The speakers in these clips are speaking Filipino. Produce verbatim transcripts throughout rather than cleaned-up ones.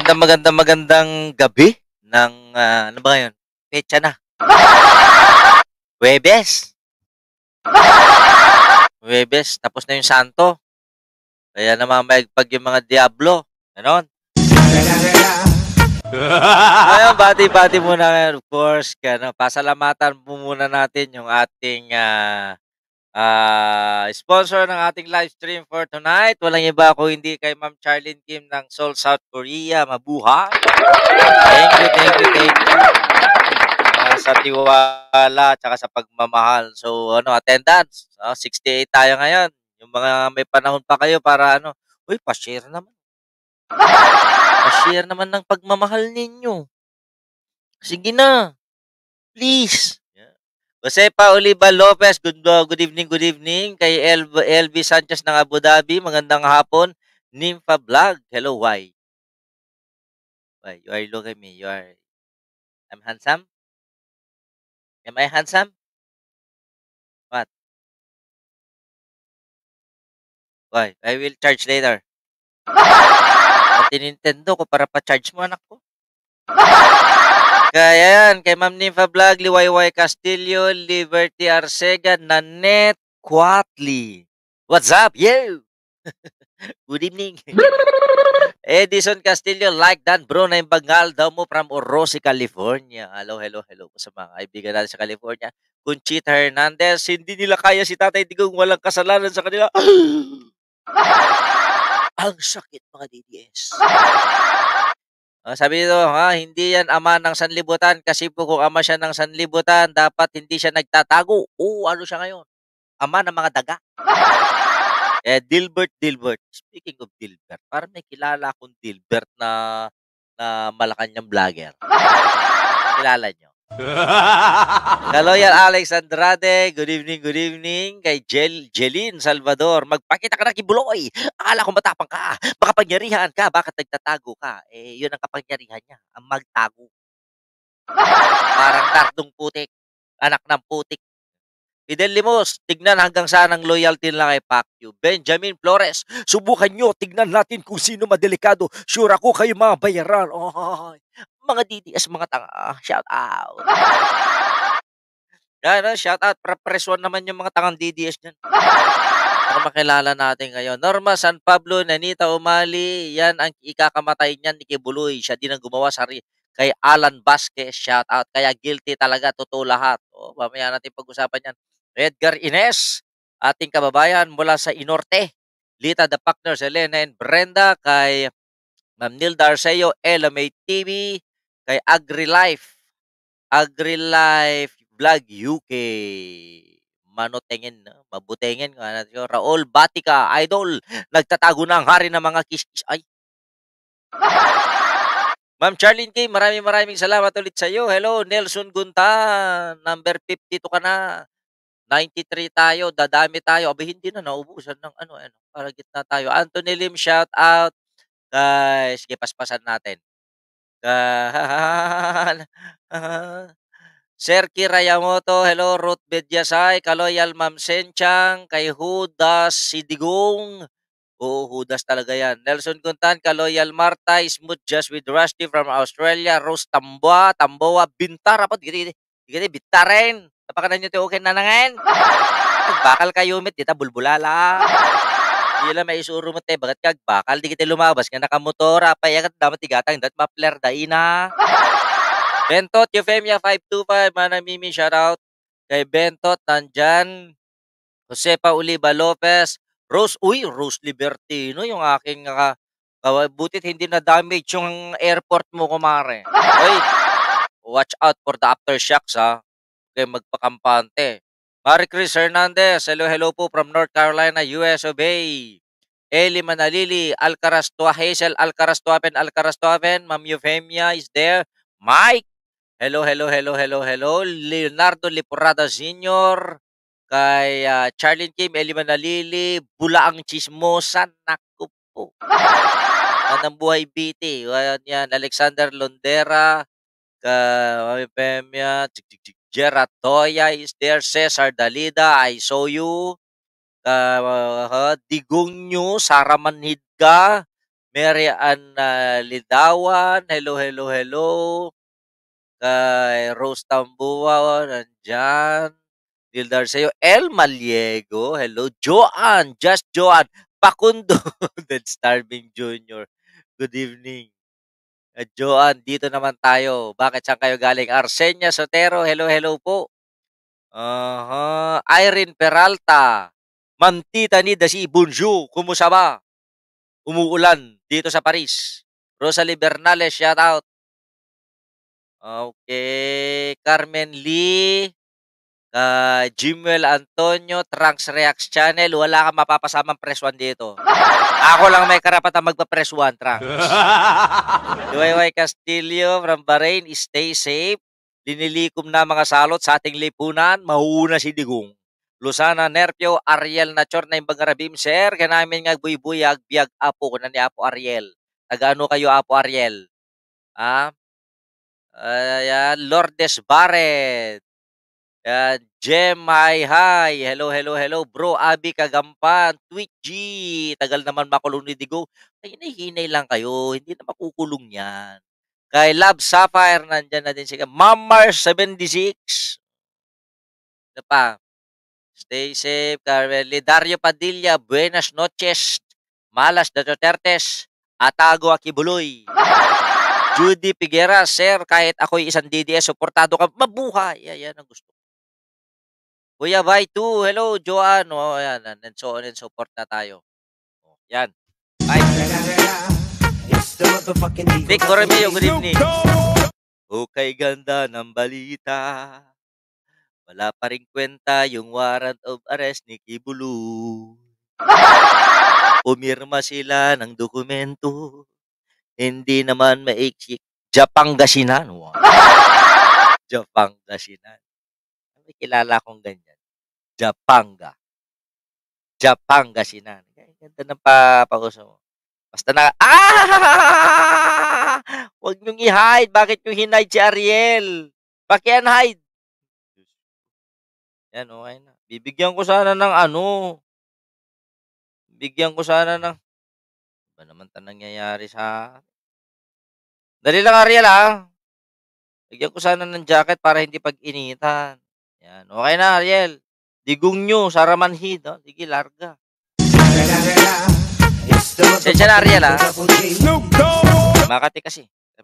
Magandang, magandang, magandang gabi ng, ah, ano ba ngayon? Petsa na. Huwebes. Huwebes, tapos na yung Santo. Kaya namamayagpag yung mga diablo, gano'n. Ngayon, bati-bati muna ngayon, of course, ano, pasalamatan po muna natin yung ating, ah, ah, sponsor ng ating live stream for tonight. Walang iba kung hindi kay Ma'am Charlene Kim ng Seoul, South Korea. Mabuhay! Thank you, thank you, thank you. Ah, sa tiwala tsaka sa pagmamahal. So, ano, attendance, ah, sixty-eight tayo ngayon. Yung mga may panahon pa kayo para ano, uy, pa-share naman. Pa-share naman ng pagmamahal ninyo. Sige na, please. Yeah. Josepa Oliva Lopez, good, uh, good evening, good evening. Kay L V Sanchez ng Abu Dhabi, magandang hapon. Nympha Vlog, hello, why? Why? You are look at me, you are, I'm handsome? Am I handsome? What? Why? I will charge later. Pati Nintendo ko para pa-charge mo, anak ko. Kaya yan, kay Ma'am Nympha Vlog, Liwayway Castillo, Liberty Arcega, Nanette Quatli. What's up, yo? Good evening. Edison Castillo, like Dan bro na yung Bangal daw mo from Orosi, California. Hello, hello, hello po sa mga kaibigan natin sa California. Conchita Hernandez, hindi nila kaya si Tatay Digong walang kasalanan sa kanila. Ang sakit mga D D S. Ah, sabi nito, ha, hindi yan ama ng sanlibutan kasi po kung ama siya ng sanlibutan, dapat hindi siya nagtatago. Oo, ano siya ngayon? Ama ng mga daga. Eh, Dilbert, Dilbert. Speaking of Dilbert, parang may kilala akong Dilbert na na Malacanang vlogger. Kilala nyo? Kaloyal Alex Andrade, good evening, good evening. Kay Jel, Jeline Salvador, magpakita ka ng kibuloy. Akala ko matapang ka, makapangyarihan ka, bakit nagtatago ka? Eh, yun ang kapangyarihan niya, ang magtago. Parang dardong putik, anak ng putik. Fidel Limos, tignan hanggang saan ang loyalty nila kay Pacquiao. Benjamin Flores, subukan nyo, tignan natin kung sino madelikado. Sure ako kayo mga bayaran. Oh, mga D D S, mga tanga. Shout out. Yan, ah, shout out. Press one naman yung mga tangang D D S dyan. Para makilala natin ngayon. Norma San Pablo, Nanita Umali, yan ang ikakamatay niyan ni Kibuloy. Siya din ang gumawa sa ri- kay Alan Vasquez. Shout out. Kaya guilty talaga, totoo lahat. O, mamaya natin pag-usapan yan. Edgar Ines, ating kababayan mula sa Inorte. Lita the Partners, Elena and Brenda, kay Ma'am Nilda Arceo, Ella May T V, kay AgriLife, AgriLife Vlog U K. Manotengin, no? Mabutengin. Raul Batica, idol. Nagtatago na ang hari ng mga kiskis. Ay. Ma'am Charlene K, maraming maraming salamat ulit sa iyo. Hello, Nelson Guntan. Number fifty-two ka na. ninety-three tayo, dadami tayo. Abi, hindi na naubusan ng ano, ano. Para gitna tayo. Anthony Lim, shout out. Guys, sige, paspasan natin. Kan. Sir Kirayamoto, hello, Ruth Bedyasay, Kaloyal Ma'am Senchang, kay Hudas Sidigong. Oo, Hudas talaga yan. Nelson Guntan, Kaloyal Marta, Smooth Just with Rusty from Australia, Rose Tamboa, Tamboa, Bintar, apa, digiti, digiti, Bintaren. Napakanan nyo ito, okay na nangan. Bakal kayo, mit, dita, bulbulala. Hindi lang may isuro mo, te, bagat kag, bakal, di kita lumabas, nga nakamotora, payagat, damat tigatang, dat mapler, daina. Bentot, Euphemia five two five, Manamimi, shoutout. Kay Bentot, nandyan. Josepa Oliva Lopez. Rose, uy, Rose Libertino, yung aking, uh, uh, butit hindi na damage yung airport mo, kumare. Uy, watch out for the aftershocks, ha. Okay, magpakampante. Marie Chris Hernandez, hello, hello po from North Carolina, U S of A. Eli Manalili, Alcaraz Tua, Hazel, Alcaraz Tuapen, Alcaraz Tuapen, Ma'am Euphemia is there. Mike, hello, hello, hello, hello, hello. Leonardo Liporada Senior, kay uh, Charlene Kim, Eli Manalili, Bulaang Chismosa, naku po. Anang buhay B T, yan, yan. Alexander Londera, kay Pemia, Gerard Toya is there, Cesar Dalida, I saw you, uh, Digong Nyo, Sara Manhidka, Mary Ann ah, Lidawan, hello, hello, hello. Kay Rose Tambua, nandiyan. Dildar sa'yo. El Maliego, hello. Joanne, just Joanne. Pakundo, Dead Starving Junior Good evening. Ah, Joanne, dito naman tayo. Bakit saan kayo galing? Arsenia Sotero, hello, hello po. Aha. Irene Peralta. Mantita ni Dasi, bonjour. Kumusta ba? Umuulan dito sa Paris. Rosalie Bernales, shout out. Okay. Carmen Lee. Kay Jimwell Antonio, Trunks Reacts Channel, wala kang mapapasamang press one dito. Ako lang may karapatang magpa-press one, Trunks. Duwayway Castillo from Bahrain, stay safe. Linilikom na mga salot sa ating lipunan, mahuuna si Digong. Lusana Nerpio, Ariel Nachor na imbang rabim, sir. Kanamin nga buy-buyag, biyag apo ko na ni Apo Ariel. Tagano kayo, Apo Ariel? Ah, ayan, Lourdes Barret. Yan, Jem, hi, hi. Hello, hello, hello. Bro, Abi Kagampan, Tweet G. Tagal naman makulong ni Digo. Ay, hinay-hinay lang kayo. Hindi na makukulong yan. Kay Love Sapphire, nandyan na din siya. Mamar seventy-six. Ano pa? Stay safe, Carmeli. Dario Padilla, buenas noches. Malas de Dutertes. Atago Akibuloy. Judy Figuera, sir, kahit ako'y isang D D S, suportado ka, mabuhay. Ayan ang gusto. Kuya Vai two, hello, Joanne. Oh, ayan, and so on and so forth na tayo. Oh, yan. Bye. Nick Borromeo, good evening. Okay, ganda ng balita. Wala pa rin kwenta yung warrant of arrest ni Kibulu. Umirma sila ng dokumento. Hindi naman maiksi. Japangasinan. Wow. Japangasinan. May kilala akong ganyan. Japanga. Japangasinan. Ganda ng papauso mo. Basta na, ah! Huwag niyong i-hide. Bakit yung hinide si Ariel? Paki-unhide. Yan, okay na. Bibigyan ko sana ng ano. Bigyan ko sana ng, ba naman ta nangyayari sa, dali lang Ariel ah. Bigyan ko sana ng jacket para hindi pag-initan. Yan, okay na Ariel. Digong nyo, Saramanhid. Oh. Sige, larga. Sensya na Ariel ah. Makati kasi.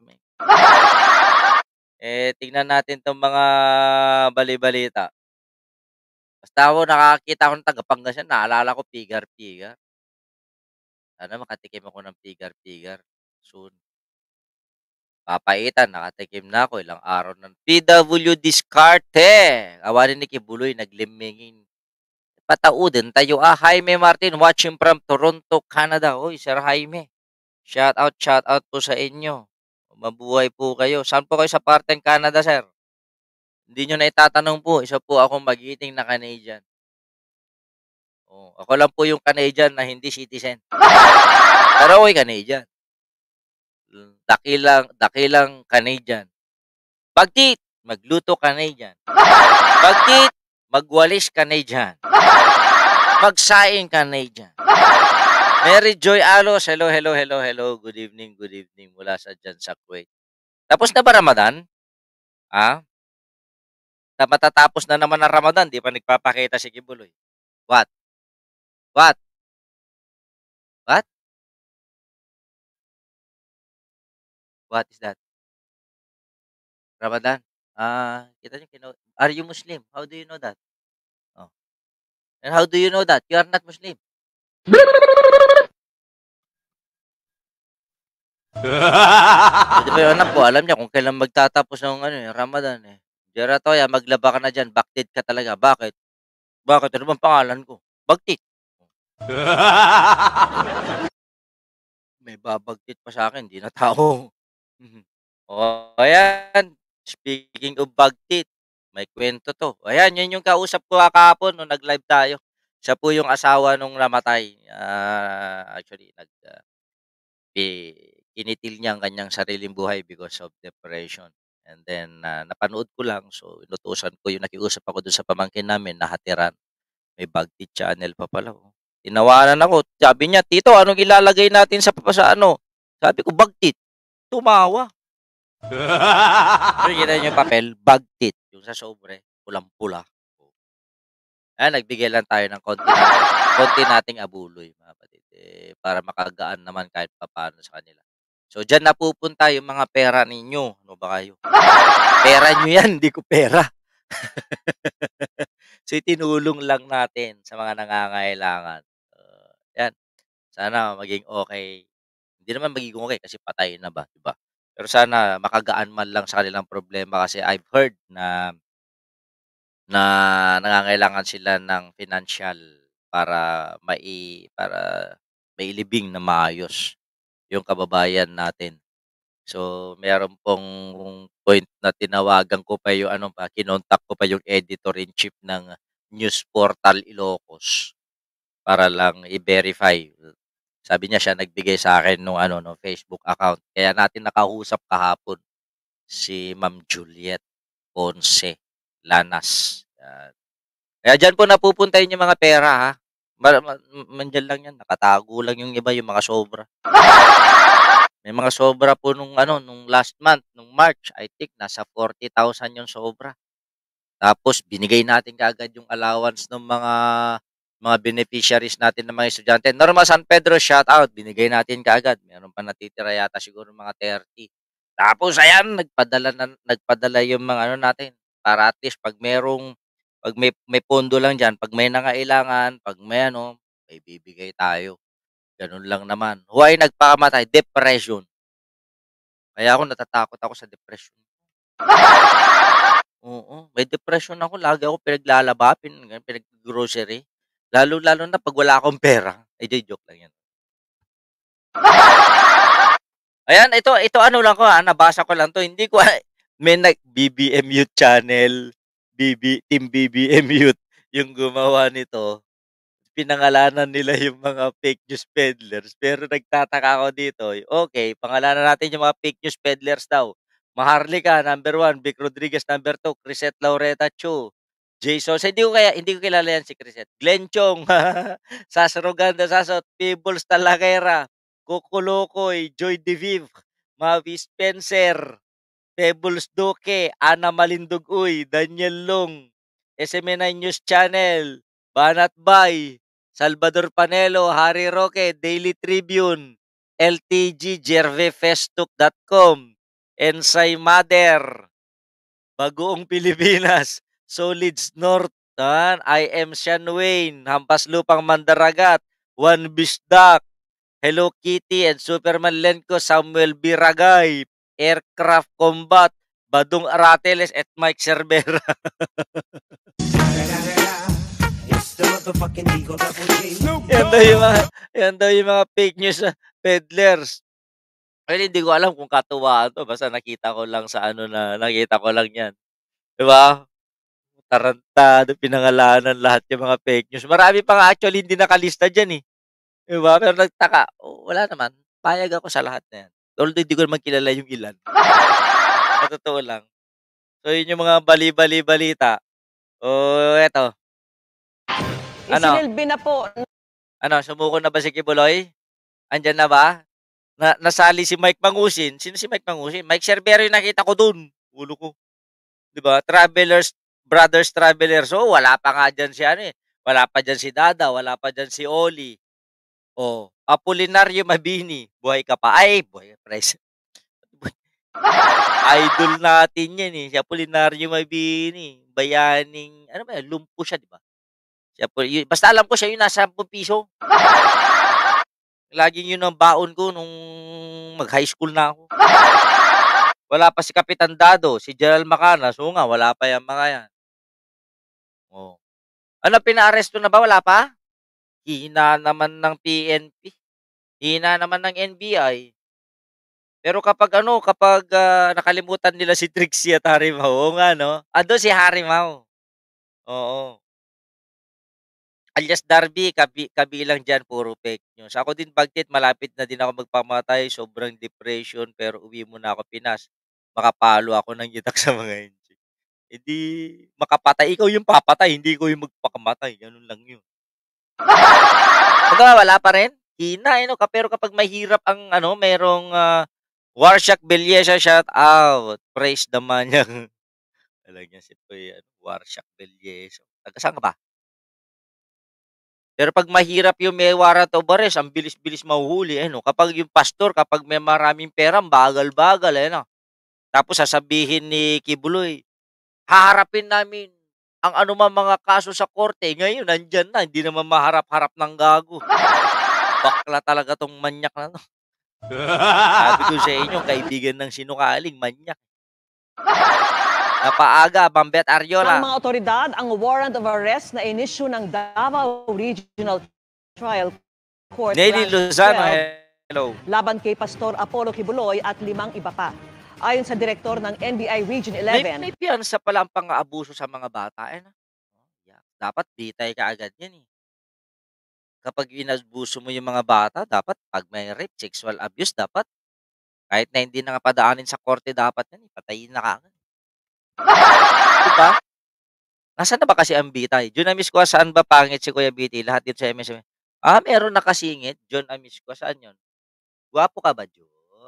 Eh, tingnan natin tong mga bali-balita. Basta ako nakakita ako ng taga-Pangasinan, naalala ko pigar-pigar. Sana makatikim ako ng pigar-pigar soon. Papaitan, nakatikim na ako ilang araw ng P W Discarte. Awanin ni Kibuloy, naglimingin. Pataudin tayo. Ah, Jaime Martin, watching from Toronto, Canada. Oy, Sir Jaime. Shout out, shout out po sa inyo. Mabuhay po kayo. Saan po kayo sa parteng Canada, sir? Hindi nyo na itatanong po. Isa po akong magiting na Canadian. Oh, ako lang po yung Canadian na hindi citizen. Pero ako'y Canadian. Dakilang, dakilang Canadian. Bagtit, magluto Canadian. Bagtit, magwalis Canadian. Magsaing Canadian. Mary Joy Alos, hello, hello, hello, hello. Good evening, good evening mula sa dyan sa Kuwait. Tapos na ba Ramadan? Ah? Na matatapos na naman ang Ramadan, di pa nagpapakita si Kibuloy. What? What? What? What is that? Ramadan? Ah, kita niyo kino are you Muslim? How do you know that? Oh. And how do you know that? You are not Muslim. Di ba yung anak ko, alam niya kung kailan magtatapos ng ano, eh, Ramadan eh. Jeratoya, maglaba ka na dyan, backdate ka talaga. Bakit? Bakit? Ano bang pangalan ko? Bagtit. May babagtit pa sa akin, di na tao. O, ayan. Speaking of bagtit, may kwento to. Ayan, yun yung kausap ko kahapon nung nag-live tayo. Siya po yung asawa nung namatay. Ah, actually, nag, ah, pi- kinitil niya ang kanyang sariling buhay because of depression. And then, ah, napanood ko lang. So, inutusan ko yung nakiusap ako dun sa pamangkin namin na hatiran. May bagtit channel pa pala. Oh. Tinawanan ako, sabi niya, "Tito, anong ilalagay natin sa papa sa ano?" Sabi ko, "Bagtit." Tumawa. Nakikita niyo yung papel, bagtit, yung sa sobre, pulang-pula. Ah, nagbigay lang tayo ng konti nating konti nating abuloy mga kapatid, eh, para makagaan naman kahit papaano sa kanila. So, diyan napupunta yung mga pera ninyo, ano ba kayo? Pera niyo yan, hindi ko pera. So, itinulong lang natin sa mga nangangailangan. Ah, 'yan, sana maging okey. Hindi naman magiging okey kasi patay na ba, 'di ba? Pero sana makagaan man lang sa kanilang problema kasi I've heard na na nangangailangan sila ng financial para mai para mailibing na maayos yung kababayan natin. So, meron pong point na tinawagan ko pa yung ano pa, kinontak ko pa yung editor-in-chief ng news portal Ilocos para lang i-verify. Sabi niya siya nagbigay sa akin nung ano, nung Facebook account. Kaya natin nakausap kahapon si Ma'am Juliet Ponce Lanas, yan. Kaya diyan po napupunta yung mga pera, ha. Ma ma nandiyan lang yan, nakatago lang yung iba, yung mga sobra. May mga sobra po nung ano, nung last month, nung March, I think nasa forty thousand yung sobra. Tapos binigay natin kaagad yung allowance ng mga mga beneficiaries natin ng mga estudyante. Norma San Pedro, shoutout, binigay natin kaagad. Meron pa natitira yata siguro mga thirty. Tapos ayan, nagpadala na nagpadala yung mga ano natin, para at least 'pag merong 'pag may may pondo lang diyan, 'pag may nangailangan, 'pag may ano, may bibigay tayo. Gano'n lang naman. Why nagpakamatay? Depression. Kaya ako natatakot ako sa depression. Oo, may depression ako, lagi ako pinaglalaba, pin pinag-grocery. Lalo-lalo na 'pag wala akong pera. Hindi, joke lang 'yan. Ayan, ito ito ano lang ko, ah, nabasa ko lang 'to, hindi ko may nag B B M Youth Channel, B B Team B B M Youth yung gumawa nito. Pinangalanan nila yung mga fake news peddlers, pero nagtataka ako dito, okay, pangalanan natin yung mga fake news peddlers daw. Maharlika, number one, Vic Rodriguez, number two, Crisette Laureta Chu, Jason sa hindi ko kaya hindi ko kilala yan si Crisette. Glenn Chong, Sas Roganda Sasot, Peebles Talakera, Coco Locoy, Joy DeViv, Mavi Spencer, Pebbles Duque, Ana Malindog Uy, Daniel Long, S M N nine News Channel, Banat Bay, Salvador Panelo, Harry Roque, Daily Tribune, L T G, jervefestook dot com, Ensay Mother, Bagoong Pilipinas, Solids North, yan, I am Sean Wayne, Hampas Lupang Mandaragat, One Bisdak, Hello Kitty and Superman Lenko, Samuel Biragay, Aircraft Combat, Badong Arateles at Mike Cervera. yan daw yung mga, yan daw yung mga fake news na peddlers. Well, hindi ko alam kung katuwaan to, basta nakita ko lang sa ano na, nakita ko lang yan. Di ba? Tarantado, pinangalanan lahat yung mga fake news. Marami pa nga actually hindi nakalista dyan eh. Di ba? Pero nagtaka, oh, wala naman. Payag ako sa lahat na yan. Although hindi ko naman kilala yung ilan. Sa totoo lang. So, yun yung mga bali-bali-balita. Oh, eto. Ano? Isinilbi na po. Ano, sumuko na ba si Kibuloy? Andiyan na ba? Na nasali si Mike Mangusin. Sino si Mike Mangusin? Mike Cervero yung nakita ko dun. Ulo ko. 'Di ba? Travelers, Brothers Travelers. Oh, wala pa nga diyan si ano eh. Wala pa diyan si Dada, wala pa diyan si Oli. Oh, Apolinario Mabini, buhay ka pa. Ay, buhay price. Idol natin 'yan eh. Si Apolinario Mabini, bayaning ano ba 'yan, lumpo siya, 'di ba? Siya po, yu basta alam ko siya yung nasa ₱sampung piso. Laging yun ang baon ko nung mag-high school na ako. Wala pa si Kapitan Dado, si General Macanas, oo nga wala pa yang mga yan. Oh. Ano, pinaaresto na ba, wala pa? Hina naman ng P N P, hina naman ng N B I. Pero kapag ano, kapag, ah, nakalimutan nila si Trixie at Harimaw, oo nga 'no? Andun si Harimaw, oo. Alias Darby, kabi kabilang diyan, puro fake news. Ako din bagtit, malapit na din ako magpamatay, sobrang depression, pero uwi muna ako Pinas. Makapalo ako ng itak sa mga N G. Eh, di makapatay, ikaw yung papatay, hindi ko yung magpakamatay, ganun lang yun. Hanggang wala pa rin? Hina, eh, 'no? Ka pero kapag mahirap ang ano, merong, ah, Warshak Belleza, shout out. Praise the manyang talagang si Kuya Warshak Belleza. Taga saan ka ba? Pero 'pag mahirap yung may warrant of arrest, ang bilis-bilis mahuhuli, eh, 'no? Kapag yung pastor, kapag may maraming pera, ang bagal-bagal, eh, 'no? Tapos sasabihin ni Kibuloy, "Haharapin namin ang anumang mga kaso sa korte." Ngayon nandiyan na, hindi naman maharap-harap ng gago. Bakla talaga 'tong manyak na 'to. Sabi ko sa inyo, kaibigan ng sinungaling, manyak. Napaaga, Bambet Ng Ariola. mga otoridad ang warrant of arrest na inisyu ng Davao Regional Trial Court Nelly Branch Lozano, twelve hello. laban kay Pastor Apollo Kibuloy at limang iba pa. Ayon sa direktor ng N B I Region May, eleven, may piyansa pala ang pang-aabuso sa mga bata, eh, 'no? Oh, yeah. Dapat bitay ka agad yan, eh. Kapag inabuso mo yung mga bata, dapat 'pag may rape, sexual abuse, dapat kahit na hindi na nga padaanin sa korte dapat yan, eh, patayin na kaagad. 'Di ba? Nasaan na ba kasi ang bitay? John Amiscua, saan ba pangit si Kuya B T? Lahat dito sa M S M. Ah, meron nakasingit, John Amiscua, saan yun? Gwapo ka ba, John?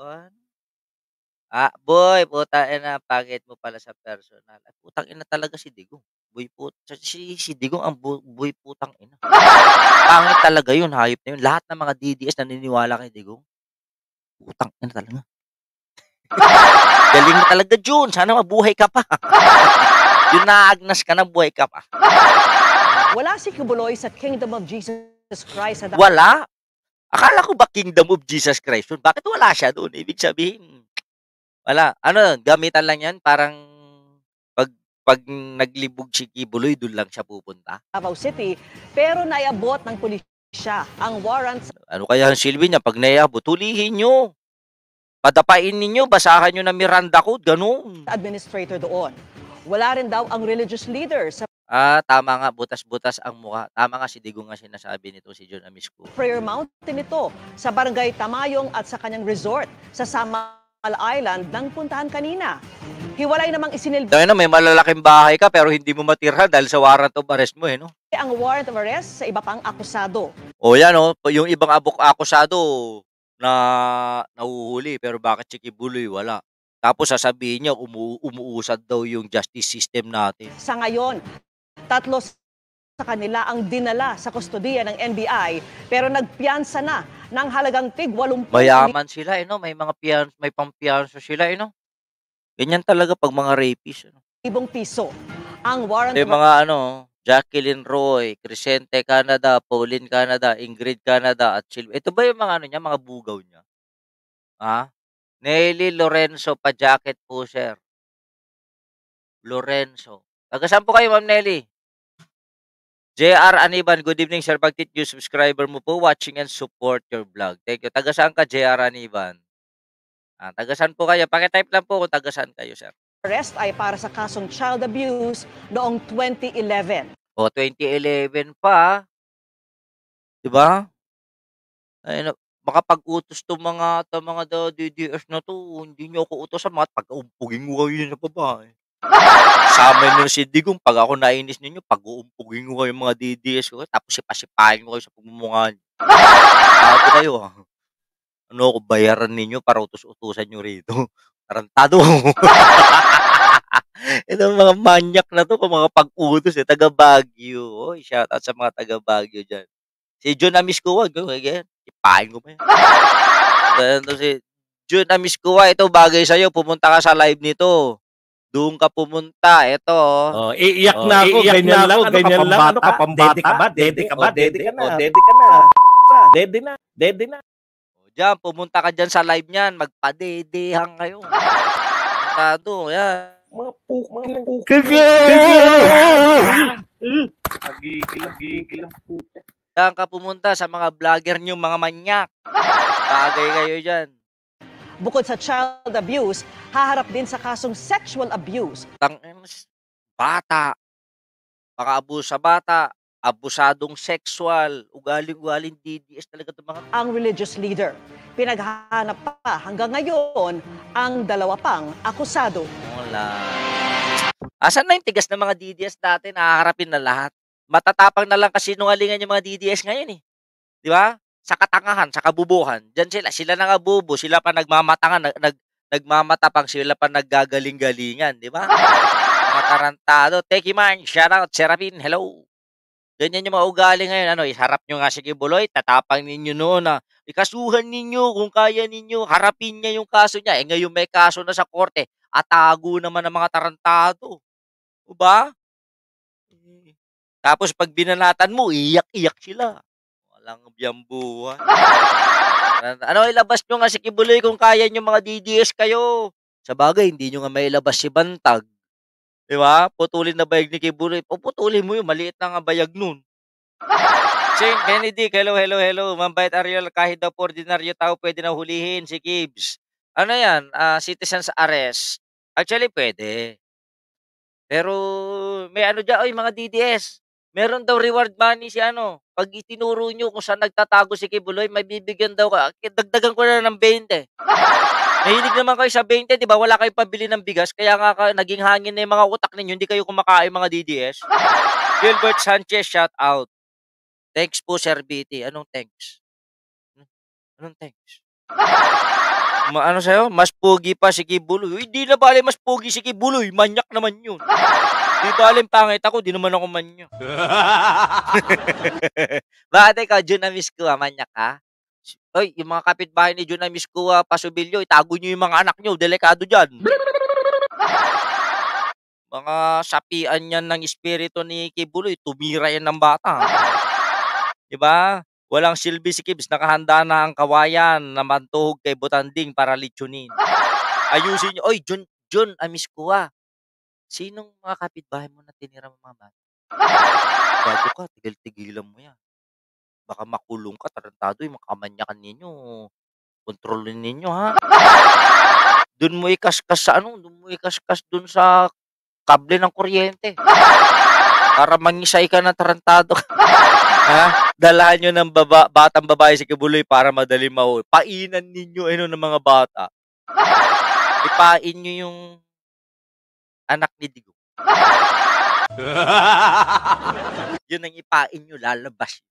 Ah, boy, putang ina, pangit mo pala sa personal. Ay, putang ina talaga si Digong. Boy put si si Digong ang bu boy putang ina. Pangit talaga yun, hayop na yun. Lahat ng mga D D S naniniwala kay Digong. Putang ina talaga. Galing mo talaga, Jun. Sana mabuhay ka pa. Yung naagnas ka na, buhay ka pa. wala si Kibuloy sa Kingdom of Jesus Christ sa Davao. Wala. Akala ko ba Kingdom of Jesus Christ yun? Bakit wala siya doon? Ibig sabihin, wala. Ano, gamitan lang yan? Parang pag, pag naglibog si Kibuloy, doon lang siya pupunta. Davao City, pero naiabot ng pulisya ang warrant sa Ano kaya ang silbi niya? Pag naiabot, hulihin nyo. Padapain ninyo, basahan nyo na Miranda Code, ganun. administrator doon. Wala rin daw ang religious leader sa Ah, tama nga, butas-butas ang mukha. Tama nga, si Digong nga sinasabi nito si John Amisco. Prayer Mountain ito sa Barangay Tamayong at sa kanyang resort sa Samal Island ng puntahan kanina. Hiwalay namang isinilbi Dahil na may malalaking bahay ka pero hindi mo matirhan dahil sa warrant of arrest mo, eh, no? ang warrant of arrest sa iba pang akusado. O yan, oh, yung ibang abok akusado na nahuhuli pero bakit si Kibuloy wala? Tapos sasabihin niya umu umuusad daw yung justice system natin. Sa ngayon, tatlo sa kanila ang dinala sa kustodiya ng N B I pero nagpiyansa na ng halagang tig eighty Mayaman sila, eh, no? May mga piyan, may pampiyansa sila, eh, no? Ganyan talaga pag mga rapist, ano? libong piso. Ang warrant Yung mga ano, Jacqueline Roy, Crescente Canada, Pauline Canada, Ingrid Canada, at Sil ito ba yung mga ano niya, mga bugaw niya? Ha? Nelly Lorenzo Pa-Jacket po, sir. Lorenzo. Taga saan po kayo, Ma'am Nelly? J R Aniban, good evening, sir. Pag new subscriber mo po, watching and support your vlog. Thank you. Taga saan ka, J R Aniban? Ah, taga saan po kayo? Paki-type lang po kung taga saan kayo, sir. arrest ay para sa kasong child abuse noong twenty eleven. O, twenty eleven pa. Di ba? Ay, na, makapag-utos to mga to mga do D D S na to. Hindi niyo ako utosan, mga pag-uumpugin ko kayo na babae. Sama niyo si Digong, pag ako nainis ninyo, pag-uumpugin ko kayo mga D D S ko, tapos sipasipahin ko kayo sa pagmumukha niyo. Sabi kayo, ah. Ano ako, bayaran ninyo para utos-utusan nyo rito. Tarantado. Ito mga manyak na to, mga pag-utos, eh, taga Baguio. Oy, shout out sa mga taga Baguio dyan. Si John Amisco, wag, again. Ipahin ko pa yan. Ganito si John Amisco, ito bagay sa'yo, pumunta ka sa live nito. Doon ka pumunta, ito. Oh, iiyak Oh, na ako, iiyak ganyan na lang, ako, ano ganyan ka lang, ano ka, pambata? Dede ka ba? pambata? Dede ka ba? Oh, dede Dede ka ka na. na. Dede ka na. Dede na. Dede na. Diyan, pumunta ka dyan sa live niyan, magpadedehang kayo. Tarantado, yan. Mga puk, mga puk. Nagigil, nagigil ang puta. Diyan ka pumunta sa mga vlogger niyo, mga manyak. Bagay kayo dyan. Bukod sa child abuse, haharap din sa kasong sexual abuse. Tang bata. Pang-aabuso sa bata, abusadong sexual, ugaling-ugaling D D S talaga 'tong mga Ang religious leader. Pinaghahanap pa hanggang ngayon ang dalawa pang akusado. wala. Asan na yung tigas ng mga D D S dati, nakaharapin na lahat. matatapang na lang kasinungalingan yung mga D D S ngayon, eh. 'Di ba? Sa katangahan, sa kabubuhan, diyan sila. Sila na nga bobo, sila pa nagmamatangan, nag nag nagmamatapang, sila pa naggagaling-galingan, 'di ba? Mga tarantado. Thank you, man. Shout out, Serapin. Hello. Ganyan yung mga ugali ngayon. Ano, iharap nyo nga si Kibuloy, tatapang ninyo noon na ikasuhan ninyo kung kaya ninyo, harapin niya yung kaso niya. Eh ngayon may kaso na sa korte, atago naman ng mga tarantado. O ba? Eh, Tapos pag binanatan mo, iyak-iyak sila. Walang biyambuhan. Ano, ilabas nyo nga si Kibuloy kung kaya nyo mga D D S kayo. Sa bagay, hindi nyo nga mailabas si Bantag. Di ba? Putulin na bayag ni Kibuloy. Puputulin mo yun, maliit na nga bayag nun. Shane Benedict, hello, hello, hello. Mambait Ariel, kahit daw po ordinaryo tao pwede na hulihin si Gibbs. Ano yan? Ah, citizens arrest. Actually, pwede. Pero may ano dyan, oy, mga D D S. Meron daw reward money si ano. Pag itinuro nyo kung saan nagtatago si Kibuloy, may bibigyan daw ka. Dagdagan ko na ng twenty. Mahilig naman kayo sa twenty, di ba? Wala kayong pabili ng bigas, kaya nga ka, naging hangin na yung mga utak ninyo, hindi kayo kumakain mga D D S. Gilbert Sanchez, shout out. Thanks po, Sir B T. Anong thanks? Hmm? Anong thanks? Ma ano sa'yo? Mas pogi pa si Kibuloy. Hindi na bale mas pogi si Kibuloy. Manyak naman yun. Di bale pangit ako, di naman ako manyak. Bakit ikaw, Jun Amiscua, manyak ka? Oy, yung mga kapitbahay ni Jun Amiscua, Pasubilyo, itago nyo yung mga anak nyo. Delikado dyan. Mga sapian yan ng espiritu ni Kibuloy. Tumira yan ng bata. Diba? Walang silbi si Kibs, nakahanda na ang kawayan na mantuhog kay Butanding para litsunin. Ayusin niyo. Oy, Jun, Jun, Amiscua. Sinong mga kapitbahay mo na tinira mo mga bata? Bago ka, tigil-tigilan mo yan. Baka makulong ka, tarantado, yung makamanyakan ninyo. Kontrolin ninyo, ha? Doon mo ikaskas sa ano, doon mo ikaskas doon sa kable ng kuryente. Para mangisay ka na tarantado. Ha? Dalahan nyo ng baba, batang babae si Kibuloy para madali mahuli. Painan ninyo ano ng mga bata. Ipain nyo yung anak ni Digo. Yun ang ipain nyo, lalabas.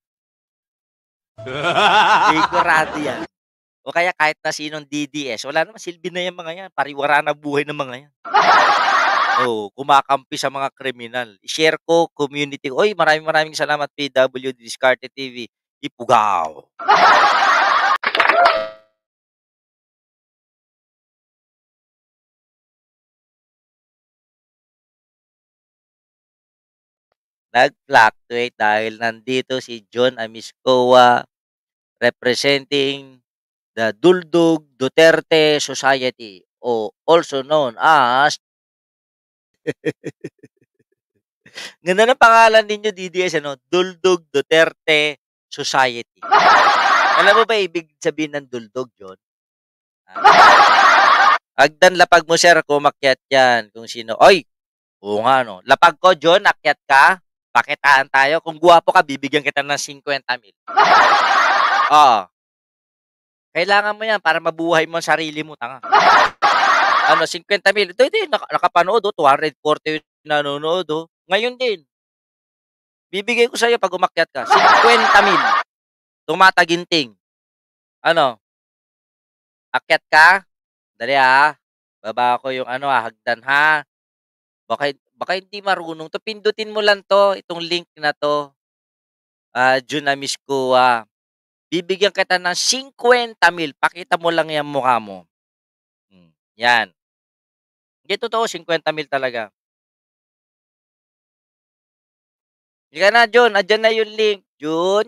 Sigurado yan. O kaya kahit na sinong D D S, wala naman silbi na yung mga yan. Pariwara na buhay ng mga yan. Oh, kumakampi sa mga kriminal. I-share ko, community. Oy, maraming maraming salamat P W D Discarte T V. Ipugaw. Nag-fluctuate dahil nandito si John Amiscua representing the Duldug Duterte Society o also known as ganda ng pangalan ninyo D D S ano, Duldug Duterte Society. Alam mo ba ibig sabihin ng duldog, John? Ah. Agdan lapag mo sir kung makyat yan kung sino. Oy, oo nga no. Lapag ko John, akyat ka. Pakitaan tayo. Kung guwapo ka, bibigyan kita ng fifty mil. Oo. Kailangan mo yan para mabuhay mo ang sarili mo, tanga. Ano, fifty mil. Ito, ito, naka, nakapanood, oh, two hundred forty nanonood, oh. Ngayon din. Bibigay ko sa'yo pag umakyat ka. fifty mil. Tumataginting. Ano? Akyat ka? Dali ha. Baba ko yung ano ha, hagdan ha. Baka, baka hindi marunong. To, pindutin mo lang to, itong link na to. Uh, Jun Amiscua. Bibigyan kita ng fifty mil. Pakita mo lang yung mukha mo. Hmm. Yan. Hindi totoo, fifty mil talaga. Hindi ka na, Jun. Adyan na yung link. Jun.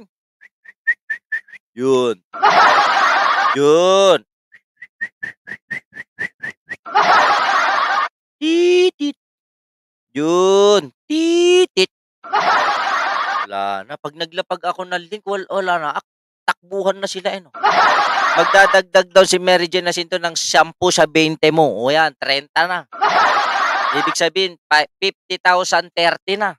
Yun. Yun. Titit. Yun. Titit. Wala na. Pag naglapag ako ng link, wala, wala na. Takbuhan na sila, eh, no? Magdadagdag daw si Mary Jane Jacinto ng ten sa twenty mo. O yan, thirty na. Ibig sabihin, fifty thousand, thirty na.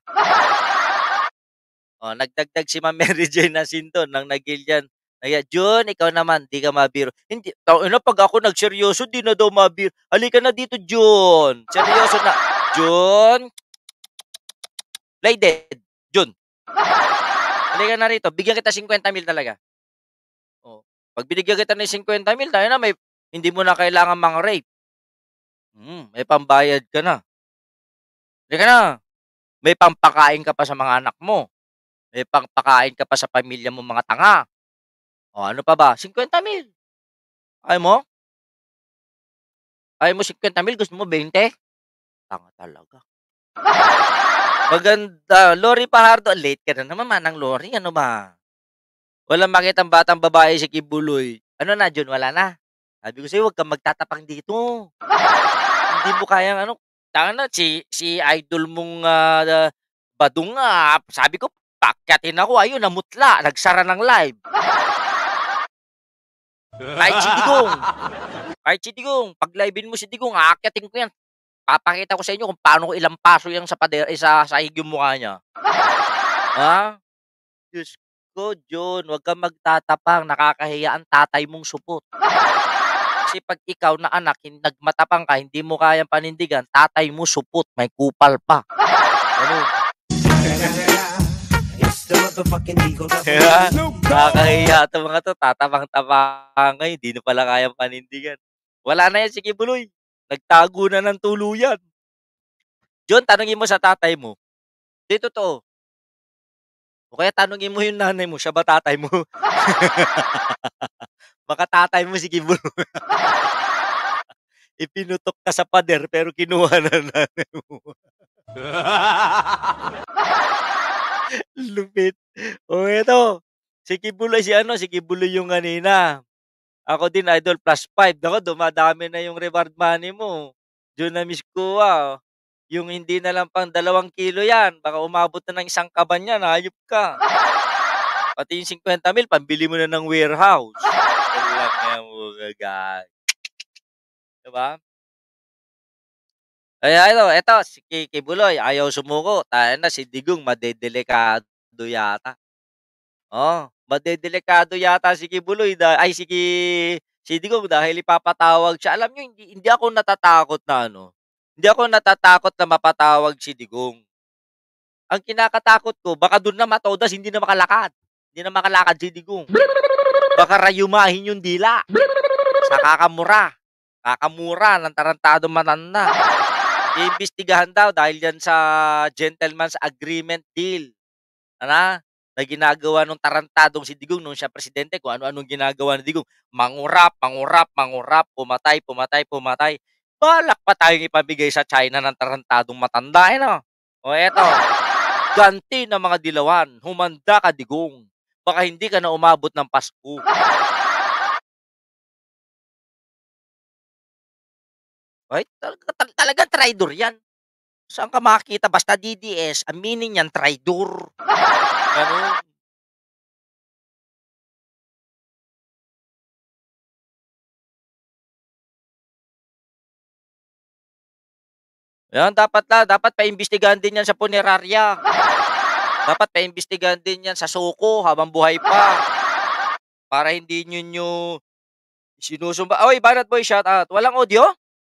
O, nagdagdag si Ma'am Mary Jane Jacinto ng nagilyan. Kaya, Jun, ikaw naman, di ka mabiro. Hindi, tao na, pag ako nagseryoso, di na daw mabiro. Halika na dito, Jun. Seryoso na. Jun. Play dead. Jun. Halika na rito, bigyan kita fifty mil talaga. Oh, 'pag binigyan kita ng fifty mil, tayo na may hindi mo na kailangan mang-rape. Hmm, may pambayad ka na. Halika na, may pampakain ka pa sa mga anak mo. May pampakain ka pa sa pamilya mo mga tanga. O ano pa ba? fifty mil. Ayaw mo? Ayaw mo fifty mil, gusto mo twenty? Tanga talaga. Maganda. Lori Fajardo, late ka na naman manang Lori. Ano ba? Walang makitang batang babae si Kibuloy. Ano na, Jun? Wala na. Sabi ko sa'yo, huwag kang magtatapang dito. Hindi mo kayang ano. Tanga na, si, si idol mong uh, Badung nga. Sabi ko, pakyatin ako. Ayun, namutla. Nagsara ng live. Kahit si Digong. Kahit si Digong. Pag livein mo si Digong, aakyatin ko yan. Papakita ko sa inyo kung paano ko ilang paso yung sa pader, eh, sa sahig yung mukha niya. Ha? Diyos ko, John, huwag kang magtatapang. Nakakahiya ang tatay mong supot. Kasi pag ikaw na anak, nagmatapang ka, hindi mo kayang panindigan, tatay mo supot, may kupal pa. Ano? Kaya, nakakahiya ito mga to, tatapang-tapang ngayon, hindi na pala kayang panindigan. Wala na yan si Kibuloy. Nagtago na ng tuluyan. John, tanungin mo sa tatay mo. Di totoo. O kaya tanungin mo yung nanay mo, siya ba tatay mo? Baka tatay mo si Kibuloy. Ipinutok ka sa pader pero kinuha na nanay mo. Lupit. O eto, si Kibuloy si ano, si Kibuloy yung kanina. Ako din, idol, plus five. Ako, dumadami na yung reward money mo. Diyon na miss ko, ah. Yung hindi na lang pang dalawang kilo yan. Baka umabot na ng isang kaban yan. Hayop ka. Pati yung fifty mil, pambili mo na ng warehouse. Ano lang yan mo, gagay. Diba? Ay, ito, ito, si Kibuloy, ayaw sumuko. Tayo na, si Digong, madedelikado yata. Oh, madedelikado yata si Kibuloy da ay si Ki si Digong dahil ipapatawag siya. Alam niyo hindi hindi ako natatakot na ano. Hindi ako natatakot na mapatawag si Digong. Ang kinakatakot ko baka doon na matodas hindi na makalakad. Hindi na makalakad si Digong. Baka rayumahin yung dila. Sa kakamura. Kakamura ng tarantadong matanda. Iimbestigahan daw dahil yan sa gentleman's agreement deal. Ano? Na ginagawa nung tarantadong si Digong nung siya presidente, kung ano-anong ginagawa ni Digong. Mangurap, mangurap, mangurap, pumatay, pumatay, pumatay. Balak pa tayong ipabigay sa China ng tarantadong matanda, eh, no? O eto, ganti ng mga dilawan, humanda ka, Digong. Baka hindi ka na umabot ng Pasko. Ay, talaga, tal- talagang traidor yan. Saan ka makakita? Basta D D S, ang meaning yan, traidor. Ganun. Yan, dapat na, dapat paimbestigahan din yan sa punerarya. Dapat paimbestigahan din yan sa suko habang buhay pa. Para hindi nyo nyo sinusumba. Oy, Banat Boy, shout out. Walang audio?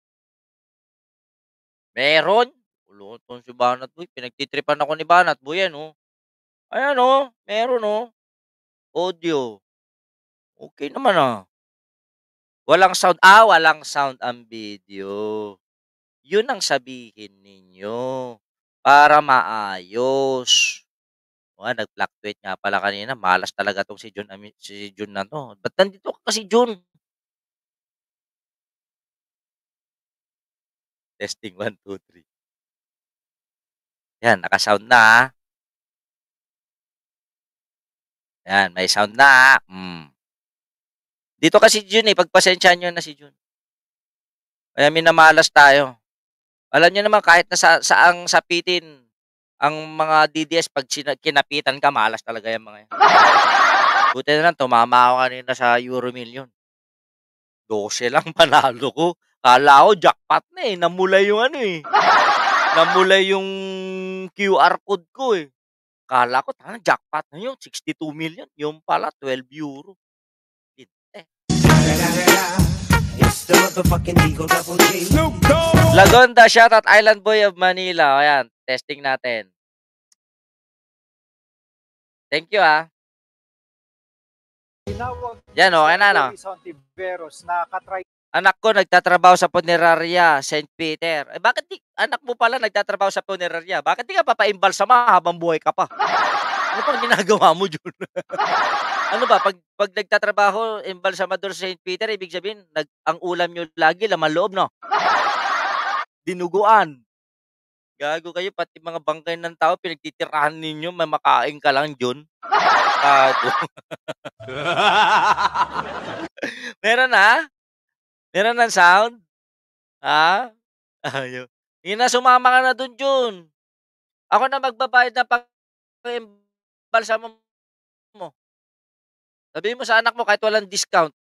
Meron? Ulo tong si Banat Boy. Pinagtitripan ako ni Banat Boy yan, oh. Ayan, oh. Meron, oh. Audio. Okay naman, ah. Walang sound. Ah, walang sound ang video. Yun ang sabihin ninyo. Para maayos. O nga, nag-fluctuate nga pala kanina. Malas talaga tong si Jun, ami si Jun na 'to. Ba't nandito ka kasi, Jun? Testing, one, two, three. Yan, naka-sound na, ah. Yan, may sound na, hmm. Dito kasi Jun, eh, pagpasensyahan niyo na si Jun. Kaya minamalas tayo. Alam niyo naman kahit na sa saang sapitin ang mga D D S 'pag sina kinapitan ka, malas talaga yang mga yan. Buti na lang tumama ako kanina sa Euro Million. twelve lang panalo ko. Akala ko jackpot na, eh, namulay yung ano, eh, namulay yung Q R code ko, eh. Akala ko tangina jackpot na yun, sixty-two million. Yung pala twelve euro. Inte. Lagonda, shoutout Island Boy of Manila. Ayan, testing natin. Thank you, ah. Tinawag Yan, okay na, no? Luis Hontiveros na katry Anak ko nagtatrabaho sa punerarya, Saint Peter. Eh, bakit di, anak mo pala nagtatrabaho sa punerarya? Bakit di ka papaimbalsama habang buhay ka pa? Ano pang ginagawa mo dyan? Ano ba, pag, pag nagtatrabaho, imbalsamador sa Saint Peter, ibig sabihin, nag, ang ulam nyo lagi, laman loob, no? Dinuguan. Gago kayo, pati mga bangkay ng tao, pinagtitirahan ninyo, may makain ka lang dyan. Gago. Meron na? Meron ng sound? Ha? Ayaw. Yun na, sumama ka na dun, Jun. Ako na magbabayad na pang-imbalsamo mo. Sabihin mo sa anak mo kahit walang discount.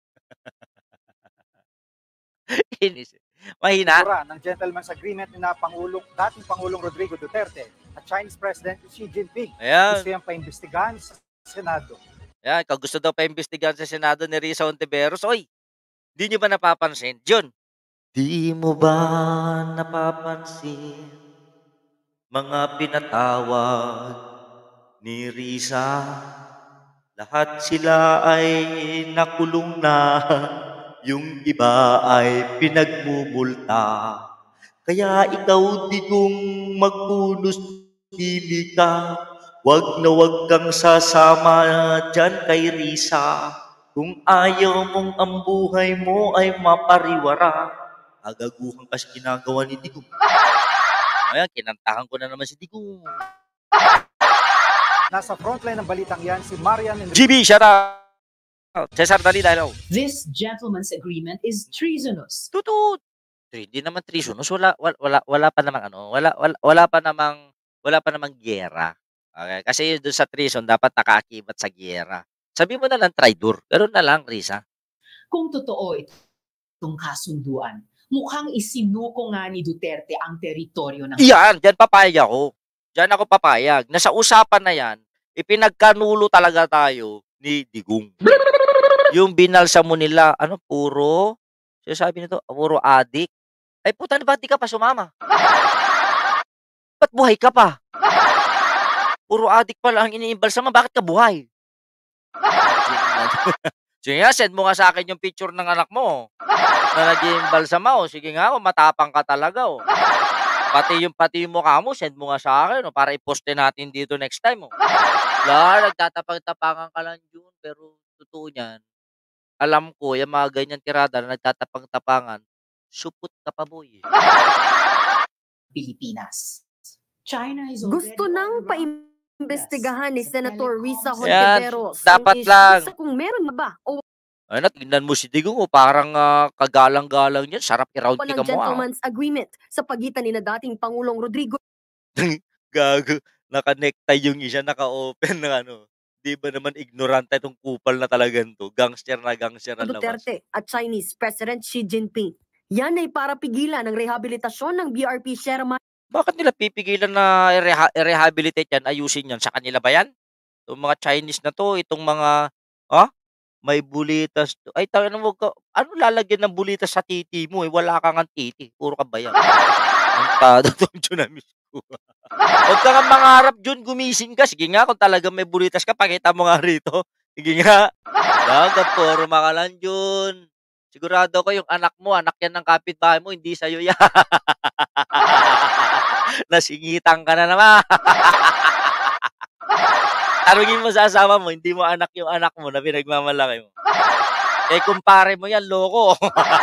Inis. Mahina? Sura ng gentleman's agreement ni na Pangulong, dating Pangulong Rodrigo Duterte at Chinese President Xi Jinping. Ayan. Gusto yung paimbestigahan sa Senado. Ayan, kung gusto daw paimbestigahan sa Senado ni Risa Hontiveros, oy, di nyo ba napapansin? Jun, di mo ba napapansin mga pinatawag ni Risa? Lahat sila ay nakulong na, yung iba ay pinagmumulta. Kaya ikaw digong magpunos pili ka, wag na wag kang sasama dyan kay Risa. Kung ayaw mong ang buhay mo ay mapariwara, agaguhan ka sa ginagawa ni Digong. Ayan, kinantahan ko na naman si Digong. Nasa frontline ng balitang yan si Marian Enriquez. G B, shout out! Cesar Dalida, hello. This gentleman's agreement is treasonous. Tutut! Hindi naman treasonous, wala, wala, wala, wala pa namang ano, wala, wala, wala pa namang, wala pa namang giyera. Okay? Kasi doon sa treason, dapat nakaakibat sa giyera. Sabi mo na lang, traitor. Pero na lang, Risa. Kung totoo itong kasunduan, mukhang isinuko nga ni Duterte ang teritoryo ng... Iyan, dyan papayag ako. Dyan ako papayag. Nasa usapan na yan, ipinagkanulo talaga tayo ni Digong. Yung binalsa mo nila, ano, puro, sabi nito, puro adik. Ay puta, ba't di ka pa sumama? Ba't buhay ka pa? Puro adik pala ang iniimbalsama, bakit ka buhay? Sige nga, send mo nga sa akin yung picture ng anak mo na nag-iimbalsama. O, sige nga, o, matapang ka talaga. O. Pati yung pati yung mukha mo, send mo nga sa akin o, para i-poste natin dito next time. O. La, nagtatapang-tapangan ka lang yun, pero totoo niyan. Alam ko, yung mga ganyan tirada na nagtatapang-tapangan, supot ka pa, boy. Pilipinas. China is Gusto already nang on ground. paimbestigahan ni Yes. Senator Risa Yan, Hontiveros. dapat ang issue lang. sa kung meron na ba o Ay na, tingnan mo si Digong, oh, parang ah, kagalang-galang yan. Sarap i-round ng kick mo, ah. gentleman's agreement sa pagitan ni na dating Pangulong Rodrigo Gago. Naka-necktie yung isa, naka-open ng ano. Di ba naman ignorante itong kupal na talagang to? Gangster na gangster ang labas. Duterte at Chinese President Xi Jinping. Yan ay para pigilan ang rehabilitasyon ng B R P Sierra Madre Bakit nila pipigilan na i-reha- i-rehabilitate yan, ayusin yan? Sa kanila ba yan? Itong mga Chinese na to, itong mga, ha? May bulitas. to. Ay, tayo na mo ka. Ano lalagyan ng bulitas sa titi mo? Eh? Wala kang ang titi. Puro ka ba yan? Ang tada itong tsunamis ko. Huwag ka nga mangarap, Jun. Gumising ka. Sige nga, kung talaga may bulitas ka, pakita mo nga rito. Sige nga. Laga, puro makalan, Jun. Sigurado ko yung anak mo, anak yan ng kapitbahay mo, hindi sa'yo yan. Nasingitan ka na naman. Tarugin mo sa asawa mo, hindi mo anak yung anak mo na pinagmamalaki mo. Eh, kumpare mo yan, loko.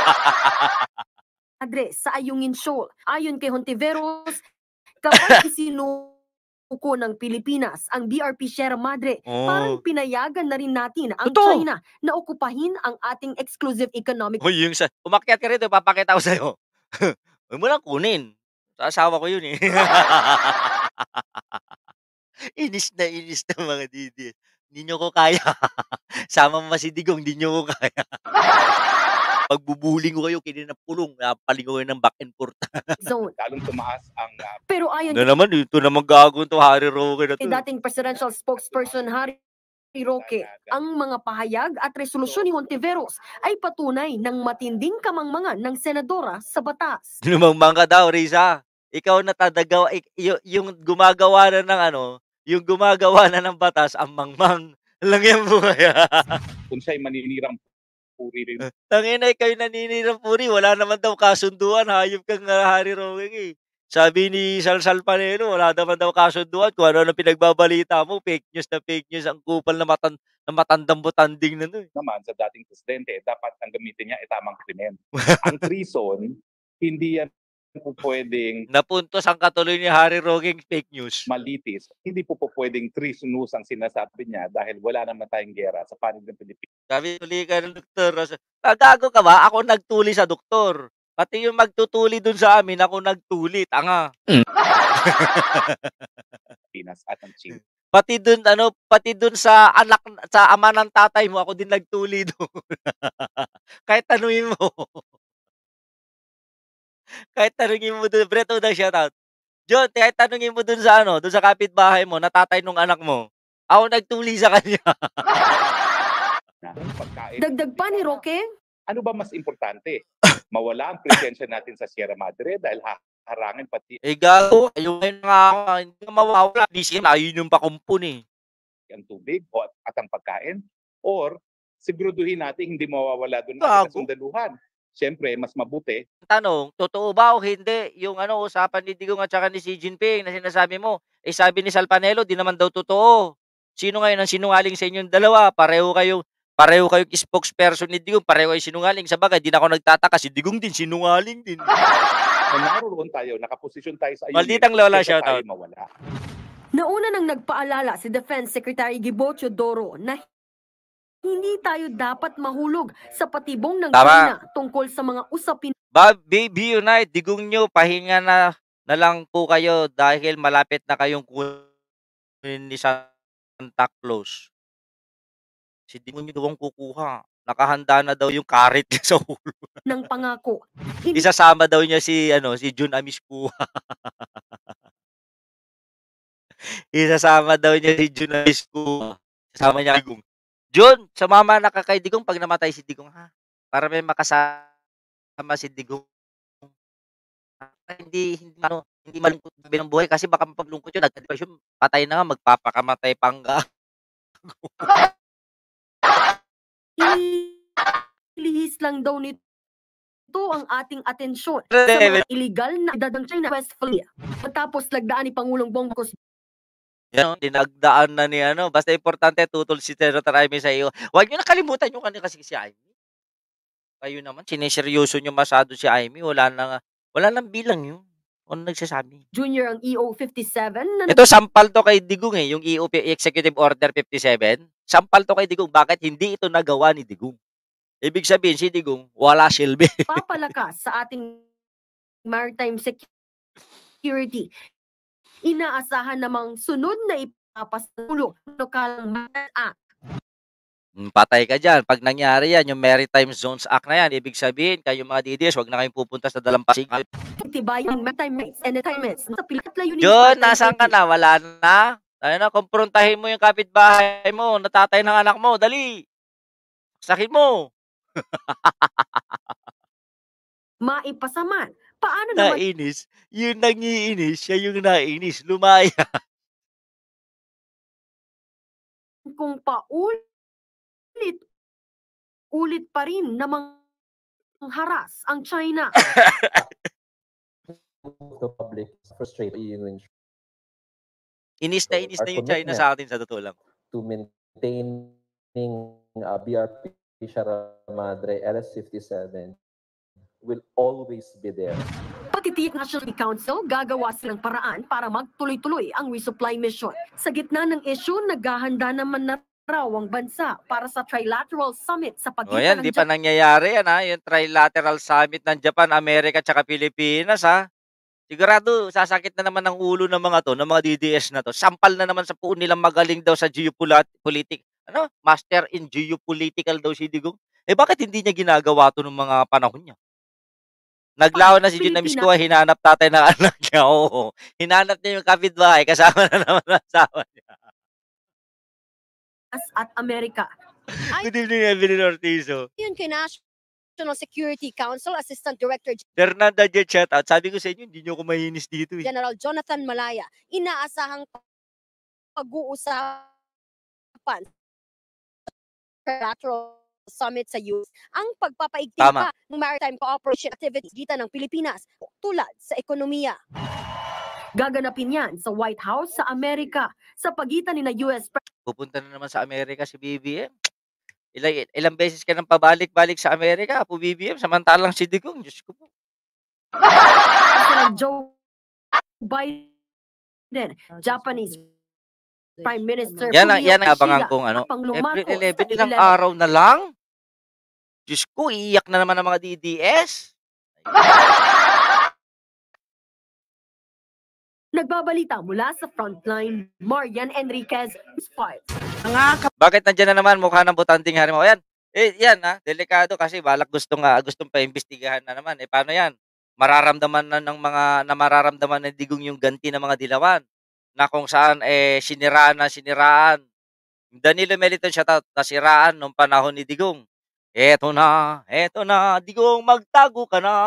sa Ayungin Shoal. Ayon kay Hontiveros, kapag isinuko ng Pilipinas ang B R P Sierra Madre, Oh. parang pinayagan na rin natin ang Totoo. China na okupahin ang ating exclusive economic Hoy, yung sa, umakyat ka rito, papakita ko sa'yo. Huwag mo lang kunin. Sa asawa ko yun eh. Inis na inis na mga didi. Hindi nyo ko kaya. Sama mo si Digong, hindi nyo ko kaya. Pagbubuling ko kayo, kininapulong, napaling ko kayo ng back and forth. zone. Lalong tumaas ang uh, Pero ayon Ano naman, ito naman gago to Harry Roque na to. kay dating presidential spokesperson Harry Roque, ang mga pahayag at resolusyon ni Hontiveros ay patunay ng matinding kamangmangan ng senadora sa batas. Lumangmang ka daw, Risa. Ikaw na tadagawa, ik- y- yung gumagawa na ng ano, Yung gumagawa na ng batas ang mangmang. Lang yung buhay. Kung siya'y maninirang puri rin. Tangina, kayo naninirang puri. Wala naman daw kasunduan. Hayop kang uh, Harry Roque eh. Sabi ni Salsal Panelo, wala naman daw kasunduan. Kung ano na pinagbabalita mo, fake news na fake news. Ang kupal na, matan na matandang butanding na no. Naman sa dating presidente, dapat ang gamitin niya ay tamang krimen. Ang treason, hindi yan po pwedeng Napuntos ang katuloy ni Harry Roque fake news. malitis. Hindi po po pwedeng treasonous ang sinasabi niya dahil wala naman tayong gera sa panig ng Pilipinas. Sabi, tuli ka ng doktor. Gago ka ba? Ako nagtuli sa doktor. Pati yung magtutuli dun sa amin, ako nagtuli. Tanga. Pinas at ang Chile. Pati dun, ano, pati dun sa anak, sa ama ng tatay mo, ako din nagtuli doon. Kahit tanungin mo. Kahit tanungin mo doon, Brett, unang shoutout. John, kahit tanungin mo doon sa ano, doon sa kapitbahay mo, na tatay nung anak mo, ako nagtuli sa kanya. Pagkain. Dagdag pa ni Roque, Ano ba mas importante? Mawala ang presensya natin sa Sierra Madre dahil harangin pati Eh, gago, ayun ngayon nga ako, hindi ka mawawala. Di siya, ayun yung pakumpun eh. ang tubig o at, at ang pagkain, or siguraduhin natin hindi mawawala doon Gago. ang kasundaluhan. Siyempre, mas mabuti Tanong, totoo ba o hindi yung ano usapan ni Digong at saka ni Xi Jinping na sinasabi mo? Eh sabi ni Sal Panelo, di naman daw totoo. Sino ngayon ang sinungaling sa inyong dalawa? Pareho kayo, pareho kayong spokesperson ni Digong, pareho kayo sinungaling. Sa bagay, di na ako nagtataka, si Digong din sinungaling din. na naroon tayo, nakaposisyon tayo sa ayunin, Malditang lola, kaysa shoutout. tayo mawala. nauna nang nagpaalala si Defense Secretary Gibocho Doro na hindi tayo dapat mahulog sa patibong ng Tama. China tungkol sa mga usapin Ba, Baby Unite, Digong nyo, pahinga na, na lang po kayo dahil malapit na kayong kunin ni Santa Claus. Si Digong nyo daw ang kukuha. Nakahanda na daw yung karit niya sa ulo. ng pangako. Isasama daw niya si ano si Jun Amiskuha. Isasama daw niya si Jun Amiskuha. Isasama niya kay Digong. Jun, sumama na ka kay Digong pag namatay si Digong ha. Para may makasama si Digong. Hindi hindi ano, hindi malungkot sabi ng buhay kasi baka mapaglungkot yun, nagka-depression, patay na nga, magpapakamatay pangga. Ilihis lang daw nito ang ating atensyon sa mga illegal na edad ng China westfully. Matapos lagdaan ni Pangulong Bongbong Yan, dinagdaan na ni ano, basta importante tutol si Senator Amy sa iyo. Huwag niyo nakalimutan yung kanina kasi si Amy. Kayo naman, sineseryoso niyo masyado si Amy, wala na wala nang bilang yun. Ano nagsasabi? Junior ang E O fifty-seven na Ito, sampal to kay Digong eh, yung E O P Executive Order fifty-seven. Sampal to kay Digong. Bakit hindi ito nagawa ni Digong? Ibig sabihin, si Digong, wala silbi. papalakas sa ating maritime security. Inaasahan namang sunod na ipapasulo ng lokalang Maritime Act. Hmm, patay ka dyan. Pag nangyari yan, yung Maritime Zones Act na yan, ibig sabihin, kayo mga D D S, wag na kayong pupunta sa Dalampasig. Tibayang maritime rights and assignments sa pilat layunin. John, nasaan ka na? Wala na. Ayun na, kumprontahin mo yung kapitbahay mo, natatay ng anak mo. Dali. Sakit mo. Maipasaman. Paano naman Nainis. Yung nangiinis, siya yung nainis. Lumaya. kung paulit ulit pa rin namang haras ang China? The public frustrated in Inis na inis na yung China sa atin sa totoo lang. to maintaining uh, B R P Sierra Madre L S fifty-seven will always be there. Patitiyak National Security Council, gagawa silang paraan para magtuloy-tuloy ang resupply mission. Sa gitna ng issue, naghahanda naman na raw ang bansa para sa trilateral summit sa O pagitan yan, ng di pa nangyayari yan ha. Yung trilateral summit ng Japan, Amerika, tsaka Pilipinas ha. Sigurado, sasakit na naman ng ulo ng mga to, ng mga D D S na to. Sampal na naman sa puon nilang magaling daw sa geopolitics. Ano? Master in geopolitical daw si Digong. Eh bakit hindi niya ginagawa to ng mga panahon niya? Naglaho na si Jun Amiskuha, hinanap tatay ng anak niya. Oo. Hinanap niya yung kapitbahay, kasama na naman ang asawa niya. at Amerika. Good evening, Evelyn Ortizo. Yun kay National Security Council Assistant Director Fernanda Jet, shout out. Sabi ko sa inyo, hindi niyo ako mahinis dito eh. General Jonathan Malaya, inaasahang pag-uusapan bilateral summit sa U S ang pagpapaigting Tama. pa ng maritime cooperation activities gitan ng Pilipinas tulad sa ekonomiya. Gaganapin yan sa White House sa Amerika sa pagitan ni na U S Pupunta na naman sa Amerika si B B M. Ilang, ilang beses ka nang pabalik-balik sa Amerika, po B B M, samantalang si Digong, Diyos ko po. President Joe Biden, Japanese Prime Minister Yan ang, Fumio yan ang abangan Kishida kong ano. ang April lumakot eleven, sa ilang eleven. araw na lang. Diyos ko, iiyak na naman ang mga D D S. Nagbabalita mula sa frontline, Marian Enriquez, Spike. Bakit nandiyan na naman mukha ng butanting hari mo? Yan. Eh, yan ha, delikado kasi balak gustong nga gustong pa-imbestigahan na naman. Eh paano yan? Mararamdaman na ng mga na mararamdaman ng Digong yung ganti ng mga dilawan na kung saan eh siniraan na siniraan. Danilo Meliton siya nasiraan nung panahon ni Digong. Eto na, eto na, Digong magtago ka na.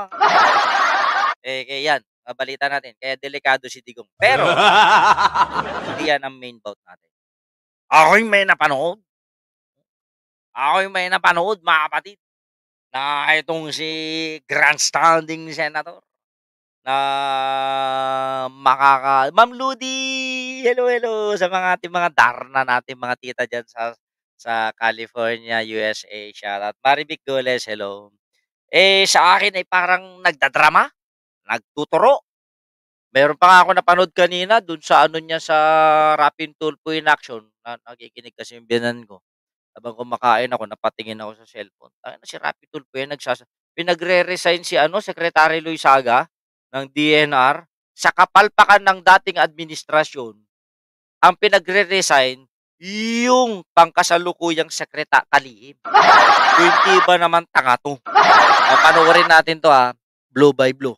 eh, kaya yan, balita natin. Kaya delikado si Digong. Pero, hindi yan ang main bout natin. Ako'y may napanood. Ako'y may napanood, mga kapatid, na itong si grandstanding senator na makaka... Ma'am Ludi! Hello, hello sa mga ating mga darna natin, mga tita dyan sa sa California, U S A. Shoutout. Maribik Goles, hello. Eh, sa akin ay parang nagdadrama, nagtuturo. Meron pa nga ako napanood kanina dun sa ano niya sa Rapid Tulpo in Action. Na, nakikinig kasi yung binan ko. Habang kumakain ako, napatingin ako sa cellphone. Ay, na si Rapid Tulpo yan, nagsasa... Pinagre-resign si ano, Secretary Luisaga ng D N R sa kapalpakan ng dating administrasyon. Ang pinagre-resign, yung pangkasalukuyang sekreta kalihim. Hindi ba naman tanga to? O, panoorin natin to ha, blow by blow.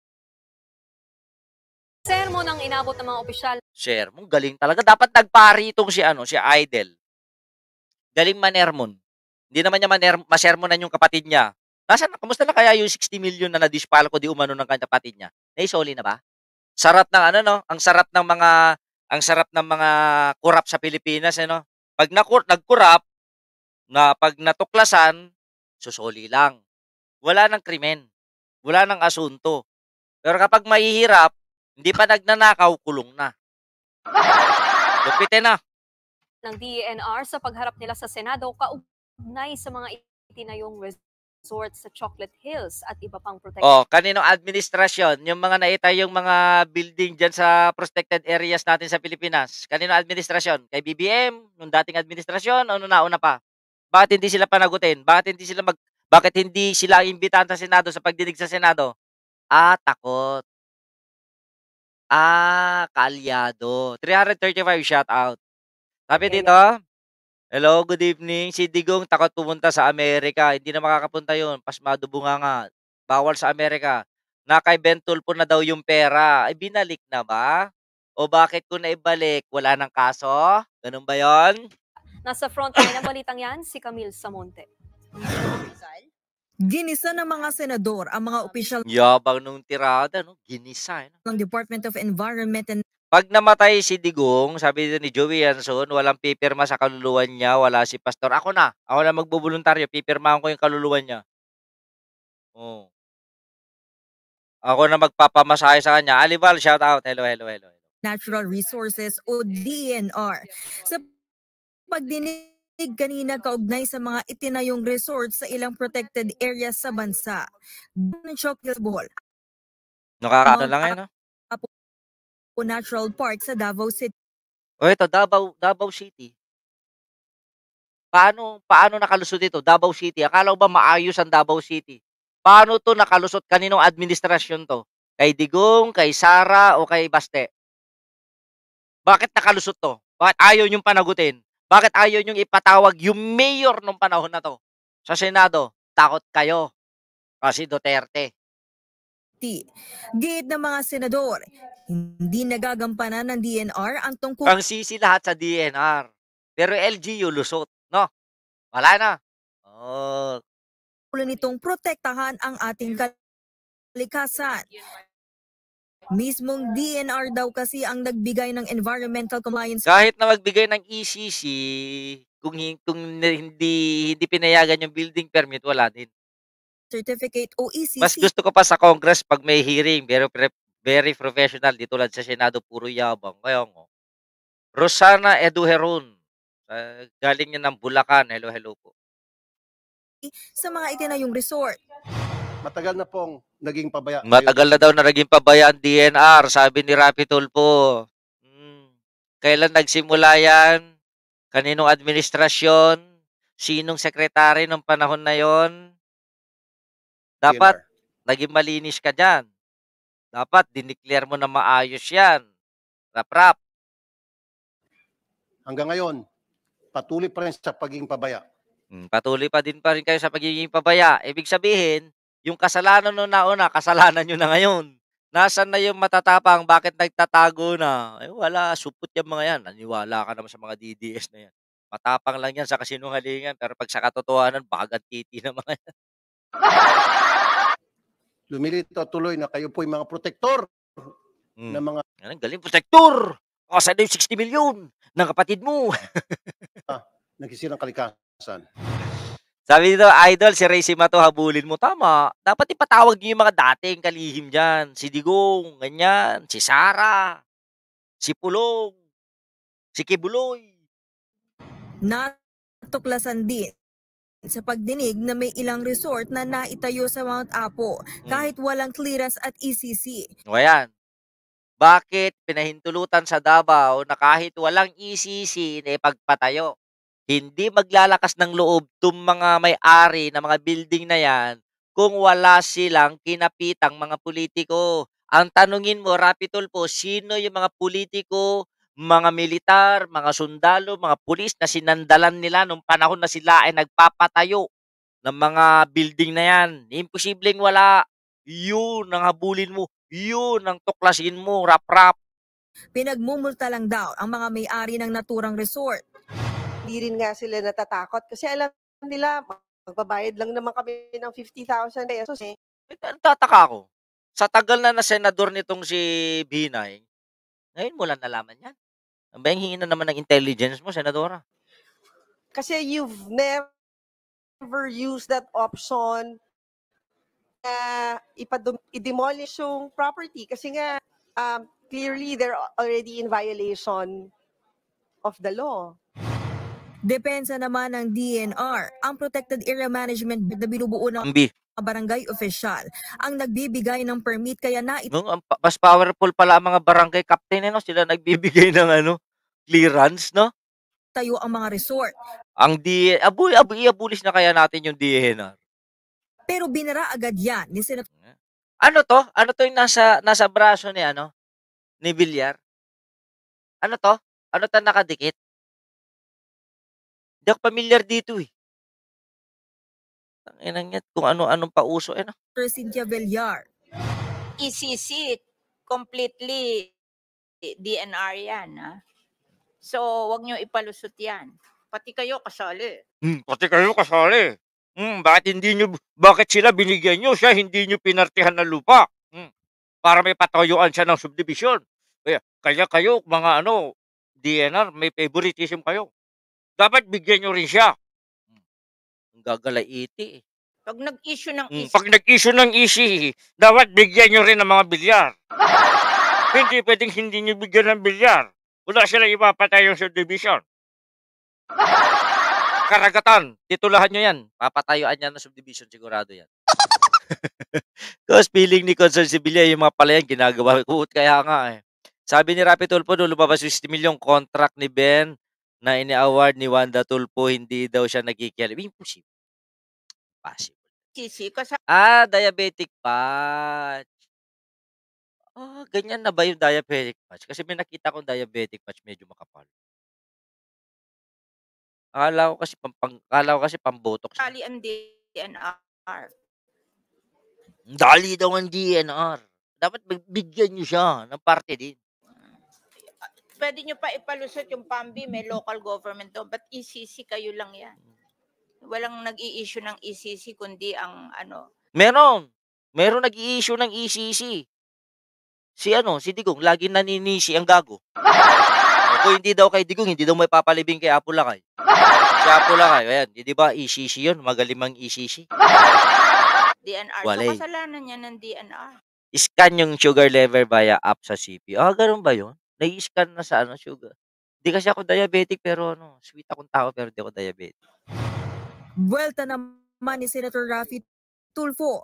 Sermon ang inabot ng mga opisyal. Sermon, galing talaga. Dapat nagpari itong si ano, si Idol. Galing manermon. Hindi naman niya maner masermonan yung kapatid niya. Nasaan, kamusta na kaya yung sixty million na nadispal ko di umano ng kanyang kapatid niya? Naisoli na ba? Sarap ng ano no, ang sarap ng mga ang sarap ng mga kurap sa Pilipinas eh no. Pag nakur nagkurap na pag natuklasan, susoli lang. Wala nang krimen. Wala nang asunto. Pero kapag mahihirap, hindi pa nagnanakaw, kulong na. Lupitin na. Ng D E N R sa pagharap nila sa Senado kaugnay sa mga itinayong resort sa Chocolate Hills at iba pang protected. Oh, kaninong administrasyon? Yung mga naitayong mga building dyan sa protected areas natin sa Pilipinas. Kaninong administrasyon? Kay B B M? Nung dating administrasyon? O nung nauna pa? Bakit hindi sila panagutin? Bakit hindi sila mag Bakit hindi sila imbitahan sa Senado sa pagdinig sa Senado? Ah, takot. Ah, kaalyado. three thirty-five shout out. Sabi dito, hello, good evening. Si Digong takot pumunta sa Amerika. Hindi na makakapunta yun. Pasmado bunganga. Bawal sa Amerika. Na kay Ben Tulfo na daw yung pera. Ay, binalik na ba? O bakit ko na ibalik? Wala nang kaso? Ganun ba yon? Nasa frontline ng balitang yan, si Camille Samonte. Ginisa ng mga senador ang mga opisyal Yabang nung tirada, no? Ginisa. Eh, no? ng Department of Environment and Pag namatay si Digong, sabi dito ni Joey Yanson, walang pipirma sa kaluluwan niya, wala si Pastor. Ako na, ako na magbubuluntaryo, pipirmahan ko yung kaluluwan niya. Oh. Ako na magpapamasahe sa kanya. Alival, shout out. Hello, hello, hello. Natural Resources o D N R. Sa pagdinig kanina kaugnay sa mga itinayong resort sa ilang protected areas sa bansa. Chocolate Bowl. Nakakaano lang yan, no? O Natural Park sa Davao City. O ito, Davao, Davao City. Paano, paano nakalusot ito? Davao City. Akala ko ba maayos ang Davao City? Paano to nakalusot? Kaninong administrasyon to? Kay Digong, kay Sara, o kay Baste? Bakit nakalusot to? Bakit ayaw niyong panagutin? Bakit ayaw niyong ipatawag yung mayor nung panahon na to? Sa Senado, takot kayo. Kasi Duterte. Gate ng mga senador, hindi nagagampanan ng D N R ang tungkol Ang sisi lahat sa D N R. Pero L G U lusot, no? Wala na. Oh. nitong protektahan ang ating kalikasan. Mismong D N R daw kasi ang nagbigay ng environmental compliance Kahit na magbigay ng E C C, kung hin kung hindi hindi pinayagan yung building permit, wala din. certificate o E C Mas C. gusto ko pa sa Congress 'pag may hearing, very pre very professional, di tulad sa Senado puro yabang. Kaya nga. Rosana Eduheron, ah, galing yan ng Bulacan. Hello, hello po. sa mga itinayong resort. Matagal na pong naging pabaya. Matagal na daw na naging pabaya ang D N R, sabi ni Rapi Tulfo. Hmm. Kailan nagsimula yan? Kaninong administrasyon? Sinong sekretary nung panahon na yon? Dapat naging malinis ka dyan. Dapat dineclare mo na maayos yan. Rap-rap. Hanggang ngayon, patuloy pa rin sa pagiging pabaya. Hmm, patuloy pa din pa rin kayo sa pagiging pabaya. Ibig sabihin, yung kasalanan nung nauna, kasalanan nyo na ngayon. Nasaan na yung matatapang? Bakit nagtatago na? Eh wala, supot yung mga yan. Naniwala ka naman sa mga D D S na yan. Matapang lang yan sa kasinungalingan, pero pag sa katotohanan, bagat titi na mga yan. Lumilito tuloy na kayo po yung mga protektor Hmm. ng mga Yan, galing, protector! Kasi na yung sixty million ng kapatid mo. ah, nagsisirang kalikasan. Sabi dito, idol, si Ray Simato, habulin mo. Tama. Dapat ipatawag niyo yung mga dating kalihim dyan. Si Digong, ganyan. Si Sara. Si Pulong. Si Kibuloy. Natuklasan din sa pagdinig na may ilang resort na naitayo sa Mount Apo kahit walang clearance at E C C. O ayan. Bakit pinahintulutan sa Davao na kahit walang E C C na ipagpatayo? Hindi maglalakas ng loob itong mga may-ari ng mga building na yan kung wala silang kinapitang mga politiko. Ang tanungin mo, Rapi Tulfo, sino yung mga politiko, mga militar, mga sundalo, mga pulis na sinandalan nila nung panahon na sila ay nagpapatayo ng mga building na yan? Imposibleng wala. Yun ang habulin mo. Yun ang tuklasin mo, rap-rap. Pinagmumulta lang daw ang mga may-ari ng naturang resort. Hindi rin nga sila natatakot kasi alam nila magbabayad lang naman kami ng fifty thousand pesos eh. Tataka ako. Sa tagal na na senador nitong si Binay, ngayon mo lang nalaman yan. Ang ba yung hingin na naman ng intelligence mo, senadora? Kasi you've never used that option na ipadum- i-demolish yung property kasi nga um, clearly they're already in violation of the law. Depensa naman ng D N R, ang Protected Area Management Board na binubuo ng Ambi. barangay official ang nagbibigay ng permit kaya na ito No, ang pa- mas powerful pala ang mga barangay captain, eh, no? Sila nagbibigay ng ano, clearance, no? tayo ang mga resort. Ang D abu abu iabulis na kaya natin yung D N R. Pero binara agad yan ni Senator Ano to? Ano to yung nasa nasa braso ni ano? Ni Villar? Ano to? Ano to nakadikit? Hindi ako familiar dito eh. Tanginang yan, kung ano-anong pauso eh, no? Cynthia Villar. E C C, completely D N R yan. Ha? So, wag nyo ipalusot yan. Pati kayo kasali. Hmm, pati kayo kasali. Hmm, bakit hindi nyo, bakit sila binigyan nyo siya, hindi nyo pinartihan ng lupa? Hmm, para may patayuan siya ng subdivision. Kaya, kaya kayo, mga ano, D N R, may favoritism kayo. Dapat bigyan nyo rin siya. Hmm, ang gagalaiti eh. Pag nag-issue ng Hmm, E C, pag nag-issue ng E C, dapat bigyan nyo rin ng mga bilyar. Hindi pwedeng hindi nyo bigyan ng bilyar. Wala sila ipapatay yung subdivision. Karagatan, titulahan nyo yan. Papatayuan yan ng subdivision, sigurado yan. Because feeling ni Consul Sibilia, yung mga palayan, ginagawa ko. Kaya nga eh. Sabi ni Rapi Tulfo, nung lumabas yung sixty million contract ni Ben na ini-award ni Wanda Tulfo, hindi daw siya nagkikialam. Imposible. Possible. C C, kasi Ah, diabetic patch. Ah, ganyan na ba yung diabetic patch? Kasi may nakita kong diabetic patch, medyo makapal. Akala ko kasi pang, pang akala ko kasi pambotox. sali ang D N R. Dali daw ang D N R. Dapat bigyan niyo siya ng parte din. Pwede nyo pa ipalusot yung P A M B, may local government doon. But E C C, kayo lang yan. Walang nag-i-issue ng E C C, kundi ang ano. Meron. Meron nag-i-issue ng E C C. Si ano, si Digong laging naninisi ang gago. O kung hindi daw kay Digong, hindi daw maipapalibing kay Apo Lakay. Si Apo Lakay, ayan, 'di ba isisi 'yun, magaling mang-isisi. D N R. So, Walay. kasalanan niya ng D N R. Scan yung sugar level via app sa C P. Ah, gano'n ba 'yun? Nai-scan na sa ano, sugar. Hindi kasi ako diabetic pero ano, sweet akong tao pero di ako diabetic. Buwelta naman ni Senator Raffy Tulfo,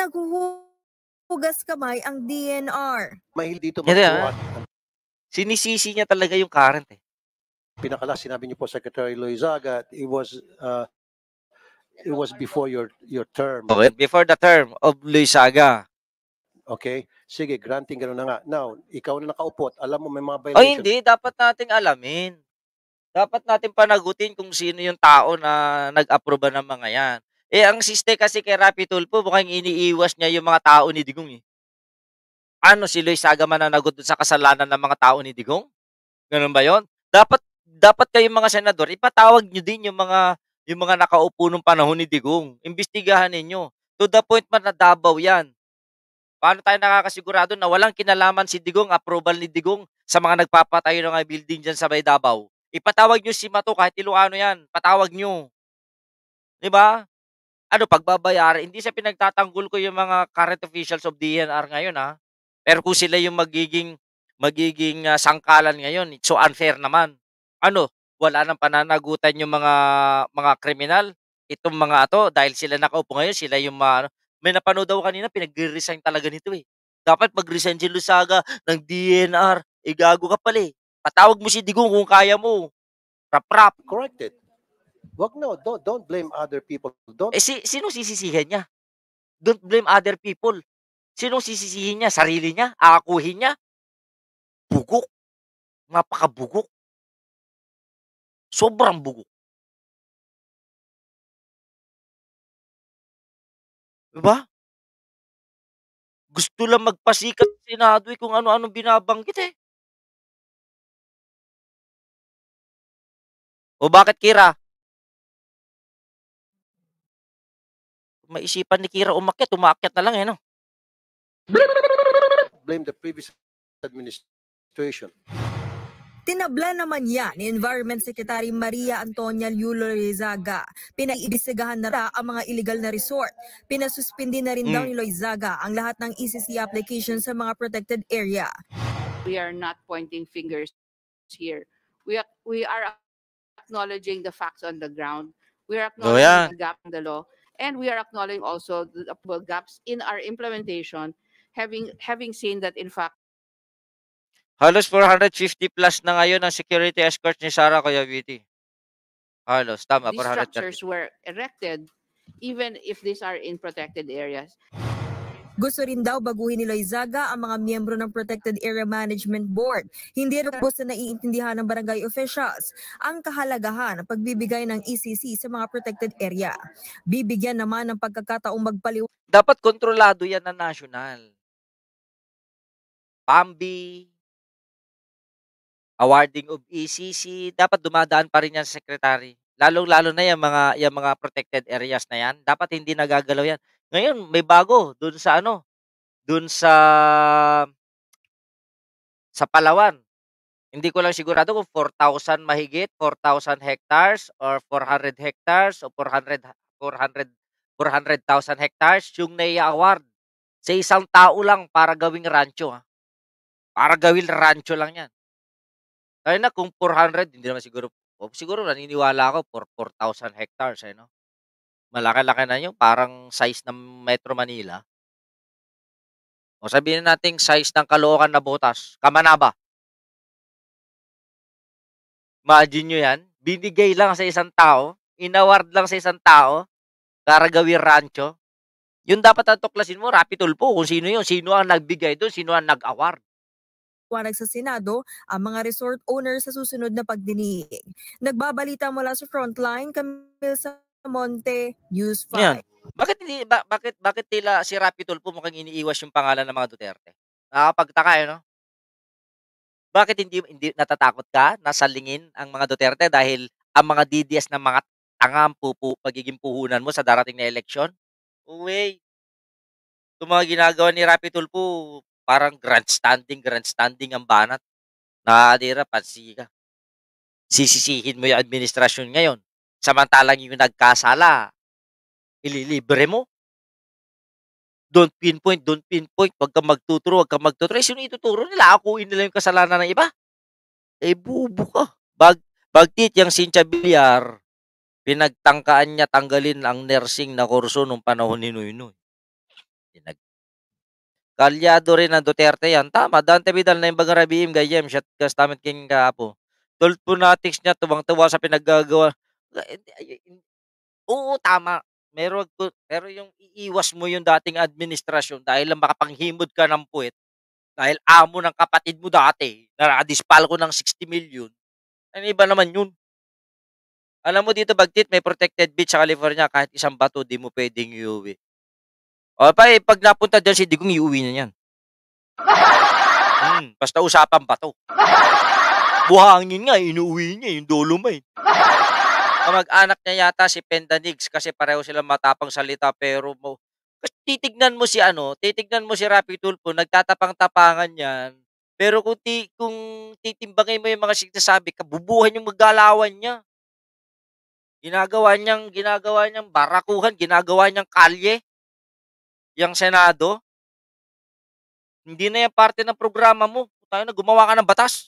naghuhugas kamay ang D N R. Mahil dito Hindi, ah. magbuhat. Sinisisi niya talaga yung current eh. Pinakala, sinabi niyo po Secretary Loizaga, it was uh, it was before your your term. Okay, before the term of Luisaga. Okay? Sige, granting gano'n na nga. Now, ikaw na nakaupo at alam mo may mga Ay violation. hindi, dapat nating alamin. Dapat natin panagutin kung sino yung tao na nag-aproba ng mga yan. Eh, ang siste kasi kay Raffy Tulfo, mukhang iniiwas niya yung mga tao ni Digong eh. Ano, si Luisaga mananagot dun sa kasalanan ng mga tao ni Digong? Ganun ba yon? Dapat, dapat kayong mga senador, ipatawag nyo din yung mga, yung mga nakaupo nung panahon ni Digong. Imbestigahan ninyo. To the point man na Davao yan. Paano tayo nakakasigurado na walang kinalaman si Digong, approval ni Digong sa mga nagpapatayo ng mga building dyan sa May Davao? Ipatawag nyo si Mato kahit Ilocano yan. Patawag nyo. Di ba? Ano, pagbabayaran. Hindi sa pinagtatanggol ko yung mga current officials of D N R ngayon, ha? Pero kung sila yung magiging, magiging uh, sangkalan ngayon, it's so unfair naman. Ano, wala nang pananagutan yung mga, mga kriminal. Itong mga ato, dahil sila nakaupo ngayon, sila yung mga, may napanood daw kanina, pinag-resign talaga nito eh. Dapat mag-resign si Lusaga ng D N R. Eh, gago ka pala eh. Patawag mo si Digong kung kaya mo. Rap-rap. Corrected. Wag no, don't, don't blame other people. Don't. Eh, si, sino sisisihin niya? Don't blame other people. Sino sisisihin niya? Sarili niya? Aakuhin niya? Bugok. Napakabugok. Sobrang bugok. Diba? Gusto lang magpasikat sa Senado eh, kung ano-anong binabanggit eh. O bakit, Kira? Maisipan ni Kira umakyat, umakyat na lang eh, no? Blame the previous administration. Tinabla naman yan ni Environment Secretary Maria Antonia Loizaga. Pinaiimbestigahan na ra ang mga illegal na resort. Pinasuspindi na rin Hmm. daw ni Loizaga ang lahat ng E C C application sa mga protected area. We are not pointing fingers here. We are, we are acknowledging the facts on the ground. We are Oh, acknowledging yan. the gap in the law, and we are acknowledging also the the gaps in our implementation, having having seen that in fact Halos four hundred fifty plus na ngayon ang security escort ni Sara Coyaviti. Halos, tama, these four hundred thirty. structures were erected, even if these are in protected areas. Gusto rin daw baguhin ni Loizaga ang mga miyembro ng Protected Area Management Board. Hindi rin gusto na naiintindihan ng barangay officials ang kahalagahan ng pagbibigay ng E C C sa mga protected area. Bibigyan naman ng pagkakataong magpaliwanag. Dapat kontrolado yan na national. Pambi, awarding of E C C, dapat dumadaan pa rin yan sa secretary. Lalong-lalo na yung mga, yung mga protected areas na yan. Dapat hindi nagagalaw yan. Ngayon, may bago dun sa ano, dun sa sa Palawan. Hindi ko lang sigurado kung four thousand mahigit, four thousand hectares or four hundred hectares o four hundred four hundred four hundred thousand hectares yung nai-award sa isang tao lang para gawing rancho. Ha? Para gawing rancho lang yan. Kaya na kung four hundred, hindi naman siguro, o siguro naniniwala ako for four thousand hectares. Eh, no? Malaki-laki na yun, parang size ng Metro Manila. O sabihin natin size ng Caloocan na Botas, Kamanaba. Imagine nyo yan, binigay lang sa isang tao, inaward lang sa isang tao, para gawin rancho. Yun dapat ang tuklasin mo, Raffy Tulfo, kung sino yun, sino ang nagbigay doon, sino ang nag-award. sa Senado ang mga resort owners sa susunod na pagdinig. Nagbabalita mula sa Frontline, Camille Monte, News Yan. five. Bakit hindi ba, bakit bakit tila si Raffy Tulfo mukhang iniiwas yung pangalan ng mga Duterte? Nakakapagtaka eh, no? Bakit hindi hindi natatakot ka na salingin ang mga Duterte dahil ang mga D D S ng mga tanga ang pupu, pagiging puhunan mo sa darating na eleksyon? Uy. Itong mga ginagawa ni Raffy Tulfo, parang grandstanding, grandstanding ang banat. Nakakadira, pansi ka. Sisisihin mo yung administrasyon ngayon. Samantalang yung nagkasala, ililibre mo. Don't pinpoint, don't pinpoint. Huwag kang magtuturo, huwag kang magtuturo. Eh, sino ituturo nila? Akuin nila yung kasalanan ng iba. Eh, bubo ka. Bag, bagtit yung Cynthia Villar, pinagtangkaan niya tanggalin ang nursing na kurso nung panahon ni Noynoy. Pinag Kalyado rin ang Duterte yan. Tama, Dante Vidal na yung bagang Rabiim, gayem, shot kastamit king kapo. Tulpo natics niya, tuwang-tuwa sa pinaggagawa. Oo, tama. Pero, pero yung iiwas mo yung dating administrasyon dahil lang makapanghimod ka ng puwet, dahil amo ng kapatid mo dati, na nakadispal ko ng sixty million, ano iba naman yun? Alam mo dito, Bagtit, may protected beach sa California, kahit isang bato, di mo pwedeng iuwi. O, pa, eh, pag napunta dyan si Digong, iuwi na yan. Hmm, basta usapan bato. Buhangin nga, inuuwi niya, yung Dolomite. Kamag-anak niya yata si Pendanix kasi pareho silang matapang salita pero mo titignan mo si ano, titignan mo si Rapi Tulfo, nagtatapang-tapangan yan. Pero kung, ti, kung titimbangin mo yung mga sinasabi, kabubuhan yung maggalawan niya. Ginagawa niyang, ginagawa niyang barakuhan, ginagawa niyang kalye. Yang Senado. Hindi na yan parte ng programa mo. Tayo na gumawa ka ng batas.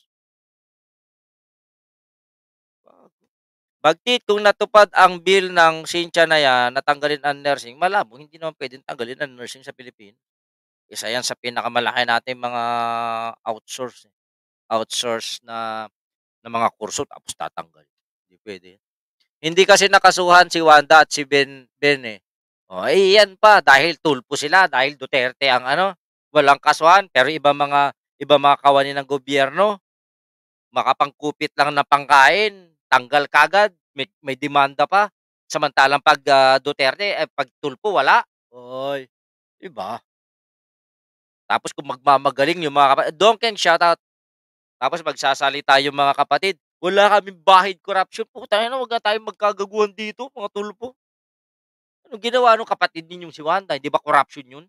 Bagtit, kung natupad ang bill ng Cynthia na yan, natanggalin ang nursing, malabo, hindi naman pwedeng tanggalin ang nursing sa Pilipinas. Isa yan sa pinakamalaki natin mga outsource. Outsource na, na mga kurso, tapos tatanggal. Hindi pwede. Hindi kasi nakasuhan si Wanda at si Ben, Ben eh. O, eh, yan pa, dahil Tulfo sila, dahil Duterte ang ano, walang kasuhan, pero iba mga, iba mga kawani ng gobyerno, makapangkupit lang na pangkain, tanggal kagad, may, may demanda pa. Samantalang pag uh, Duterte, eh, pag Tulfo, wala. Oy, iba. Tapos kung magmamagaling yung mga kapatid, Donken, shoutout. Tapos magsasalita yung mga kapatid, wala kaming bahid corruption. Puta na, huwag na tayong magkagaguhan dito, mga Tulfo. Anong ginawa nung kapatid ninyong si Wanda? Hindi ba corruption yun?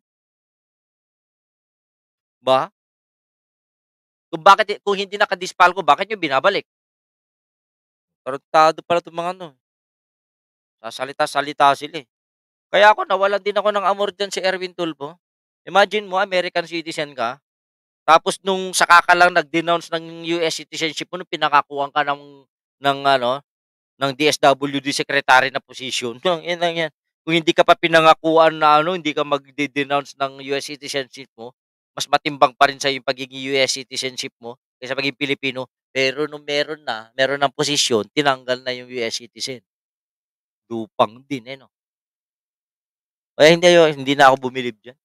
Ba? Kung bakit, kung hindi nakadispal ko, bakit nyo binabalik? Tarantado pala itong mga ano. Sasalita-salita sila eh. Kaya ako, nawalan din ako ng amor dyan si Erwin Tulfo. Imagine mo, American citizen ka. Tapos nung saka ka lang nag-denounce ng U S citizenship mo, nung pinakakuhan ka ng, ng, ano, ng D S W D secretary na position. Yan lang yan. Kung hindi ka pa pinangakuan na ano, hindi ka mag-denounce ng U S citizenship mo, mas matimbang pa rin sa yung pagiging U S citizenship mo kaysa pagiging Pilipino. Pero nung meron na, meron ng posisyon, tinanggal na yung U S citizen. Lupang din eh, no? Kaya hindi, hindi na ako bumilib dyan.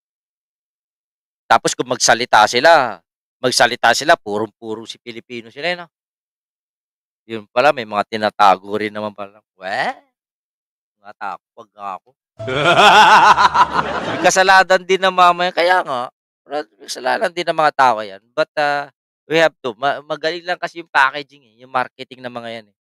Tapos kung magsalita sila, magsalita sila, purong-puro si Pilipino sila, eh, no? Yun pala, may mga tinatago rin naman pala. Weh? Mga tako, wag nga ako. May kasalanan din ng mamaya. Kaya nga, may kasalanan din ng mga tao yan. But, uh, we have to. Ma magaling lang kasi yung packaging, eh, yung marketing ng mga yan. Eh.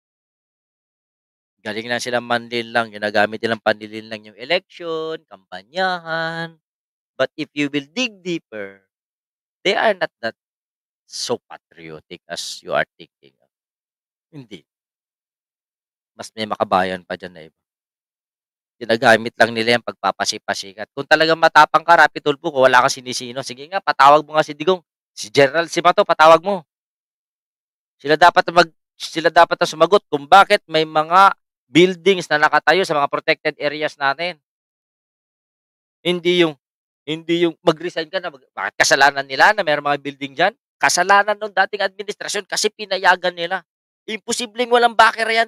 Galing lang silang manlin lang. Ginagamit nilang panlilin lang yung election, kampanyahan. But if you will dig deeper, they are not that so patriotic as you are thinking. Hindi. Mas may makabayan pa dyan na iba. Ginagamit lang nila yung pagpapasipasikat. Kung talagang matapang ka, Rapi Tulfo, kung wala kang sinisino, sige nga, patawag mo nga si Digong. Si General Simato, patawag mo. Sila dapat mag sila dapat na sumagot kung bakit may mga buildings na nakatayo sa mga protected areas natin. Hindi yung hindi yung mag-resign ka na, mag, bakit kasalanan nila na mayroong mga building diyan? Kasalanan ng dating administrasyon kasi pinayagan nila. Imposibleng walang backer yan.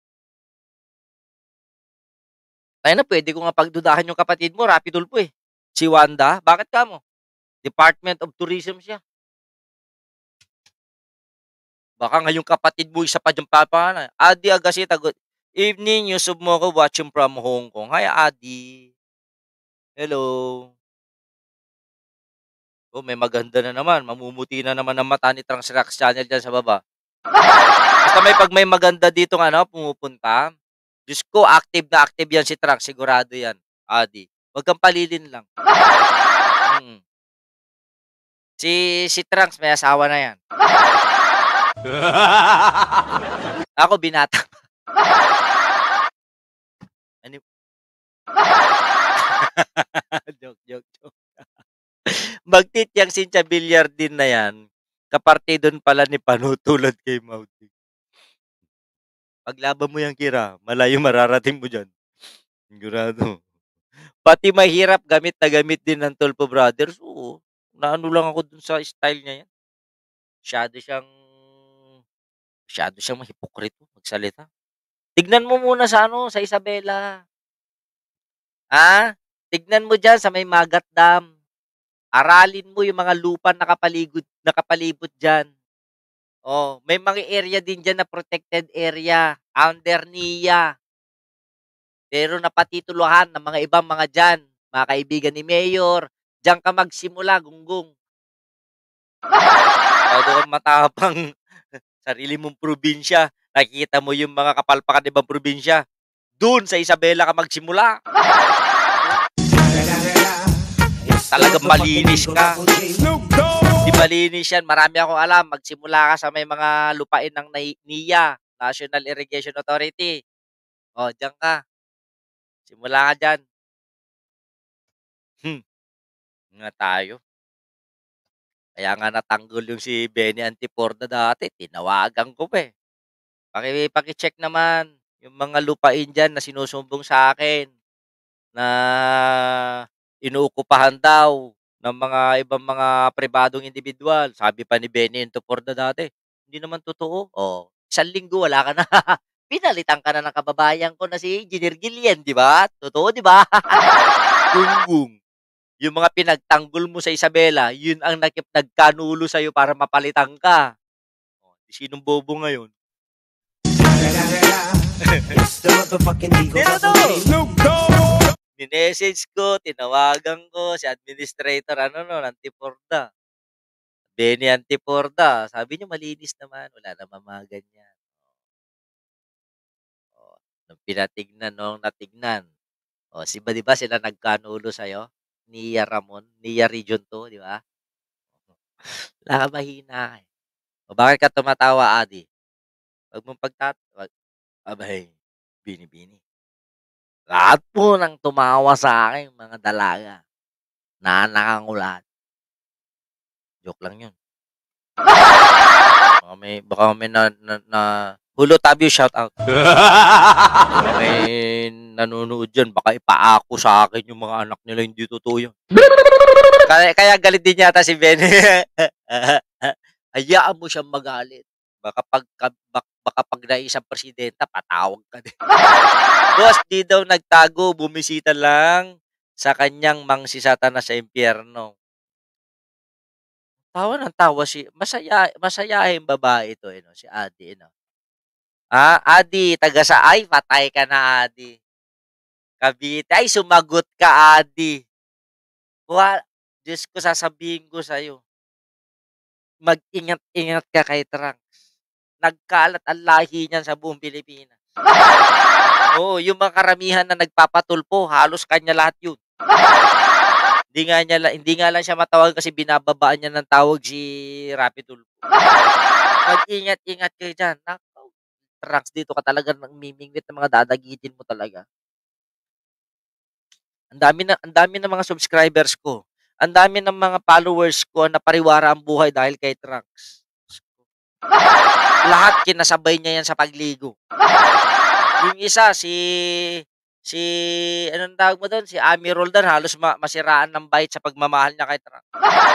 Kaya na pwede ko nga pagdudahan yung kapatid mo, Rapi Tulfo eh. Si Wanda, bakit ka mo? Department of Tourism siya. Baka ngayong kapatid mo isa pa dyan papana. Adi Agasita, good evening. Yusuf mo ko watching from Hong Kong. Hi, Adi. Hello. Oh, may maganda na naman. Mamumuti na naman ang mata ni Transrax Channel dyan sa baba. Basta may pag may maganda dito nga, no, pumupunta. Diyos ko, active na active yan si Trax. Sigurado yan, Adi. Huwag kang palilin lang. Hmm. Si si Trunks may asawa na yan. Ako binata pa. Ano joke, joke, joke. Magtitiyang Cynthia Villar din na yan, kapartidon pala ni Panu tulad kay Mauti. Paglaban mo yan, Kira, malayo mararating mo dyan. Sigurado. Pati mahirap gamit na gamit din ng Tulfo Brothers. Oo. Naano lang ako dun sa style niya yan. Masyado siyang masyado siyang mahipokrito magsalita. Tignan mo muna sa ano, sa Isabela. Ah, tignan mo diyan sa may Magat Dam. Aralin mo yung mga lupa nakapaligid nakapalibot diyan. Oh, may mga area din diyan na protected area under N I A. Pero napatituluhan ng mga ibang mga diyan, mga kaibigan ni Mayor, diyan ka magsimula, gunggong. Masyado kang matapang. Sarili mong probinsya. Nakikita mo yung mga kapalpakan ibang probinsya. Doon sa Isabela ka magsimula. Talagang malinis ka. Di malinis yan. Marami akong alam. Magsimula ka sa may mga lupain ng N I A, National Irrigation Authority. O, diyan ka. Simula ka dyan. Hmm. Nga tayo. Kaya nga natanggol yung si Benny Antiporda dati. Tinawagan ko pa eh. Paki, paki-check naman yung mga lupain dyan na sinusumbong sa akin na inuukupahan daw ng mga ibang mga pribadong individual. Sabi pa ni Benny Antiporda dati, hindi naman totoo. Oh, isang linggo wala ka na. Pinalitan ka na ng kababayan ko na si Engineer Gillian, di ba? Totoo, di ba? Gunggong. Yung mga pinagtanggol mo sa Isabela, yun ang nakip nagkanulo sa'yo para mapalitan ka. Oh, sinong bobo ngayon? Pero to, minessage ko, tinawagan ko si administrator, ano no, Antiporda. Benny Antiporda. Sabi niyo malinis naman, wala naman mga ganyan. Oh, nung pinatignan, nung natignan. Oh, si ba di ba sila nagkanulo sa'yo? Nia Ramon, Nia Region two, di ba? Wala ka mahina eh. O bakit ka tumatawa, Adi? Wag mong pagtat... Wag... Abay, bini-bini. Lahat po nang tumawa sa akin, mga dalaga. Naanakan ko lahat. Joke lang yun. Baka may, baka may na, na, na Hulo Tabio, shout out. Baka may nanonood dyan, baka ipaako sa akin yung mga anak nila, hindi totoo yun. Kaya, kaya galit din yata si Ben. Hayaan mo siyang magalit. Baka pag, baka, baka pag naisang presidenta, patawag ka din. Boss, di daw nagtago, bumisita lang sa kanyang mangsi Satanas sa impyerno. Tawa ng tawa si, masaya, masayahin babae ito, eh, no? Si Adi, eh, no? Ah, Adi, taga sa, ay, patay ka na, Adi. Cavite, ay, sumagot ka, Adi. Wala, Diyos ko, sasabihin ko sa'yo. Mag-ingat-ingat ka kay Trunks. Nagkalat ang lahi niyan sa buong Pilipinas. Oo, yung mga karamihan na nagpapatulpo, halos kanya lahat yun. Hindi nga, niya, hindi nga lang siya matawag kasi binababaan niya ng tawag si Rapi Tulfo. Mag-ingat-ingat kayo dyan. Nakaw, Trunks, dito ka talaga nang mimingwit ng mga dadagitin mo talaga. Ang dami na, ang dami ng mga subscribers ko. Ang dami ng mga followers ko na pariwara ang buhay dahil kay Trunks. Lahat kinasabay niya yan sa pagligo. Yung isa, si... Si... Anong tawag mo doon? Si Ami Roldan, halos ma masiraan ng bait sa pagmamahal niya kay Trunks.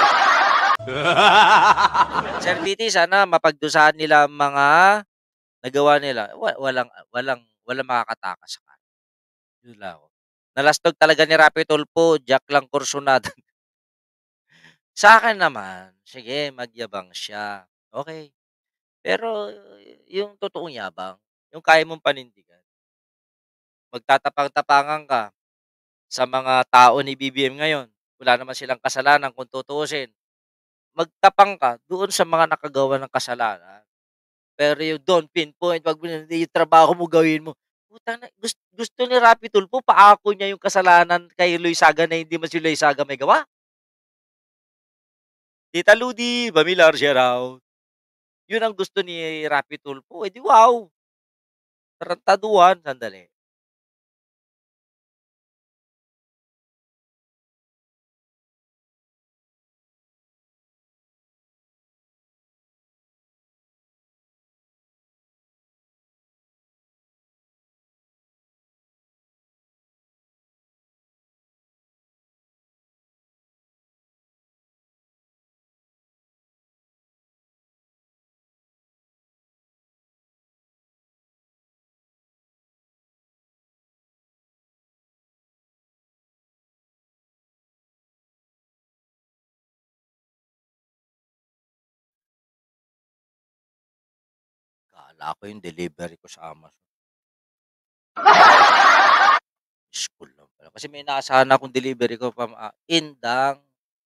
Sir Titi, sana mapagdusahan nila ang mga nagawa nila. Walang, walang, walang makakatakas sa kanila. Yun lang ako. Nalastog talaga ni Rapi Tulfo, Jack lang kursunada. Sa akin naman, sige, magyabang siya. Okay. Pero, yung totoong yabang, yung kaya mong panindigan, magtatapang-tapangan ka sa mga tao ni B B M ngayon. Wala naman silang kasalanan kung tutuusin. Magtapang ka doon sa mga nakagawa ng kasalanan. Pero yung don't pinpoint, wag mo yung trabaho mo gawin mo. Puta na, gusto, gusto ni Rapi Tulfo, paako niya yung kasalanan kay Loy Saga na hindi man si Loy Saga may gawa. Tita Ludi, Bamilar, shout out. Yun ang gusto ni Rapi Tulfo. Eh di wow. Tarantaduhan. Sandali. Kala ko yung delivery ko sa Amazon. School lang pala. Kasi may inaasahan akong delivery ko from uh, Indang.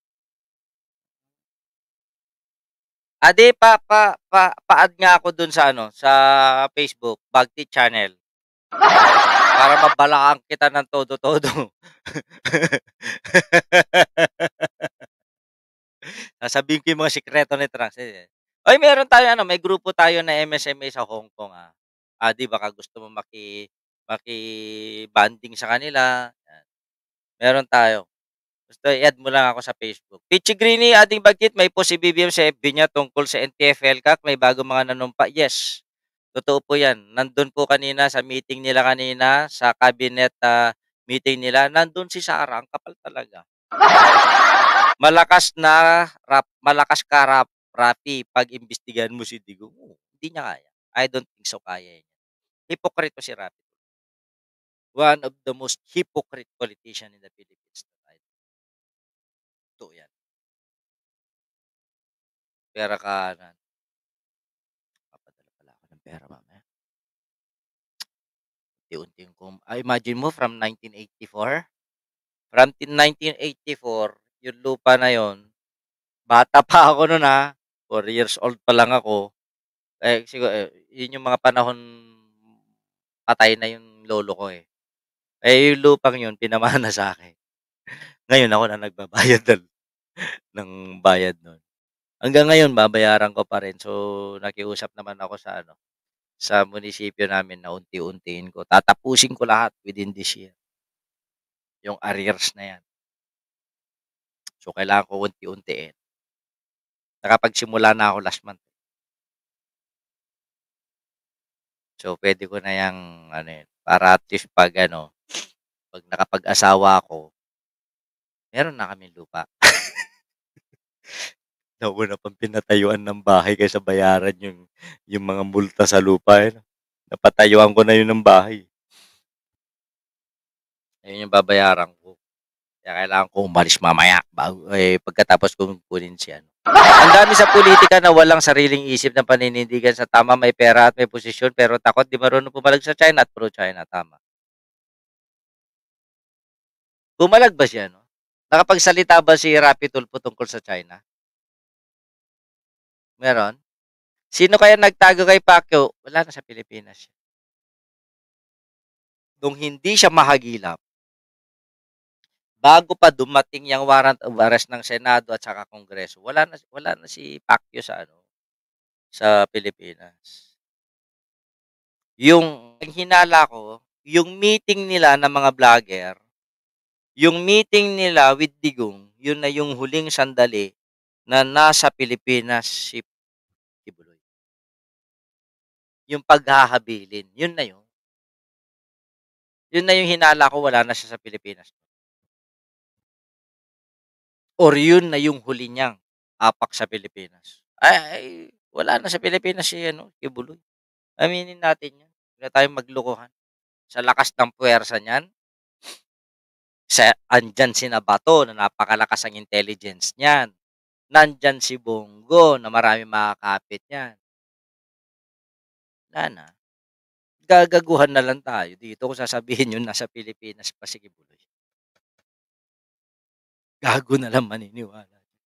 Ade pa pa pa pa-add nga ako dun sa ano, sa Facebook, Bagti Channel. Para mabalakang kita ng todo-todo. Sasabihin ko yung mga sikreto ni Trunks. Eh. Oy, meron tayo ano, may grupo tayo na M S M A sa Hong Kong ah. Ah, di baka gusto mo maki maki-banding sa kanila. Yan. Meron tayo. Gusto i-add mo lang ako sa Facebook. Pichi Greeny, ating bagkit, may po si B B M sa F B niya tungkol sa N T F L C A C. May bago mga nanumpa. Yes. Totoo po yan. Nandun po kanina sa meeting nila kanina, sa cabinet uh, meeting nila, nandun si Sara. Ang kapal talaga. Malakas na, rap, malakas ka rap, Rapi, pag imbestigahan mo si Digong. Oh, hindi niya kaya. I don't think so kaya niya. Hypocrite po si Rapi. One of the most hypocrite politician in the Philippines. Ito yan. Pera kanan. Papadala pala ako ng pera mamaya. Unti-unting kum... Ah, imagine mo from nineteen eighty-four? From nineteen eighty-four, yung lupa na yon, bata pa ako noon ha. four years old pa lang ako. Eh, siguro, eh, yun yung mga panahon patay na yung lolo ko eh. Eh, yung lupang yun, pinamana sa akin. Ngayon ako na nagbabayad ng, ng bayad nun. Hanggang ngayon, babayaran ko pa rin. So, nakiusap naman ako sa ano, sa munisipyo namin na unti-untiin ko. Tatapusin ko lahat within this year. Yung arrears na yan. So, kailangan ko unti-untiin. Nakapagsimula na ako last month. So, pwede ko na yung, ano yun, para at least pag, ano, pag nakapag-asawa ako, meron na kami lupa. Nauna pang pinatayuan ng bahay kaysa bayaran yung, yung mga multa sa lupa. Eh. Napatayuan ko na yun ng bahay. Ayun yung babayaran ko. Kaya kailangan ko umalis mamaya bago, eh, pagkatapos kong kunin siya. Ang dami sa politika na walang sariling isip ng paninindigan sa tama, may pera at may posisyon, pero takot di marunong pumalag sa China at pro-China. Tama. Pumalag ba siya? No? Nakapagsalita ba si Rapi Tulfo tungkol sa China? Meron? Sino kaya nagtago kay Pacquiao? Wala na sa Pilipinas. Nung hindi siya mahagilap, bago pa dumating yung warrant of arrest ng Senado at saka Kongreso, wala na wala na si Pacquiao sa ano sa Pilipinas. Yung hinala ko, yung meeting nila ng mga vlogger, yung meeting nila with Digong, yun na yung huling sandali na nasa Pilipinas si Kibuloy. Yung paghahabilin, yun na yun. Yun na yung hinala ko, wala na siya sa Pilipinas. Or yun na yung huli niyang apak sa Pilipinas. Ay, ay wala na sa Pilipinas si ano, Kibuloy. Aminin natin yan. Wala tayong maglukuhan. Sa lakas ng puwersa niyan, sa andyan si Nabato na napakalakas ang intelligence niyan. Nandyan si Bongo na marami makakapit niyan. Wala na. Gagaguhan na lang tayo dito kung sasabihin yun nasa Pilipinas pa si Kibuloy. Gago na lang maniniwala.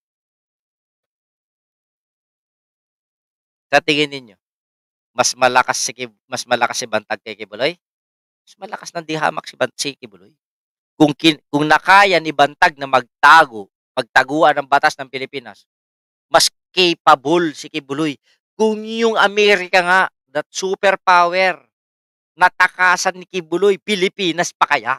Sa tingin ninyo, mas malakas si Kib mas malakas si Bantag kay Kibuloy? Mas malakas ng dihamak si, Bant si Kibuloy. Kung kin kung nakaya ni Bantag na magtago, pagtaguan ng batas ng Pilipinas, Mas capable si Kibuloy. Kung yung Amerika nga, that superpower, natakasan ni Kibuloy, Pilipinas pa kaya?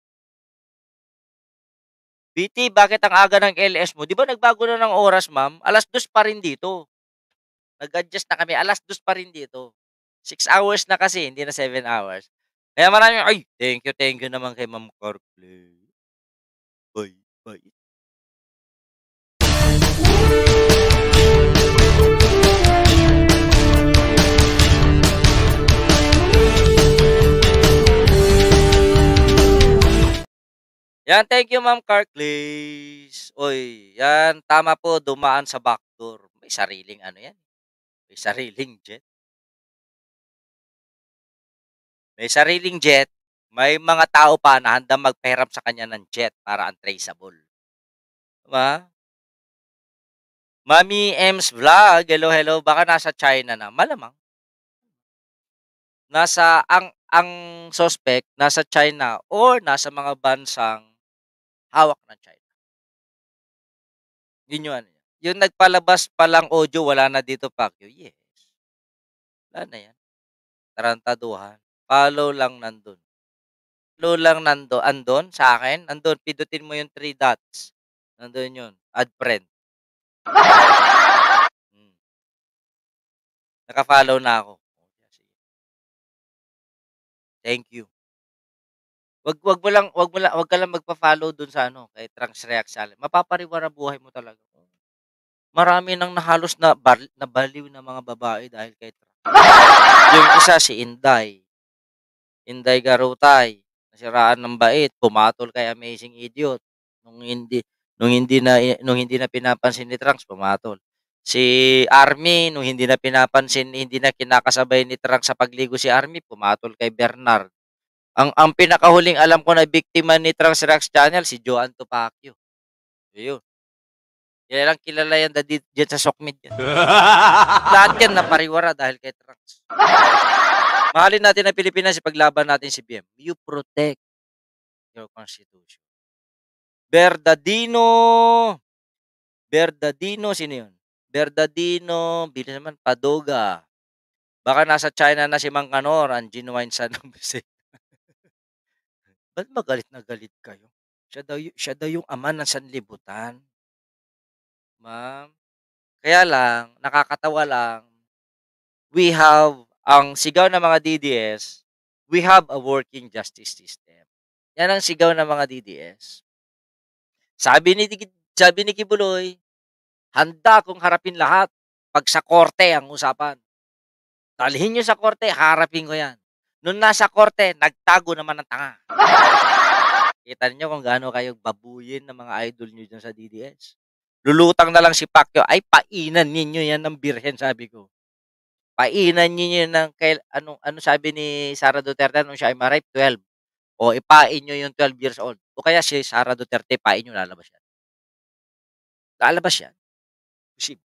B T, bakit ang aga ng L S mo? Di ba nagbago na ng oras, ma'am? Alas dos pa rin dito. Nag-adjust na kami. Alas dos pa rin dito. Six hours na kasi, hindi na seven hours. Kaya maraming, ay, thank you, thank you naman kay Ma'am Carplay. Bye, bye. Yan, thank you Ma'am Carclays. Oy, yan, tama po, dumaan sa backdoor. May sariling ano yan. May sariling jet. May sariling jet. May mga tao pa na handang magpahiram sa kanya ng jet para untraceable. Diba? Mami M's Vlog, hello, hello. Baka nasa China na. Malamang. Nasa, ang, ang suspect, nasa China or nasa mga bansang hawak ng China. Yun yung ano. Yung nagpalabas palang audio, wala na dito, Pacquiao. Yes. Wala na yan. Tarantaduhan. Follow lang nandun. Follow lang nandun. Andun sa akin. Andun. Pidutin mo yung three dots. Nandun yun. Add friend. Hmm. Naka-follow na ako. Thank you. Wag wag mo lang, wag mo lang, wag ka lang magpa-follow dun sa ano, kay Trunks React Channel. Mapapariwara buhay mo talaga. Marami nang nahalos na bar, nabaliw na mga babae dahil kay Trunks. Yung isa si Inday. Inday Garutay. Nasiraan ng bait, pumatol kay Amazing Idiot. Nung hindi nung hindi na nung hindi na pinapansin ni Trunks, pumatol. Si Army, nung hindi na pinapansin, hindi na kinakasabay ni Trunks sa pagligo si Army, pumatol kay Bernard. Ang ang pinakahuling alam ko na biktima ni Trunks React Channel, si Joan Tupacio. Ayun. Yan lang kilala yan dadi dyan sa Sokmid yan. Lahat yan napariwara dahil kay Trunks. Mahalin natin ang Pilipinas, ipaglaban natin si B M. You protect your constitution. Bernardino. Bernardino, sino yun? Bernardino, bilis naman, Padoga. Baka nasa China na si Mang Kanor, ang genuine son ng Bisaya. Ba't magalit na galit kayo? Siya daw, siya daw yung ama ng sanlibutan. Ma'am. Kaya lang, nakakatawa lang, we have, ang sigaw ng mga D D S, we have a working justice system. Yan ang sigaw ng mga D D S. Sabi ni, sabi ni Kibuloy, handa kong harapin lahat pag sa korte ang usapan. Talhin nyo sa korte, harapin ko yan. Nung nasa korte, nagtago naman ng tanga. Kita niyo kung gaano kayo babuyin ng mga idol nyo dyan sa D D S. Lulutang na lang si Pacquiao, ay painan ninyo yan ng birhen, sabi ko. Painan ninyo yan ng, kay, ano, ano sabi ni Sara Duterte nung siya ay ma-rape, twelve. O ipain nyo yung twelve years old. O kaya si Sara Duterte, pain nyo, lalabas yan. Lalabas yan. Posible.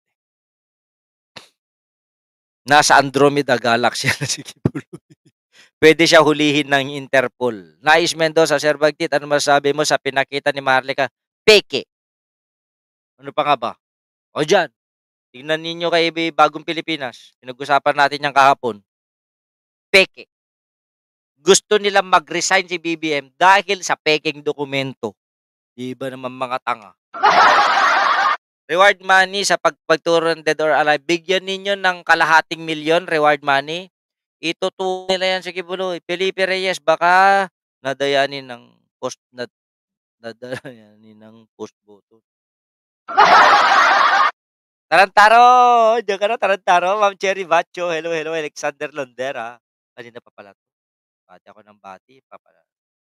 Nasa Andromeda Galaxy na si Kibuloy. Pwede siya hulihin ng Interpol. Nais Mendoza, Sir Bagtit, ano masasabi mo sa pinakita ni Marlica? Peke. Ano pa nga ba? O dyan, tingnan ninyo kay Bagong Pilipinas. Pinag-usapan natin yung kahapon. Peke. Gusto nilang mag-resign si B B M dahil sa peking dokumento. Di ba naman mga tanga? Reward money sa pagpagturo ng dead or alive. Bigyan ninyo ng kalahating milyon reward money. Itutulong nila yan sa Kibuloy. Felipe Reyes, baka nadayanin ng post nad, nadayanin ng post voto. Tarantaro! Diyan ka na, Tarantaro. Ma'am Cherry Bacho. Hello, hello. Alexander Londera. Kanina pa pala to. Bati ako ng bati. Papala.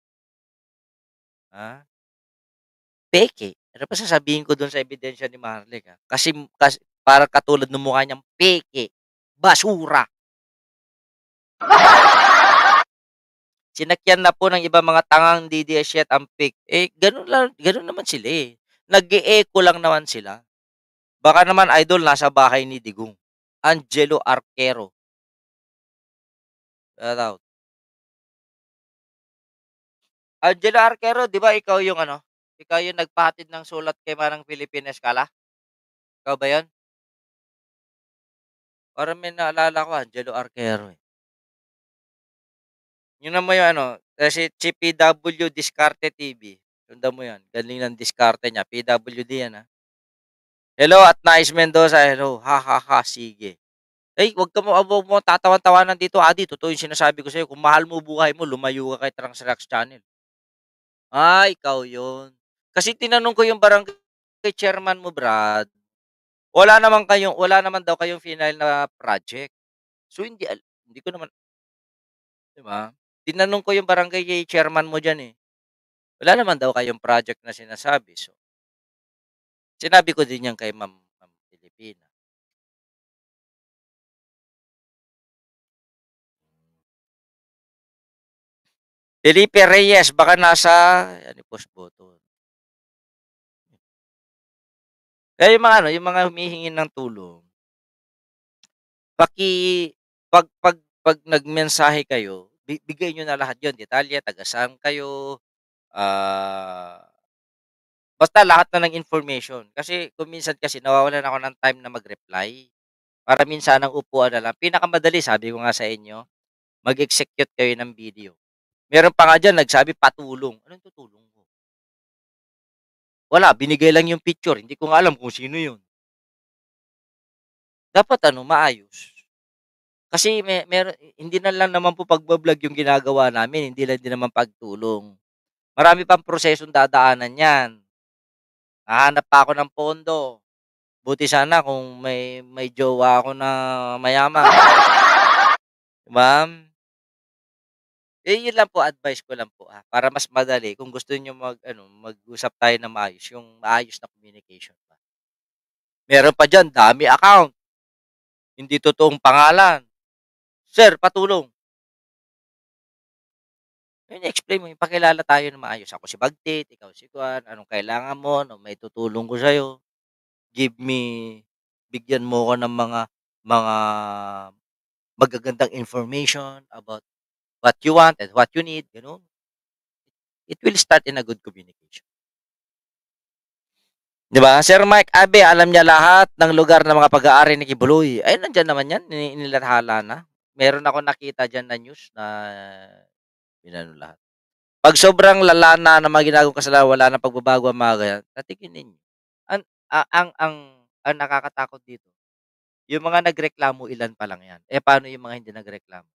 Ha? Peke. Ano pa sasabihin ko doon sa ebidensya ni Marlek? Ha? Kasi, kasi para katulad ng mukha niyang peke. Basura. Sinakyan na po ng iba mga tangang D D S yet ang fake. Eh, ganun, lang, ganun naman sila eh. Nag-e-echo lang naman sila. Baka naman idol nasa bahay ni Digong. Angelo Arquero. Shout out. Angelo Arquero, di ba ikaw yung ano? Ikaw yung nagpahatid ng sulat kay Manang Philippine Escala? Ikaw ba yun? Parang may naalala ko, Angelo Arquero eh. Yun naman yung ano, kasi si P W Diskarte T V. Sundan mo yan. Galing ng diskarte niya. P W D yan ha. Hello at Nice Mendoza. Hello. Ha ha ha. Sige. Ay, wag ka mo, wag mo tatawan-tawanan dito, Adi. Totoo yung sinasabi ko sa'yo. Kung mahal mo buhay mo, lumayo ka kay Transrax Channel. Ah, ikaw yun. Kasi tinanong ko yung barangay chairman mo, Brad. Wala naman kayong, wala naman daw kayong final na project. So, hindi, al- hindi ko naman, di ba? Tinanong ko yung barangay chairman mo dyan eh. Wala naman daw kayong project na sinasabi. So, sinabi ko din yan kay Ma'am, Ma'am Pilipina. Felipe Reyes, baka nasa, yan, post button. Kaya yung mga ano, yung mga humihingi ng tulong, paki, pag, pag, pag nagmensahe kayo, bi- bigay nyo na lahat yon, detalye, taga saan kayo, ah, basta lahat na ng information. Kasi kung minsan kasi nawawalan ako ng time na mag-reply. Para minsan ang upuan na lang. Pinakamadali, sabi ko nga sa inyo, mag-execute kayo ng video. Meron pa nga dyan, nagsabi patulong. Anong tutulong ko? Wala, binigay lang yung picture. Hindi ko nga alam kung sino yun. Dapat ano, maayos. Kasi may, meron, hindi na lang naman po pagbablog yung ginagawa namin. Hindi lang din naman pagtulong. Marami pang prosesong dadaanan yan. Nahanap pa ako ng pondo. Buti sana kung may may jowa ako na mayaman. Ma'am. Eh, yun lang po, advice ko lang po, ah, para mas madali kung gusto niyo mag ano, mag-usap tayo na maayos, yung maayos na communication ba. Meron pa diyan, dami account. Hindi totoong pangalan. Sir, patulong. Yun, explain mo, ipakilala tayo na maayos. Ako si Bagtit, ikaw si Kuan, anong kailangan mo, ano may tutulong ko sa'yo. Give me, bigyan mo ko ng mga, mga magagandang information about what you want and what you need, gano'n. It will start in a good communication. 'Di ba? Sir Mike Abe, alam niya lahat ng lugar ng mga pag-aari ni Kibuloy. Ay, nandiyan naman 'yan, ini inilathala na. Meron ako nakita diyan na news na inano lahat. 'Pag sobrang lala na ng mga ginagawang kasalanan, wala ng pagbabago ang mga ganyan, tatiginin niyo. An a ang ang ang nakakatakot dito, yung mga nagreklamo ilan pa lang 'yan. Eh, paano yung mga hindi nagreklamo?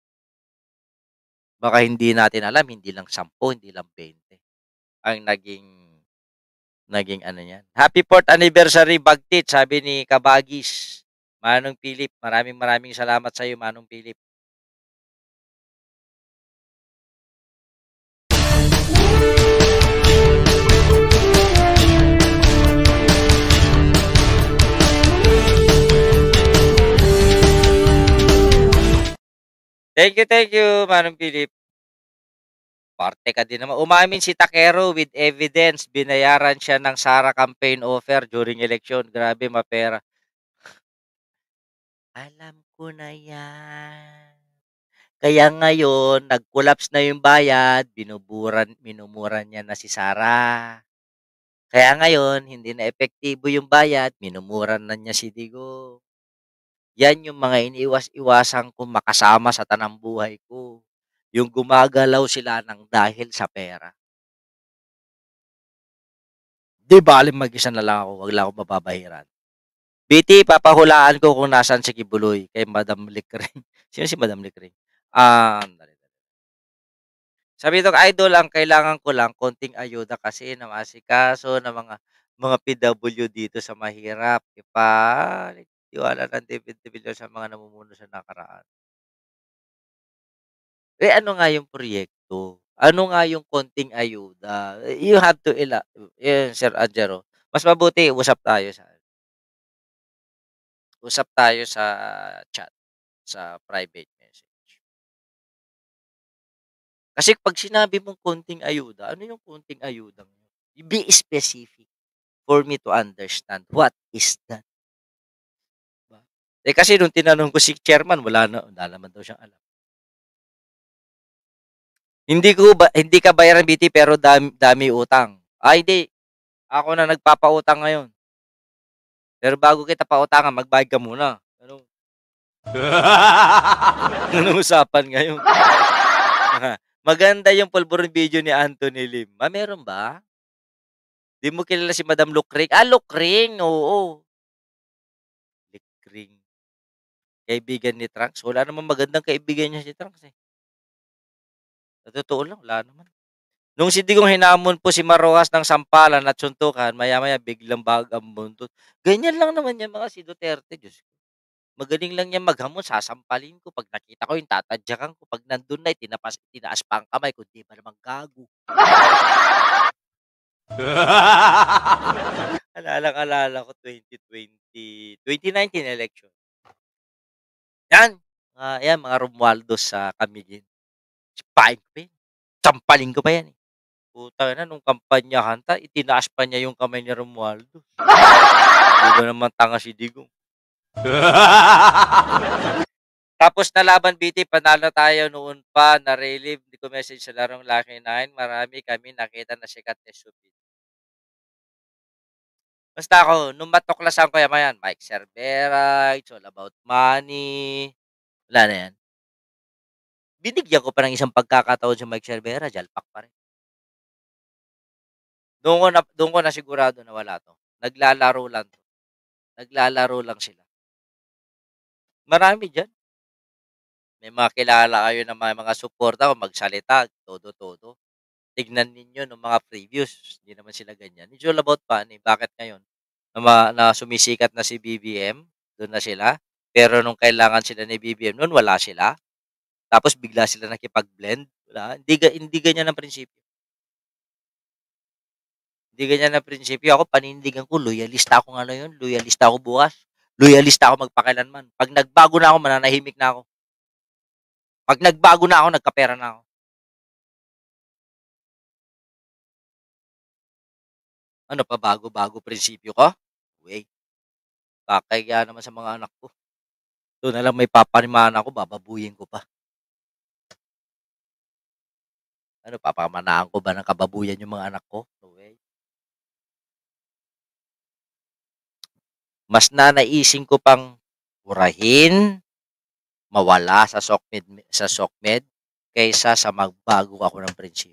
Baka hindi natin alam, hindi lang sampu, hindi lang bente ang naging naging ano niyan. Happy fourth anniversary, Bagtit, sabi ni Kabagis. Manong Philip, maraming maraming salamat sa iyo, Manong Philip. Thank you, thank you, Manong Philip. Parte ka din naman. Umamin si Takero with evidence. Binayaran siya ng Sara campaign offer during election. Grabe, mapera. Alam ko na yan. Kaya ngayon, nag-collapse na yung bayad. Binuburan, minumura niya na si Sara. Kaya ngayon, hindi na epektibo yung bayad. Minumuran na niya si Digo. Yan yung mga iniiwas-iwasan kong makasama sa tanang buhay ko. Yung gumagalaw sila ng dahil sa pera. Di bali mag-isa na lang ako, wag lang ako mababahiran. B T, papahulaan ko kung nasaan si Kibuloy kay Madam Likring. Sino si Madam Likring? Ah, um, sabi nung idol, ang kailangan ko lang konting ayuda kasi na masikaso ng mga mga P W dito sa mahirap. Ipa, tiwala ng David de Villar sa mga namumuno sa nakaraan. Eh, ano nga yung proyekto? Ano nga yung konting ayuda? You have to ila yun, Sir Angelo. Mas mabuti usap tayo sa usap tayo sa chat, sa private message. Kasi pag sinabi mong konting ayuda, ano yung konting ayuda mo? Be specific for me to understand what is that. Diba? Eh kasi nung tinanong ko si chairman, wala na, wala naman daw siyang alam. Hindi ko ba hindi ka bayaran B T pero dami, dami utang. Ay hindi. Ako na nagpapautang ngayon. Pero bago kita pautangan, magbayad ka muna. Ano? Anong usapan ngayon? Maganda yung pulburon video ni Anthony Lim. Ah, meron ba? Di mo kilala si Madam Lucring? Ah, Lucring, oo. Lucring. Kaibigan ni Trunks. Wala namang magandang kaibigan niya si Trunks eh. Sa totoo lang, wala naman. Nung si Digong hinamon po si Marojas ng sampalan at suntukan, maya-maya biglang bag ang buntot. Ganyan lang naman yan mga si Duterte, Diyos ko. Magaling lang yan maghamon, sasampalin ko. Pag nakita ko yung tatadyakan ko. Pag nandun na, tinapas, tinaas pa ang kamay ko. Di ba naman gago? Alalang-alala ko twenty twenty, twenty nineteen election. Yan. Uh, yan, mga Romualdos sa Camiguin. Sipain ko pa yan. Sampalin ko pa yan eh. Puta na, nung kampanyahan ta, itinaas pa niya yung kamay ni Romualdo. Di ba naman tanga si Digong? Tapos na laban, B T, panalo tayo noon pa, na-relieve. Hindi ko message sa larong Lucky Nine. Marami kami nakita na sikat ni Supit. Basta ako, nung matuklasan ko yan, yan, Mike Cervera, it's all about money. Wala na yan. Binigyan ko pa ng isang pagkakataon sa Mike Cervera, jalpak pa rin. Doon ko na, doon ko na sigurado na wala to. Naglalaro lang to. Naglalaro lang sila. Marami dyan. May mga kilala kayo na mga, mga suporta o magsalita, todo-todo. Tignan ninyo ng mga previews. Hindi naman sila ganyan. It's all about money. Bakit ngayon? Na, na sumisikat na si B B M, doon na sila. Pero nung kailangan sila ni B B M, noon wala sila. Tapos bigla sila nakipag-blend. Wala. Hindi, hindi ganyan ang prinsipyo. Hindi ganyan ang prinsipyo. Ako, panindigan ko, loyalista ako nga yun. Loyalista ako bukas. Loyalista ako magpakilanman. Pag nagbago na ako, mananahimik na ako. Pag nagbago na ako, nagkapera na ako. Ano pa, bago-bago prinsipyo ko? Wait. Kakaya naman sa mga anak ko. Doon na lang may papanimaan ako, bababuyin ko pa. Ano, papamanaan ko ba ng kababuyan yung mga anak ko? No way. Mas nanaisin ko pang burahin, mawala sa SOCMED, sa SOCMED kaysa sa magbago ako ng prinsipyo.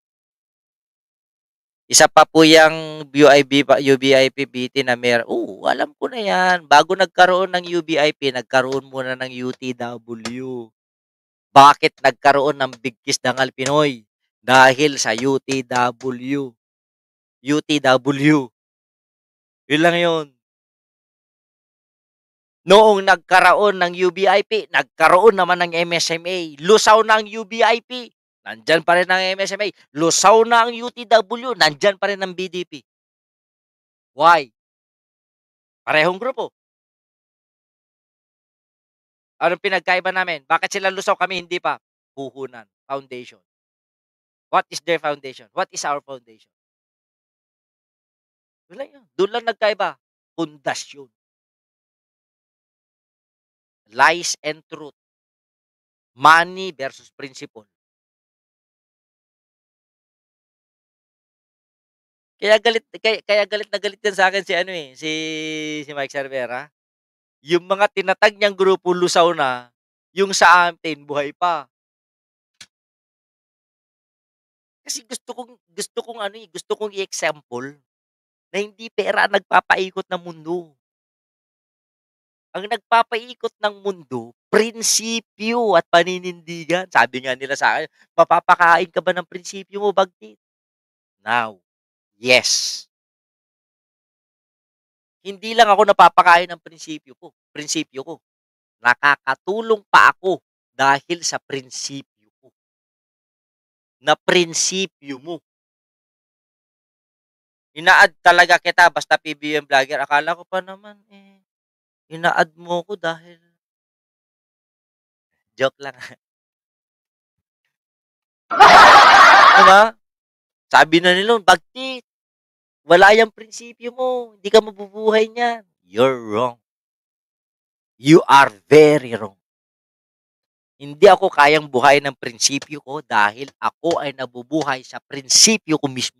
Isa pa po yung U B I P B T na meron. Oo, alam ko na yan. Bago nagkaroon ng U B I P, nagkaroon muna ng U T W. Bakit nagkaroon ng Bigkis Dangal Pinoy? Dahil sa U T W. U T W. Yun lang yun. Noong nagkaroon ng U B I P, nagkaroon naman ng M S M A. Lusaw na ang U B I P. Nandyan pa rin ang M S M A. Lusaw na ang U T W. Nandyan pa rin ang B D P. Why? Parehong grupo. Anong pinagkaiba namin? Bakit sila lusaw, kami hindi pa? Puhunan. Foundation. What is their foundation? What is our foundation? Wala yun. Doon lang nagkaiba. Pundasyon. Lies and truth. Money versus principle. Kaya galit kaya, kaya galit na galit yan sa akin si ano eh, si si Mike Cervera. Yung mga tinatag niyang grupo lusaw na, yung sa atin buhay pa. Kasi gusto kong gusto kong ano eh, gusto kong i-example na hindi pera ang nagpapaikot ng mundo. Ang nagpapaikot ng mundo, prinsipyo at paninindigan. Sabi nga nila sa akin, mapapakain ka ba ng prinsipyo mo, Bagtit? Now, yes. Hindi lang ako napapakain ng prinsipyo ko. Prinsipyo ko. Nakakatulong pa ako dahil sa prinsipyo ko. Na prinsipyo mo. Ina-add talaga kita basta P B M vlogger. Akala ko pa naman eh, ina-add mo ko dahil joke lang. Diba? Sabi na nila, Bagtit, wala yung prinsipyo mo. Hindi ka mabubuhay niyan. You're wrong. You are very wrong. Hindi ako kayang buhay ng prinsipyo ko dahil ako ay nabubuhay sa prinsipyo ko mismo.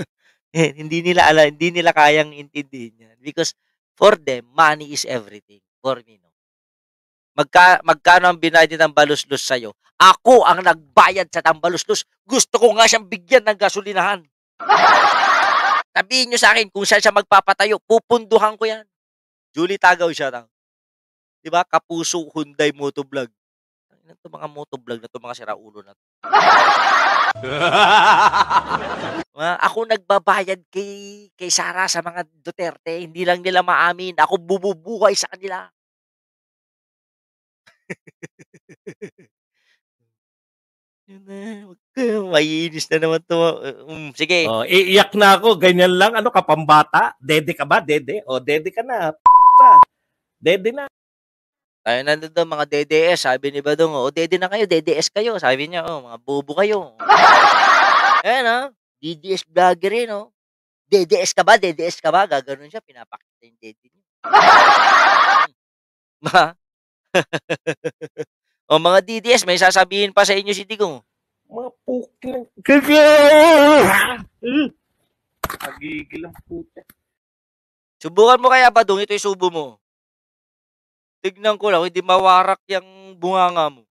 hindi nila ala, hindi nila kayang intindihin yan because for them money is everything. for me, no? Magka, magkano ang binayad ng tambaluslos sa'yo? Ako ang nagbayad sa tambaluslos. Gusto ko nga siyang bigyan ng gasolinahan. Sabihin nyo sa akin kung saan siya magpapatayo, pupunduhan ko yan. Julie Tagaw siya lang. Diba? Kapuso Hyundai Motovlog. Ano to mga motovlog na to, mga siraulo na to. Ah, ako nagbabayad kay kay Sara sa mga Duterte, hindi lang nila maamin. Ako bumubuhay sa kanila. Yun na, wag ka, maiinis na naman to. Um, sige. Oh, iiyak na ako, ganyan lang, ano ka, pambata? Dede ka ba? Dede? O, dede ka na. P***a. Dede na. Tayo na doon mga D D S, sabi ni Badong, o dede na kayo, D D S kayo. Sabi niya, oh, mga bobo kayo. Ayan, ha? D D S vlogger rin, oh. D D S ka ba? D D S ka ba? Gaganon siya, pinapakita yung dede niya. Ma? O mga D D S, may sasabihin pa sa inyo si Digong. Mga puking. Nagigil ang puta. Subukan mo kaya, Badong, ito yung subo mo. Tignan ko lang, hindi mawarak yung bunganga mo.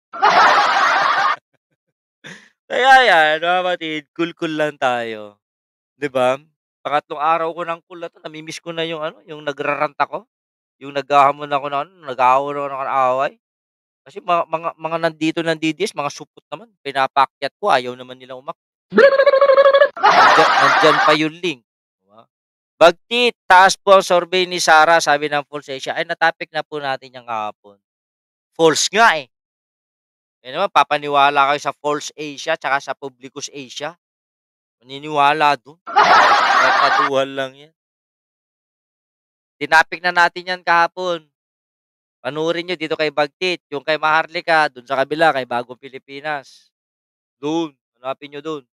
Kaya yan, mga kapatid, cool-cool lang tayo. Diba? Pangatlong araw ko ng cool na to, namimiss ko na yung ano, yung nagraranta ko. Yung naghahamon ako na ano, nag-aawon ako ng away. Kasi mga, mga, mga nandito ng D D S, mga supot naman. Pinapakyat ko, ayaw naman nila umak. Nandyan, nandyan pa yung link. Bagtit, taas po ang survey ni Sara, sabi ng False Asia. Ay, natapik na po natin yung kahapon. False nga eh. Eh naman, papaniwala kayo sa False Asia tsaka sa Publicus Asia. Maniniwala doon. Kataduhan lang yan. Tinapik na natin yan kahapon. Panurin nyo dito kay Bagtit. Yung kay Maharlika, doon sa kabila, kay Bagong Pilipinas. Doon. Hanapin nyo doon.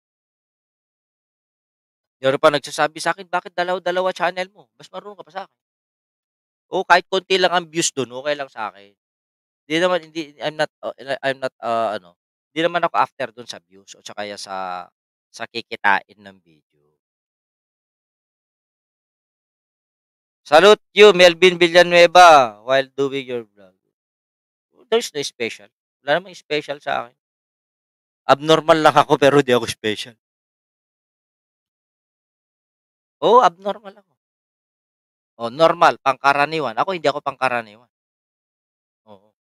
Meron pa nagsasabi sa akin, bakit dalaw-dalawa channel mo? Mas marunong ka pa sa akin. O kahit konti lang ang views doon, okay lang sa akin. Hindi naman, hindi, I'm not, uh, I'm not, uh, ano, hindi naman ako after doon sa views o kaya sa, sa kikitain ng video. Salute you, Melvin Villanueva, while doing your vlog. There's no special. Wala namang special sa akin. Abnormal lang ako pero di ako special. Oo, abnormal ako. Oh, normal, pangkaraniwan. Ako hindi ako pangkaraniwan. Oo.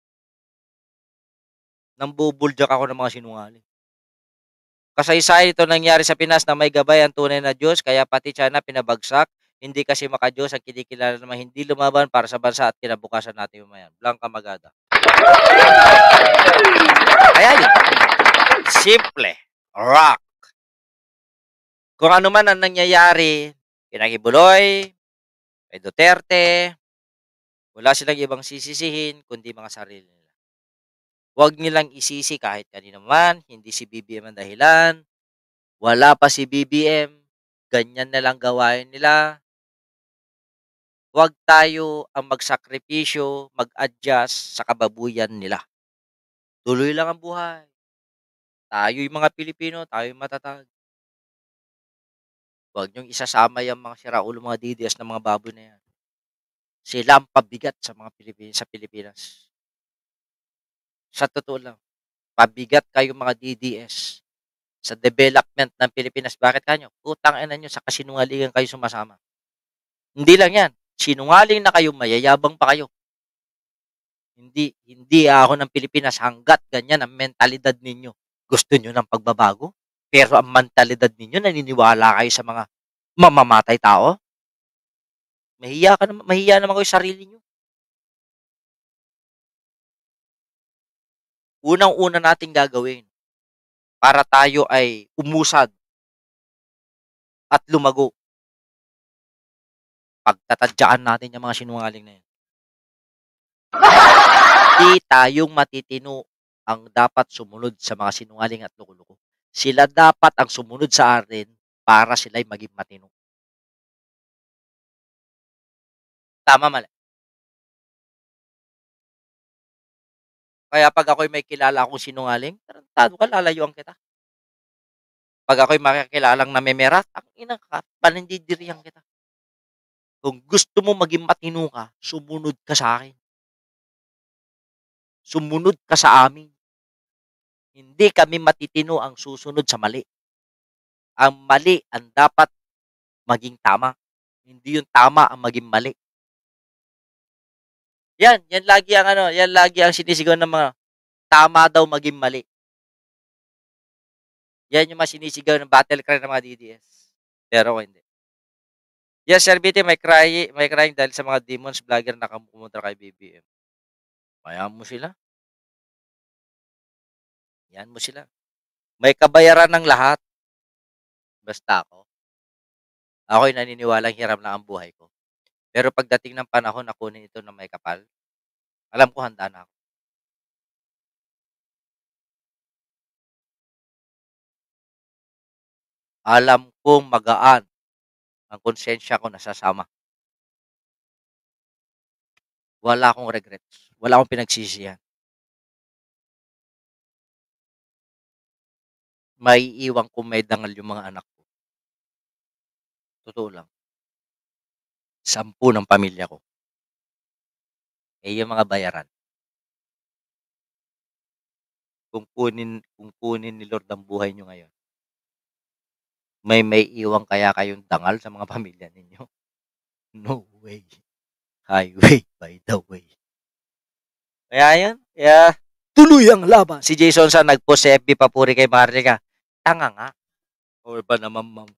Nambubuljak ako ng mga sinungaling. Kasaysayan ito nangyari sa Pinas na may gabay ang tunay na Diyos, kaya pati China pinabagsak. Hindi kasi makadiyos ang kinikilala naman hindi lumaban para sa bansa at kinabukasan natin umayan. Blanca Magada. Kaya yun. Simple. Rock. Kung ano man ang nangyayari, Kinakibuloy, kay Duterte, wala silang ibang sisisihin kundi mga sarili nila. Huwag nilang isisi kahit kanino man, hindi si B B M ang dahilan, wala pa si B B M, ganyan na lang gawain nila. Huwag tayo ang magsakripisyo, mag-adjust sa kababuyan nila. Tuloy lang ang buhay. Tayo yung mga Pilipino, tayo yung matatag. Huwag niyong isasama yung mga siraulo, mga D D S na mga baboy na yan. Sila ang pabigat sa mga Pilipin sa Pilipinas. Sa totoo lang, pabigat kayo mga D D S sa development ng Pilipinas. Bakit kanyo? Utang ina nyo sa kasinungalingan kayo sumasama. Hindi lang yan. Sinungaling na kayo, mayayabang pa kayo. Hindi, hindi ako ng Pilipinas hanggat ganyan ang mentalidad ninyo. Gusto nyo ng pagbabago? Pero ang mentalidad ninyo, naniniwala kayo sa mga mamamatay tao? Mahiya, ka naman, mahiya naman kayo sa sarili nyo. Unang-una nating gagawin para tayo ay umusad at lumago. Pagtatadyaan natin yung mga sinungaling na yan. Hindi tayong matitino ang dapat sumunod sa mga sinungaling at loko-loko. Sila dapat ang sumunod sa atin para sila'y maging matino. Tama, mali. Kaya pag ako'y may kilala akong sinungaling, tarantado ka, lalayuan kita. Pag ako'y makikilalang namimerat, ang ina ka, panindidirihan kita. Kung gusto mo maging matino ka, sumunod ka sa akin. Sumunod ka sa amin. Hindi kami matitino ang susunod sa mali. Ang mali ang dapat maging tama. Hindi yung tama ang maging mali. Yan, yan lagi ang ano, yan lagi ang sinisigaw ng mga tama daw maging mali. Yan yung mga sinisigaw ng battle cry ng mga D D S. Pero ako hindi. Yes, Sir B T, may cry, may crying dahil sa mga demons vlogger na pumunta kay B B M. Hayaan mo sila. Yan mo sila. May kabayaran ng lahat. Basta ako. Ako'y naniniwalang hiram lang ang buhay ko. Pero pagdating ng panahon na kunin ito na may kapal, alam ko handa na ako. Alam kong magaan ang konsensya ko nasasama. Wala akong regrets. Wala akong pinagsisihan. Maiiwan kung may dangal yung mga anak ko. Totoo lang. Sampu ng pamilya ko. Eh, yung mga bayaran. Kung kunin, kung kunin ni Lord ang buhay nyo ngayon, may may iwan kaya kayong dangal sa mga pamilya ninyo? No way. Highway by the way. Kaya yan, kaya tuloy ang laban. Si Jason sa nag-post sa F B papuri kay Marika. Tanga nga. Or ba naman, ma'am?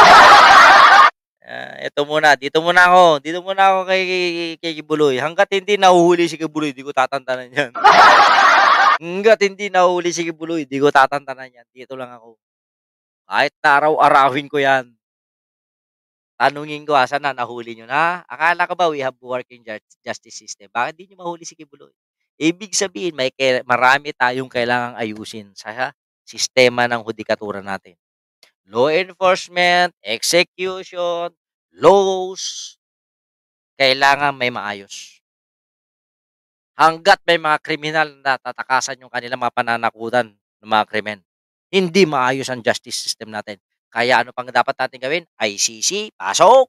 Uh, ito muna, dito muna ako. Dito muna ako kay, kay Kibuloy. Hanggat hindi nahuhuli si Kibuloy, di ko tatantanan yan. Hanggat hindi nahuhuli si Kibuloy, di ko tatantanan yan. Dito lang ako. Kahit na araw-arawin ko yan. Tanungin ko, asan na, nahuli nyo na? Akala ko ba we have working justice system? Bakit di nyo mahuli si Kibuloy? Ibig sabihin, may marami tayong kailangang ayusin sa sistema ng hudikatura natin. Law enforcement, execution, laws, kailangan may maayos. Hanggat may mga kriminal na tatakasan yung kanilang mga pananakutan ng mga krimen, hindi maayos ang justice system natin. Kaya ano pang dapat natin gawin? I C C, pasok!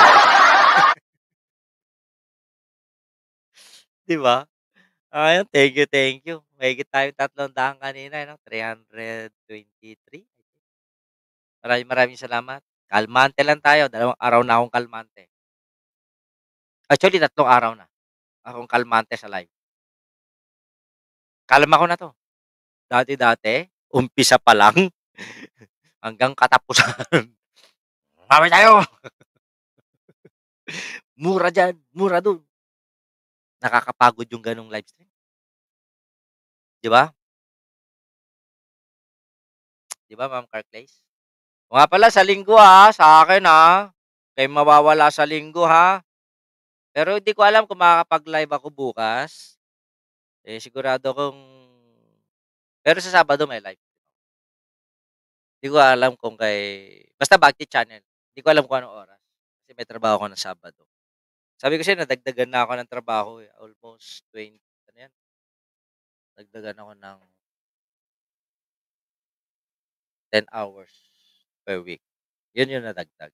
Di ba? Ayun, thank you, thank you. Mahigit tayo tatlong daan kanina, no? three hundred twenty-three. Maraming maraming salamat. Kalmante lang tayo. Dalawang araw na akong kalmante. Actually, tatlong araw na akong kalmante sa live. Kalma ko na to. Dati-dati, umpisa pa lang, hanggang katapusan. Mami tayo! Mura dyan, mura dun. Nakakapagod yung ganong live stream. Di ba? Di ba, Ma'am Carclays? O nga pala, sa linggo ha, sa akin ha. Kayo mawawala sa linggo ha. Pero hindi ko alam kung makakapag-live ako bukas. Eh, sigurado kung... Pero sa Sabado may live. Hindi ko alam kung kay... Basta Bagti Channel. Hindi ko alam kung anong oras. Kasi may trabaho ko ng Sabado. Sabi ko siya, nadagdagan na ako ng trabaho eh. Almost twenty. Ano yan? Dagdagan ako ng ten hours per week. Yun yung nadagdag.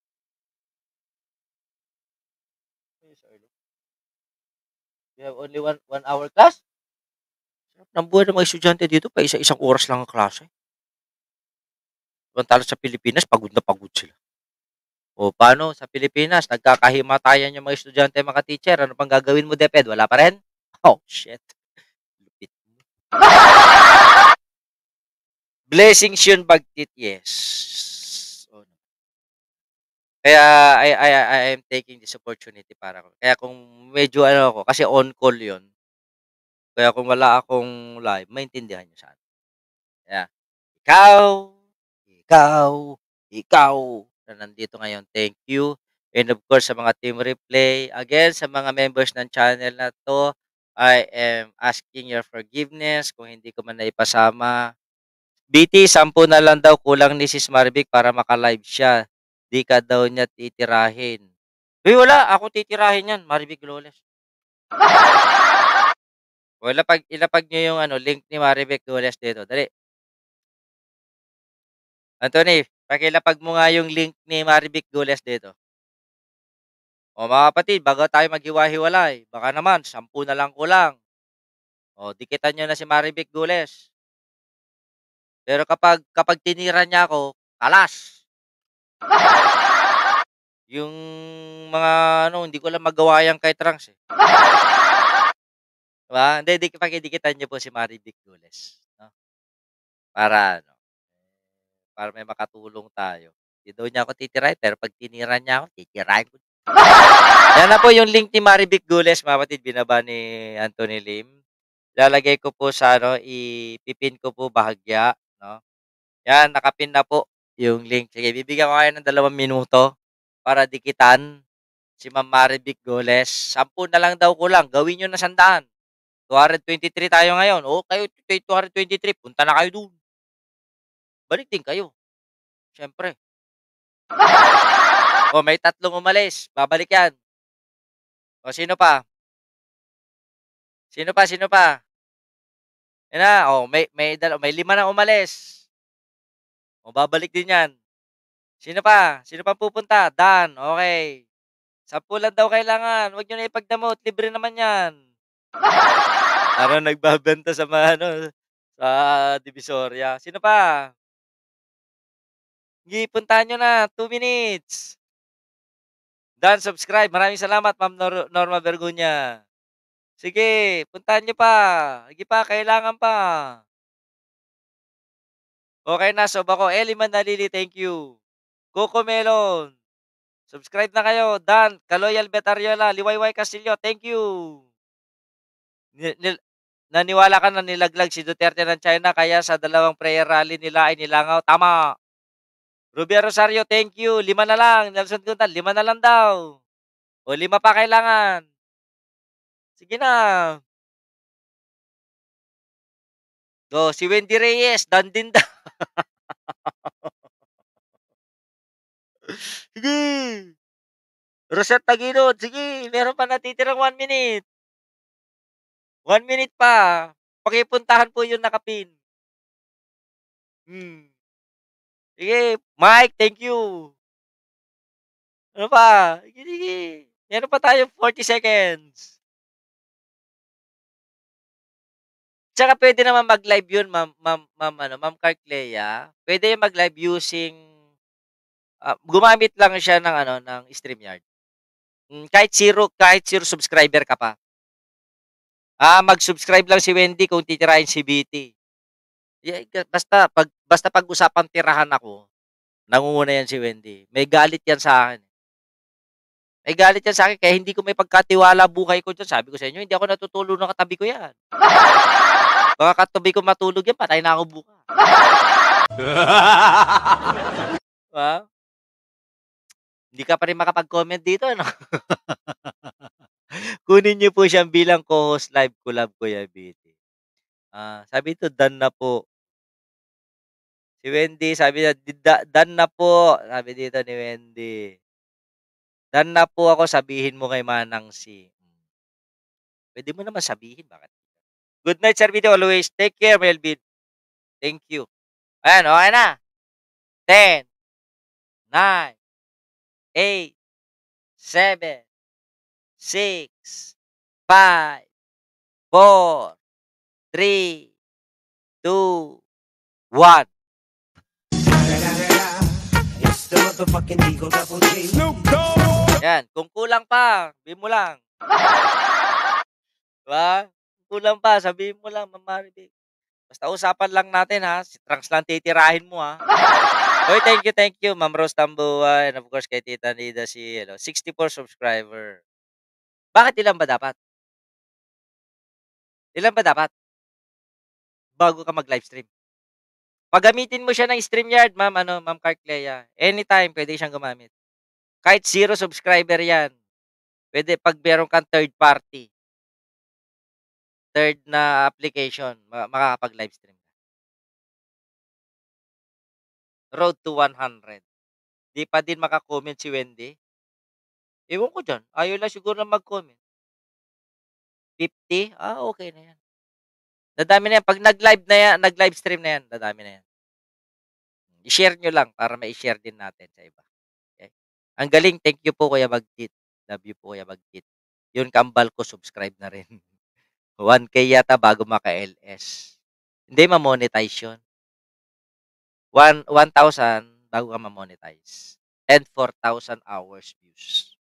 You have only one, one hour class? Ng buhay ng mga estudyante dito, pa isa-isang oras lang ang klase. Samantala sa Pilipinas, pagod na pagod sila. O paano sa Pilipinas, nagkakahimatayan yung mga estudyante, mga teacher, ano pang gagawin mo, Deped? Wala pa rin? Oh, shit. Lupit mo. Blessings yun, Bagtit, yes. Oh, no. Kaya I, I, I am taking this opportunity para ko. Kaya kung medyo ano ako, kasi on call yun, kaya kung wala akong live, maintindihan nyo saan. Kaya, ikaw, ikaw, ikaw, na nandito ngayon, thank you. And of course, sa mga team replay, again, sa mga members ng channel na to, I am asking your forgiveness kung hindi ko man naipasama. B T, sampu na lang daw kulang ni Sis Marvic para maka-live siya. Di ka daw niya titirahin. Uy, wala. Ako titirahin yan. Marvic Loles. O, ilapag, ilapag nyo yung ano, link ni Marvic Loles dito. Dali. Anthony, pakilapag mo nga yung link ni Marvic Gules dito. O mga kapatid, bago tayo maghiwa-hiwalay, baka naman, sampu na lang kulang. O, dikitan nyo na si Maribik Gules. Pero kapag, kapag tinira niya ako, kalas. Yung mga, ano, hindi ko lang magawa yan kay Trunks eh. Diba? Hindi, di, pakidikitan nyo po si Maribik Gules. No? Para, ano, para may makatulong tayo. Hindi daw niya ako titirahin, pero pag tinira niya ako, titirahin ko. Yan na po yung link ni Maribik Gules, mga kapatid, binaba ni Anthony Lim. Lalagay ko po sa, ano, ipipin ko po bahagya, no? Yan, nakapin na po yung link. Sige, bibigyan ko kayo ng dalawang minuto para dikitan si Ma'am Maribik Gules. Sampu na lang daw kulang. Gawin nyo na sandaan. two twenty-three tayo ngayon. O, kayo, two twenty-three, punta na kayo dun. Balik din kayo. Siyempre. O, may tatlong umalis. Babalik yan. O, sino pa? Sino pa? Sino pa? Yan na. O, may, may, may lima na umalis. O, babalik din yan. Sino pa? Sino pa pupunta? Dan. Okay. Sampu lang daw kailangan. Huwag nyo na ipagdamot. Libre naman yan. Ano, nagbabenta sa mga, ano, sa Divisoria. Sino pa? Sige, puntahan nyo na. Two minutes. Dan, subscribe. Maraming salamat, Ma'am Nor Norma Bergunya. Sige, puntahan nyo pa. Sige pa, kailangan pa. Okay na, sob ako. Eli Manalili, thank you. Coco Melon. Subscribe na kayo. Dan, Kaloyal Betariola, Liwayway Castillo, thank you. Ni nil naniwala ka na nilaglag si Duterte ng China kaya sa dalawang prayer rally nila ay nilangaw. Tama. Ruby Rosario, thank you. Lima na lang. Nelson Guntal, lima na lang daw. O, lima pa kailangan. Sige na. Go, si Wendy Reyes, dan din daw. Sige. Rosette Taguinod, sige. Meron pa natitirang one minute. One minute pa. Pakipuntahan po yung nakapin. Hmm. Sige, Mike, thank you. Ano pa? Sige, sige. Meron pa tayo forty seconds. Tsaka pwede naman mag-live yun, ma'am, ma'am, ma'am, ano, ma'am Carclea. Pwede yung mag-live using, uh, gumamit lang siya ng, ano, ng StreamYard. Mm, kahit zero, kahit zero subscriber ka pa. Ah, mag-subscribe lang si Wendy kung titirahin si B T. Yeah, basta pag basta pag-usapang tirahan ako, nangunguna yan si Wendy. May galit yan sa akin. May galit yan sa akin kaya hindi ko may pagkatiwala buhay ko dyan. Sabi ko sa inyo, hindi ako natutulog ng katabi ko yan. Baka katabi ko matulog yan, patay na ako buka. Diba? Hindi ka pa rin makapag-comment dito, ano? Kunin niyo po siyang bilang co-host live collab, Kuya B T. Ah, sabi ito, done na po. Si Wendy, sabi niya, "Da- done na po." Sabi dito ni Wendy. Done na po ako, sabihin mo kay Manang si. Pwede mo naman sabihin, bakit? Good night, Sir Vito, always. Take care, Melvin. Thank you. Ayan, okay na. ten, nine, eight, seven, six, five, four, three, two, one. Yan, kung kulang pa, sabihin mo lang. Diba? Kung kulang pa, sabihin mo lang, Ma'am Maribik. Basta usapan lang natin, ha? Si Trunks lang titirahin mo, ha? Oy, thank you, thank you, Ma'am Rose Tambua, and of course kay Tita Nida si, ano, sixty-four subscriber. Bakit ilan ba dapat? Ilan ba dapat? Bago ka mag-livestream. Pagamitin mo siya ng StreamYard, Ma'am, ano, Ma'am Carclea. Anytime, pwede siyang gumamit. Kahit zero subscriber yan. Pwede pag meron kang third party. Third na application, makakapag-livestream. Road to one hundred. Di pa din makakomment si Wendy. Ewan ko dyan. Ayaw lang siguro na mag-comment. fifty? Ah, okay na yan. Dadami na yan. Pag nag-live na yan, nag-live stream na yan, dadami na yan. I-share nyo lang para ma-share din natin sa iba. Okay? Ang galing. Thank you po, Kuya Magtit. Love you po, Kuya Bagkit. Yun, kambal ko, subscribe na rin. one K yata bago maka-L S. Hindi, ma-monetize yun. one thousand bago ka ma-monetize. And four thousand hours views.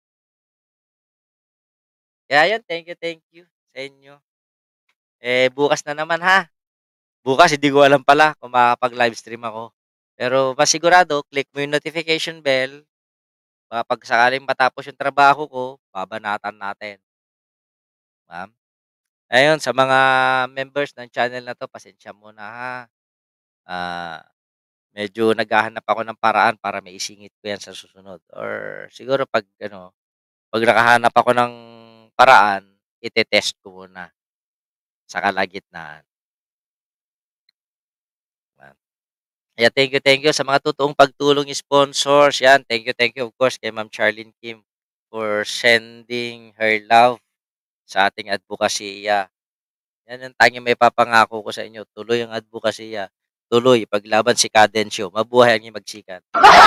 Kaya yun, thank you, thank you sa inyo. Eh, bukas na naman ha. Bukas, hindi ko alam pala kung makakapag-livestream ako. Pero masigurado, click mo yung notification bell. Kapag sakaling matapos yung trabaho ko, babanatan natin. Ma'am. Ayun, sa mga members ng channel na to, pasensya muna ha. Ah, medyo naghahanap ako ng paraan para maisingit ko yan sa susunod. Or siguro pag ano, pag nakahanap ako ng paraan, ite-test ko muna sa kalagitnaan. Kaya thank you, thank you sa mga totoong pagtulong sponsors. Yan, thank you, thank you of course kay Ma'am Charlene Kim for sending her love sa ating advokasya. Yan ang tanging may papangako ko sa inyo. Tuloy ang advokasya. Tuloy, paglaban si Cadencio. Mabuhay ang magsikat.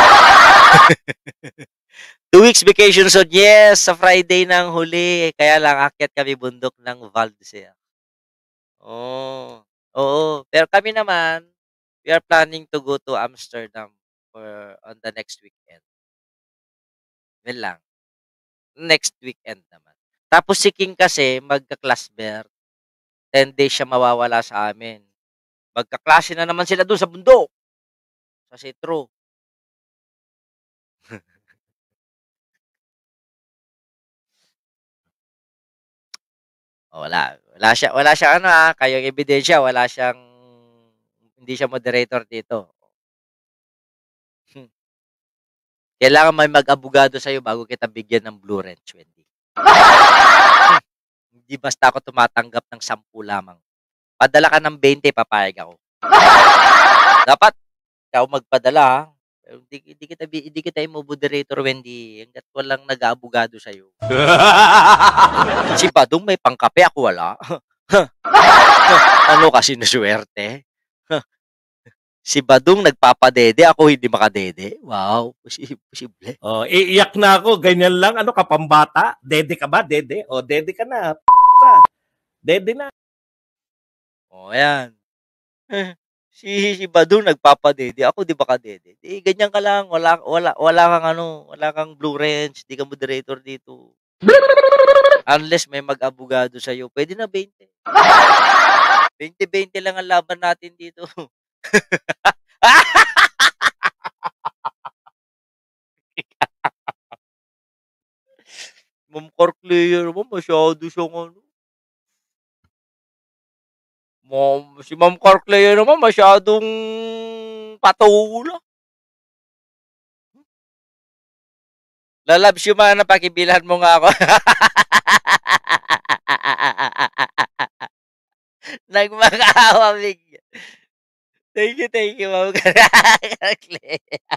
Two weeks vacation so yes, sa Friday ng huli. Kaya lang, akyat kami bundok ng Valdez. Oh, oo. Pero kami naman, we are planning to go to Amsterdam for on the next weekend. Yun lang. Next weekend naman. Tapos si King kasi, magka-classmate. ten days siya mawawala sa amin. Magkaklase na naman sila doon sa bundok. Sa Citro. Oh, wala. Wala siya, wala siya ano ah, kayong ebidensya, wala siyang, hindi siya moderator dito. Hmm. Kailangan may mag-abogado sa'yo bago kita bigyan ng blue wrench, Wendy. Hmm. Hindi basta ako tumatanggap ng sampu lamang. Padala ka ng twenty, papayag ako. Dapat, ikaw magpadala ha. Pero hindi, hindi kita, hindi kita i-moderator, Wendy. Hanggat walang nag-aabogado sa'yo. Si Badong may pangkape, ako wala. Ano kasi naswerte? Si Badong nagpapadede, ako hindi makadede. Wow, posible. Oh, iiyak na ako, ganyan lang. Ano ka, pambata? Dede ka ba? Dede? O, dede ka na. P***a. Dede na. O, ayan. Si, si Badong nagpapadede, ako di makadede. Di, ganyan ka lang. Wala, wala, wala kang ano, wala kang blue wrench. Di ka moderator dito. Unless may mag-abogado sa'yo, pwede na twenty. twenty twenty lang ang laban natin dito. Ma'am Carclayer mo, masyado siyang ano. Ma'am, si Ma'am Carclayer naman, masyadong patula. Lalabs yung mga napakibilhan mo nga ako. Nagmakaawa bigla. Thank you, thank you, Ma'am Carclayer.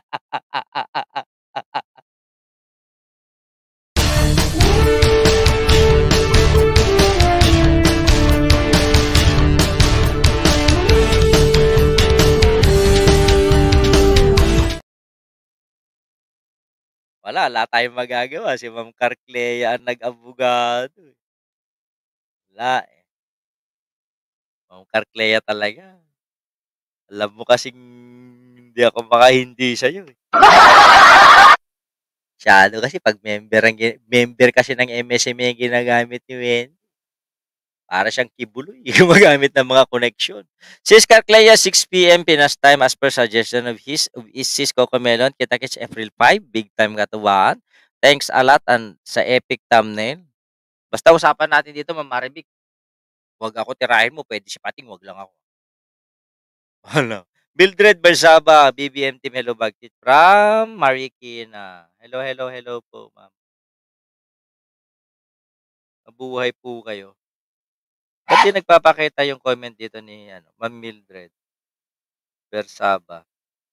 Wala, wala tayong magagawa. Si Ma'am Carclayer ang nag-abogado. Wala eh. Ma'am Carclayer talaga. Alam mo kasing hindi ako makahindi sa'yo eh. Masyado kasi pag member, ang, member kasi ng M S M E ang ginagamit ni Wendy. Para siyang kibuloy. Gumagamit ng mga connection. Sis Carclayer, six p m Pinas time as per suggestion of his of his Sis Cocomelon. Kita-kits April five. Big time katuwaan. Thanks a lot and sa epic thumbnail. Basta usapan natin dito, Ma'am Maribik. Huwag ako tirahin mo. Pwede si Pating. Huwag lang ako. Ano? Mildred Bersaba, B B M Team Hello Bagtit from Marikina. Hello, hello, hello po, ma'am. Mabuhay po kayo. Ba't di nagpapakita yung comment dito ni ano, Ma'am Mildred Bersaba?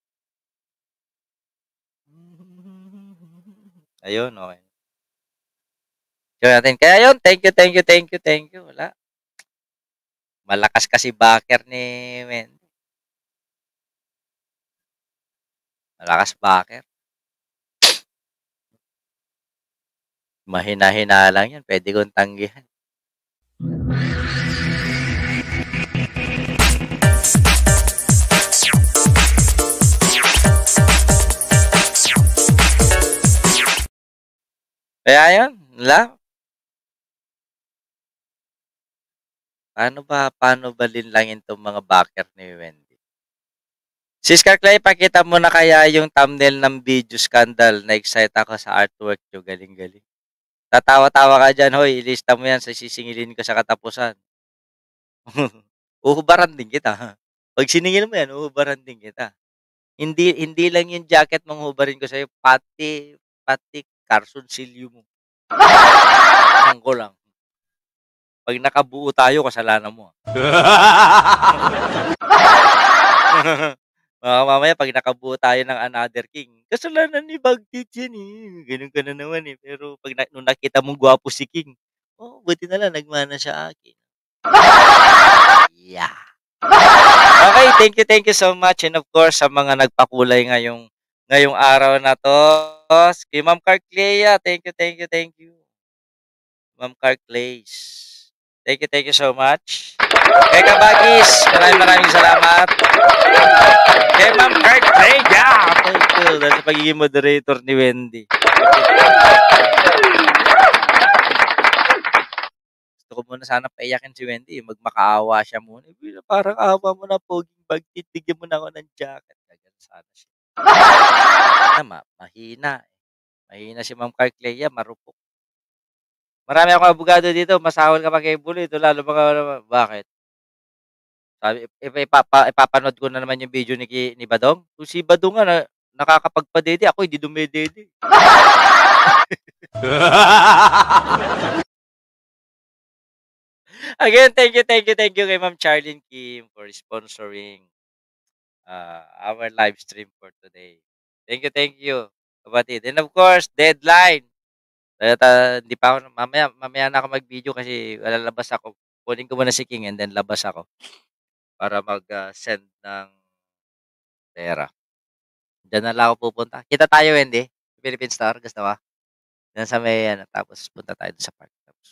Ayun, okay. Kaya natin. Kaya yun, thank you, thank you, thank you, thank you. Wala. Malakas kasi backer ni Wendy. Malakas backer. Mahina-hina lang yan. Pwede kong tanggihan. Kaya yun, wala. Paano ba, paano ba linlangin itong mga backer ni Wendy? Sis Clay, pakita mo na kaya yung thumbnail ng video scandal. Na-excite ako sa artwork nyo. Galing-galing. Tatawa-tawa ka dyan, hoy. Ilista mo yan sa sisingilin ko sa katapusan. Uhubaran din kita. Pag siningil mo yan, uhubaran din kita. Hindi hindi lang yung jacket mong hubarin ko sa'yo, pati, pati Carson Silio mo. Ang ko lang. Pag nakabuo tayo, kasalanan mo. Uh, mamaya, pag nakabuo tayo ng Another King, kasalanan ni Bagtit yan eh. Ganun ka na naman eh. Pero pag na, nung nakita mong gwapo si King, oh, buti na lang, nagmana siya akin. Yeah. Okay, thank you, thank you so much. And of course, sa mga nagpakulay ngayong, ngayong araw na to, kay Ma'am Carclea, thank you, thank you, thank you. Ma'am Carclays. Thank you, thank you so much. Kay Kabagis, maraming maraming salamat. Kay Ma'am Carclea, thank you. Dahil sa pagiging moderator ni Wendy. Gusto ko muna sana paiyakin si Wendy. Magmakaawa siya muna. Parang awa mo na, poging Bagtit. Bigyan mo na ako ng jacket. Ganyan sana siya. Na, mahina. Mahina si Ma'am Carclea, marupok. Marami akong abogado dito, masahol ka pa kay Bulo. Ito lalo mga, bakit? Sabi, ipapa, ipapanood ko na naman yung video ni, ni Badong. Kung si Badong nga, na, nakakapagpadede, ako hindi dumedede. Again, thank you, thank you, thank you kay Ma'am Charlene Kim for sponsoring uh, our live stream for today. Thank you, thank you, kapatid. And of course, deadline. Kaya hindi pa ako, mamaya, mamaya na ako mag-video kasi lalabas ako. Kunin ko muna si King and then labas ako para mag-send uh, ng pera. Diyan na lang ako pupunta. Kita tayo, Wendy. Philippine Star, gusto ba? Diyan sa may, ano, tapos punta tayo sa park. Tapos.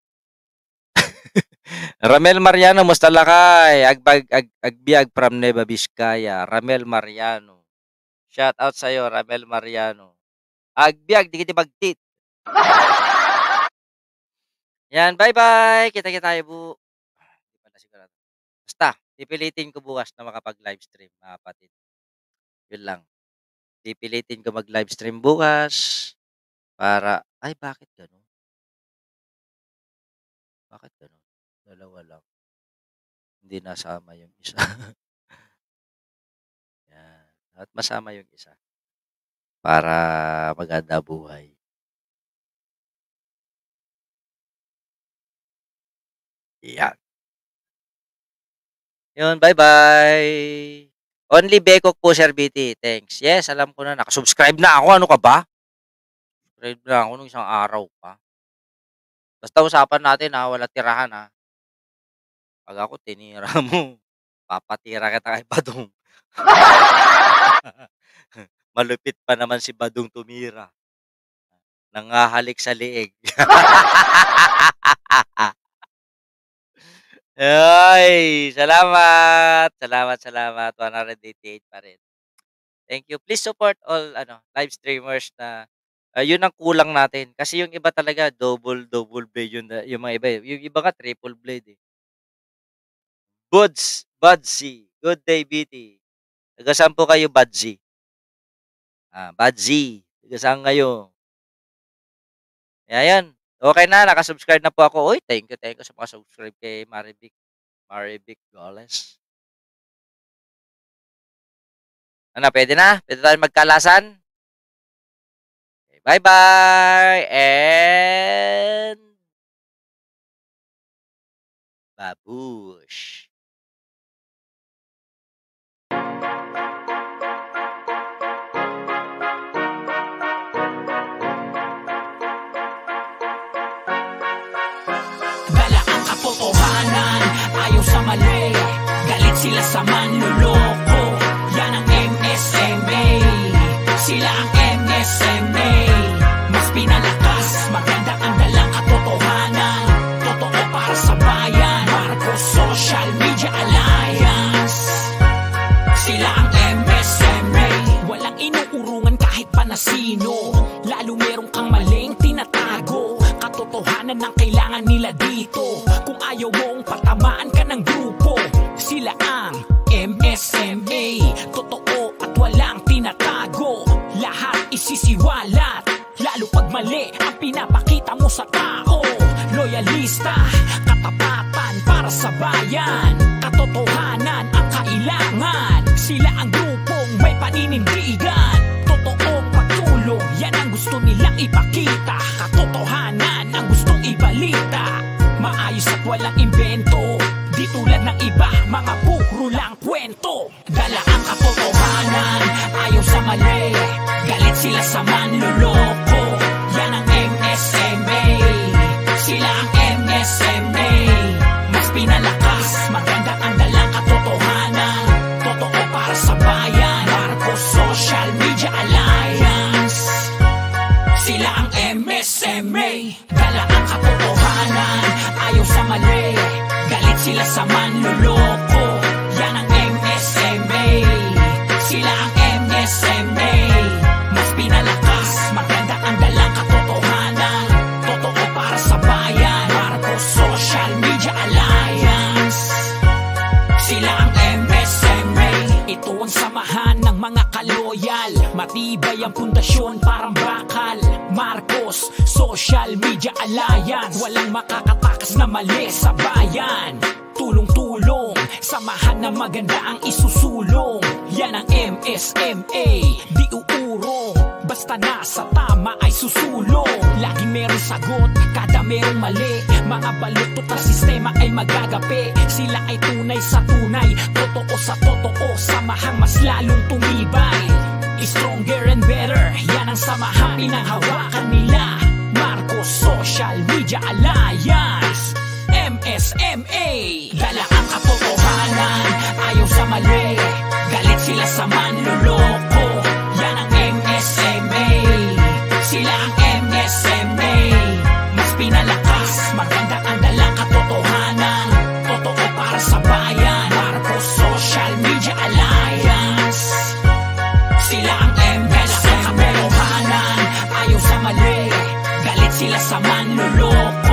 Ramel Mariano, musta lakay? Agbag, ag, agbiag from Nueva Vizcaya. Ramel Mariano. Shout out sa'yo, Ramel Mariano. Agbiag, di kita bagtit. Yan, bye-bye. Kita-kita tayo, bu. Hindi pa na sigurado. Basta, pipilitin ko bukas na makapag-live stream, mga kapatid. Yun lang. Pipilitin ko mag-live stream bukas para, ay, bakit gano'n? Bakit gano'n? Dalawa lang. Hindi nasama yung isa. Yan. At masama yung isa. Para maganda buhay. Yan. Yun, bye-bye. Only Bekok po, Sir B T. Thanks. Yes, alam ko na. Nakasubscribe na ako. Ano ka ba? Subscribe na ako nung isang araw pa. Basta usapan natin ha. Wala tirahan ha. Pag ako tinira mo, papatira kita kay Badong. Malupit pa naman si Badong tumira. Nangahalik sa liig. Ay, salamat. Salamat, salamat. one eighty-eight pa rin. Thank you. Please support all ano live streamers na uh, yun ang kulang natin. Kasi yung iba talaga, double, double blade yun. Yung mga iba. Yung iba nga, triple blade eh. Buds, Budsy. Good day, B T. Taga-saan po kayo, Budsy? Ah, Budsy. Taga-saan kayo? Ayan. Okay na, nakasubscribe na po ako. Uy, thank you, thank you sa mga subscribe kay Marivic. Marivic Goles. Ano, pwede na? Pwede tayo magkalasan? Okay, bye-bye! And... babush! Totohanan, ayaw sa mali. Galit sila sa manloloko. Yan ang M S M A. Sila ang M S M A. Mas pinalakas, maganda Social Media Alliance. Sila ang M S M A. Walang inuurungan kahit pa na sino, lalo merong kang maling tinatago. Katotohanan ang kailangan nila dito. Kung ayaw mong patamaan ka ng grupo, sila ang M S M A. Totoo at walang tinatago, lahat isisiwalat, lalo pag mali ang pinapakita mo sa tao. Loyalista, katapatan para sa bayan, katotohanan ang kailangan. Sila ang grupong may paninindigan, totoong pagtulong, yan ang gusto nilang ipakita. Katotohanan ang gustong ibalita, maayos at walang imbento, di tulad ng iba, mga puro lang kwento. Dala ang katotohanan, ayaw sa mali, galit sila sa manloloko. Yan ang M S M A, sila ang M S M A. Mas pinalakas, maganda ang dalang katotohanan, totoo para sa bayan. Marcos Social Media Alliance, sila ang M S M A. Dala ang katotohanan, ayaw sa mali, galit sila sa manloloko. Yan ang M S M A, sila ang M S M A. Mas pinalakas, maganda ang dalang katotohanan, totoo para sa bayan. Marcos Social Media Alliance, sila ang M S M A. Ito ang samahan ng mga kaloyal, matibay ang pundasyon parang bakal. Marcos Social Media Alliance, walang makakatakas na mali sa bayan. Tulong-tulong, samahan na maganda ang isusulong. Yan ang M S M A, di uurong, basta nasa tama ay susulong. Laging merong sagot, kada merong mali, mga balutot na sistema ay magagapi. Sila ay tunay sa tunay, totoo sa totoo, samahang mas lalong tumibay. Stronger and better, yan ang samahang pinanghawakan nila. Marcos Social Media Alliance, M S M A. Dala ang katotohanan, ayaw sa mali, galit sila sa manloloko. Yan ang M S M A, sila ang M S M A. Mas pinalakas, maganda ang dalang katotohanan, totoo para sa bayan. Marcos Social Media Alliance, sila ang M S M A. Ayaw sa mali, galit sila sa manloloko.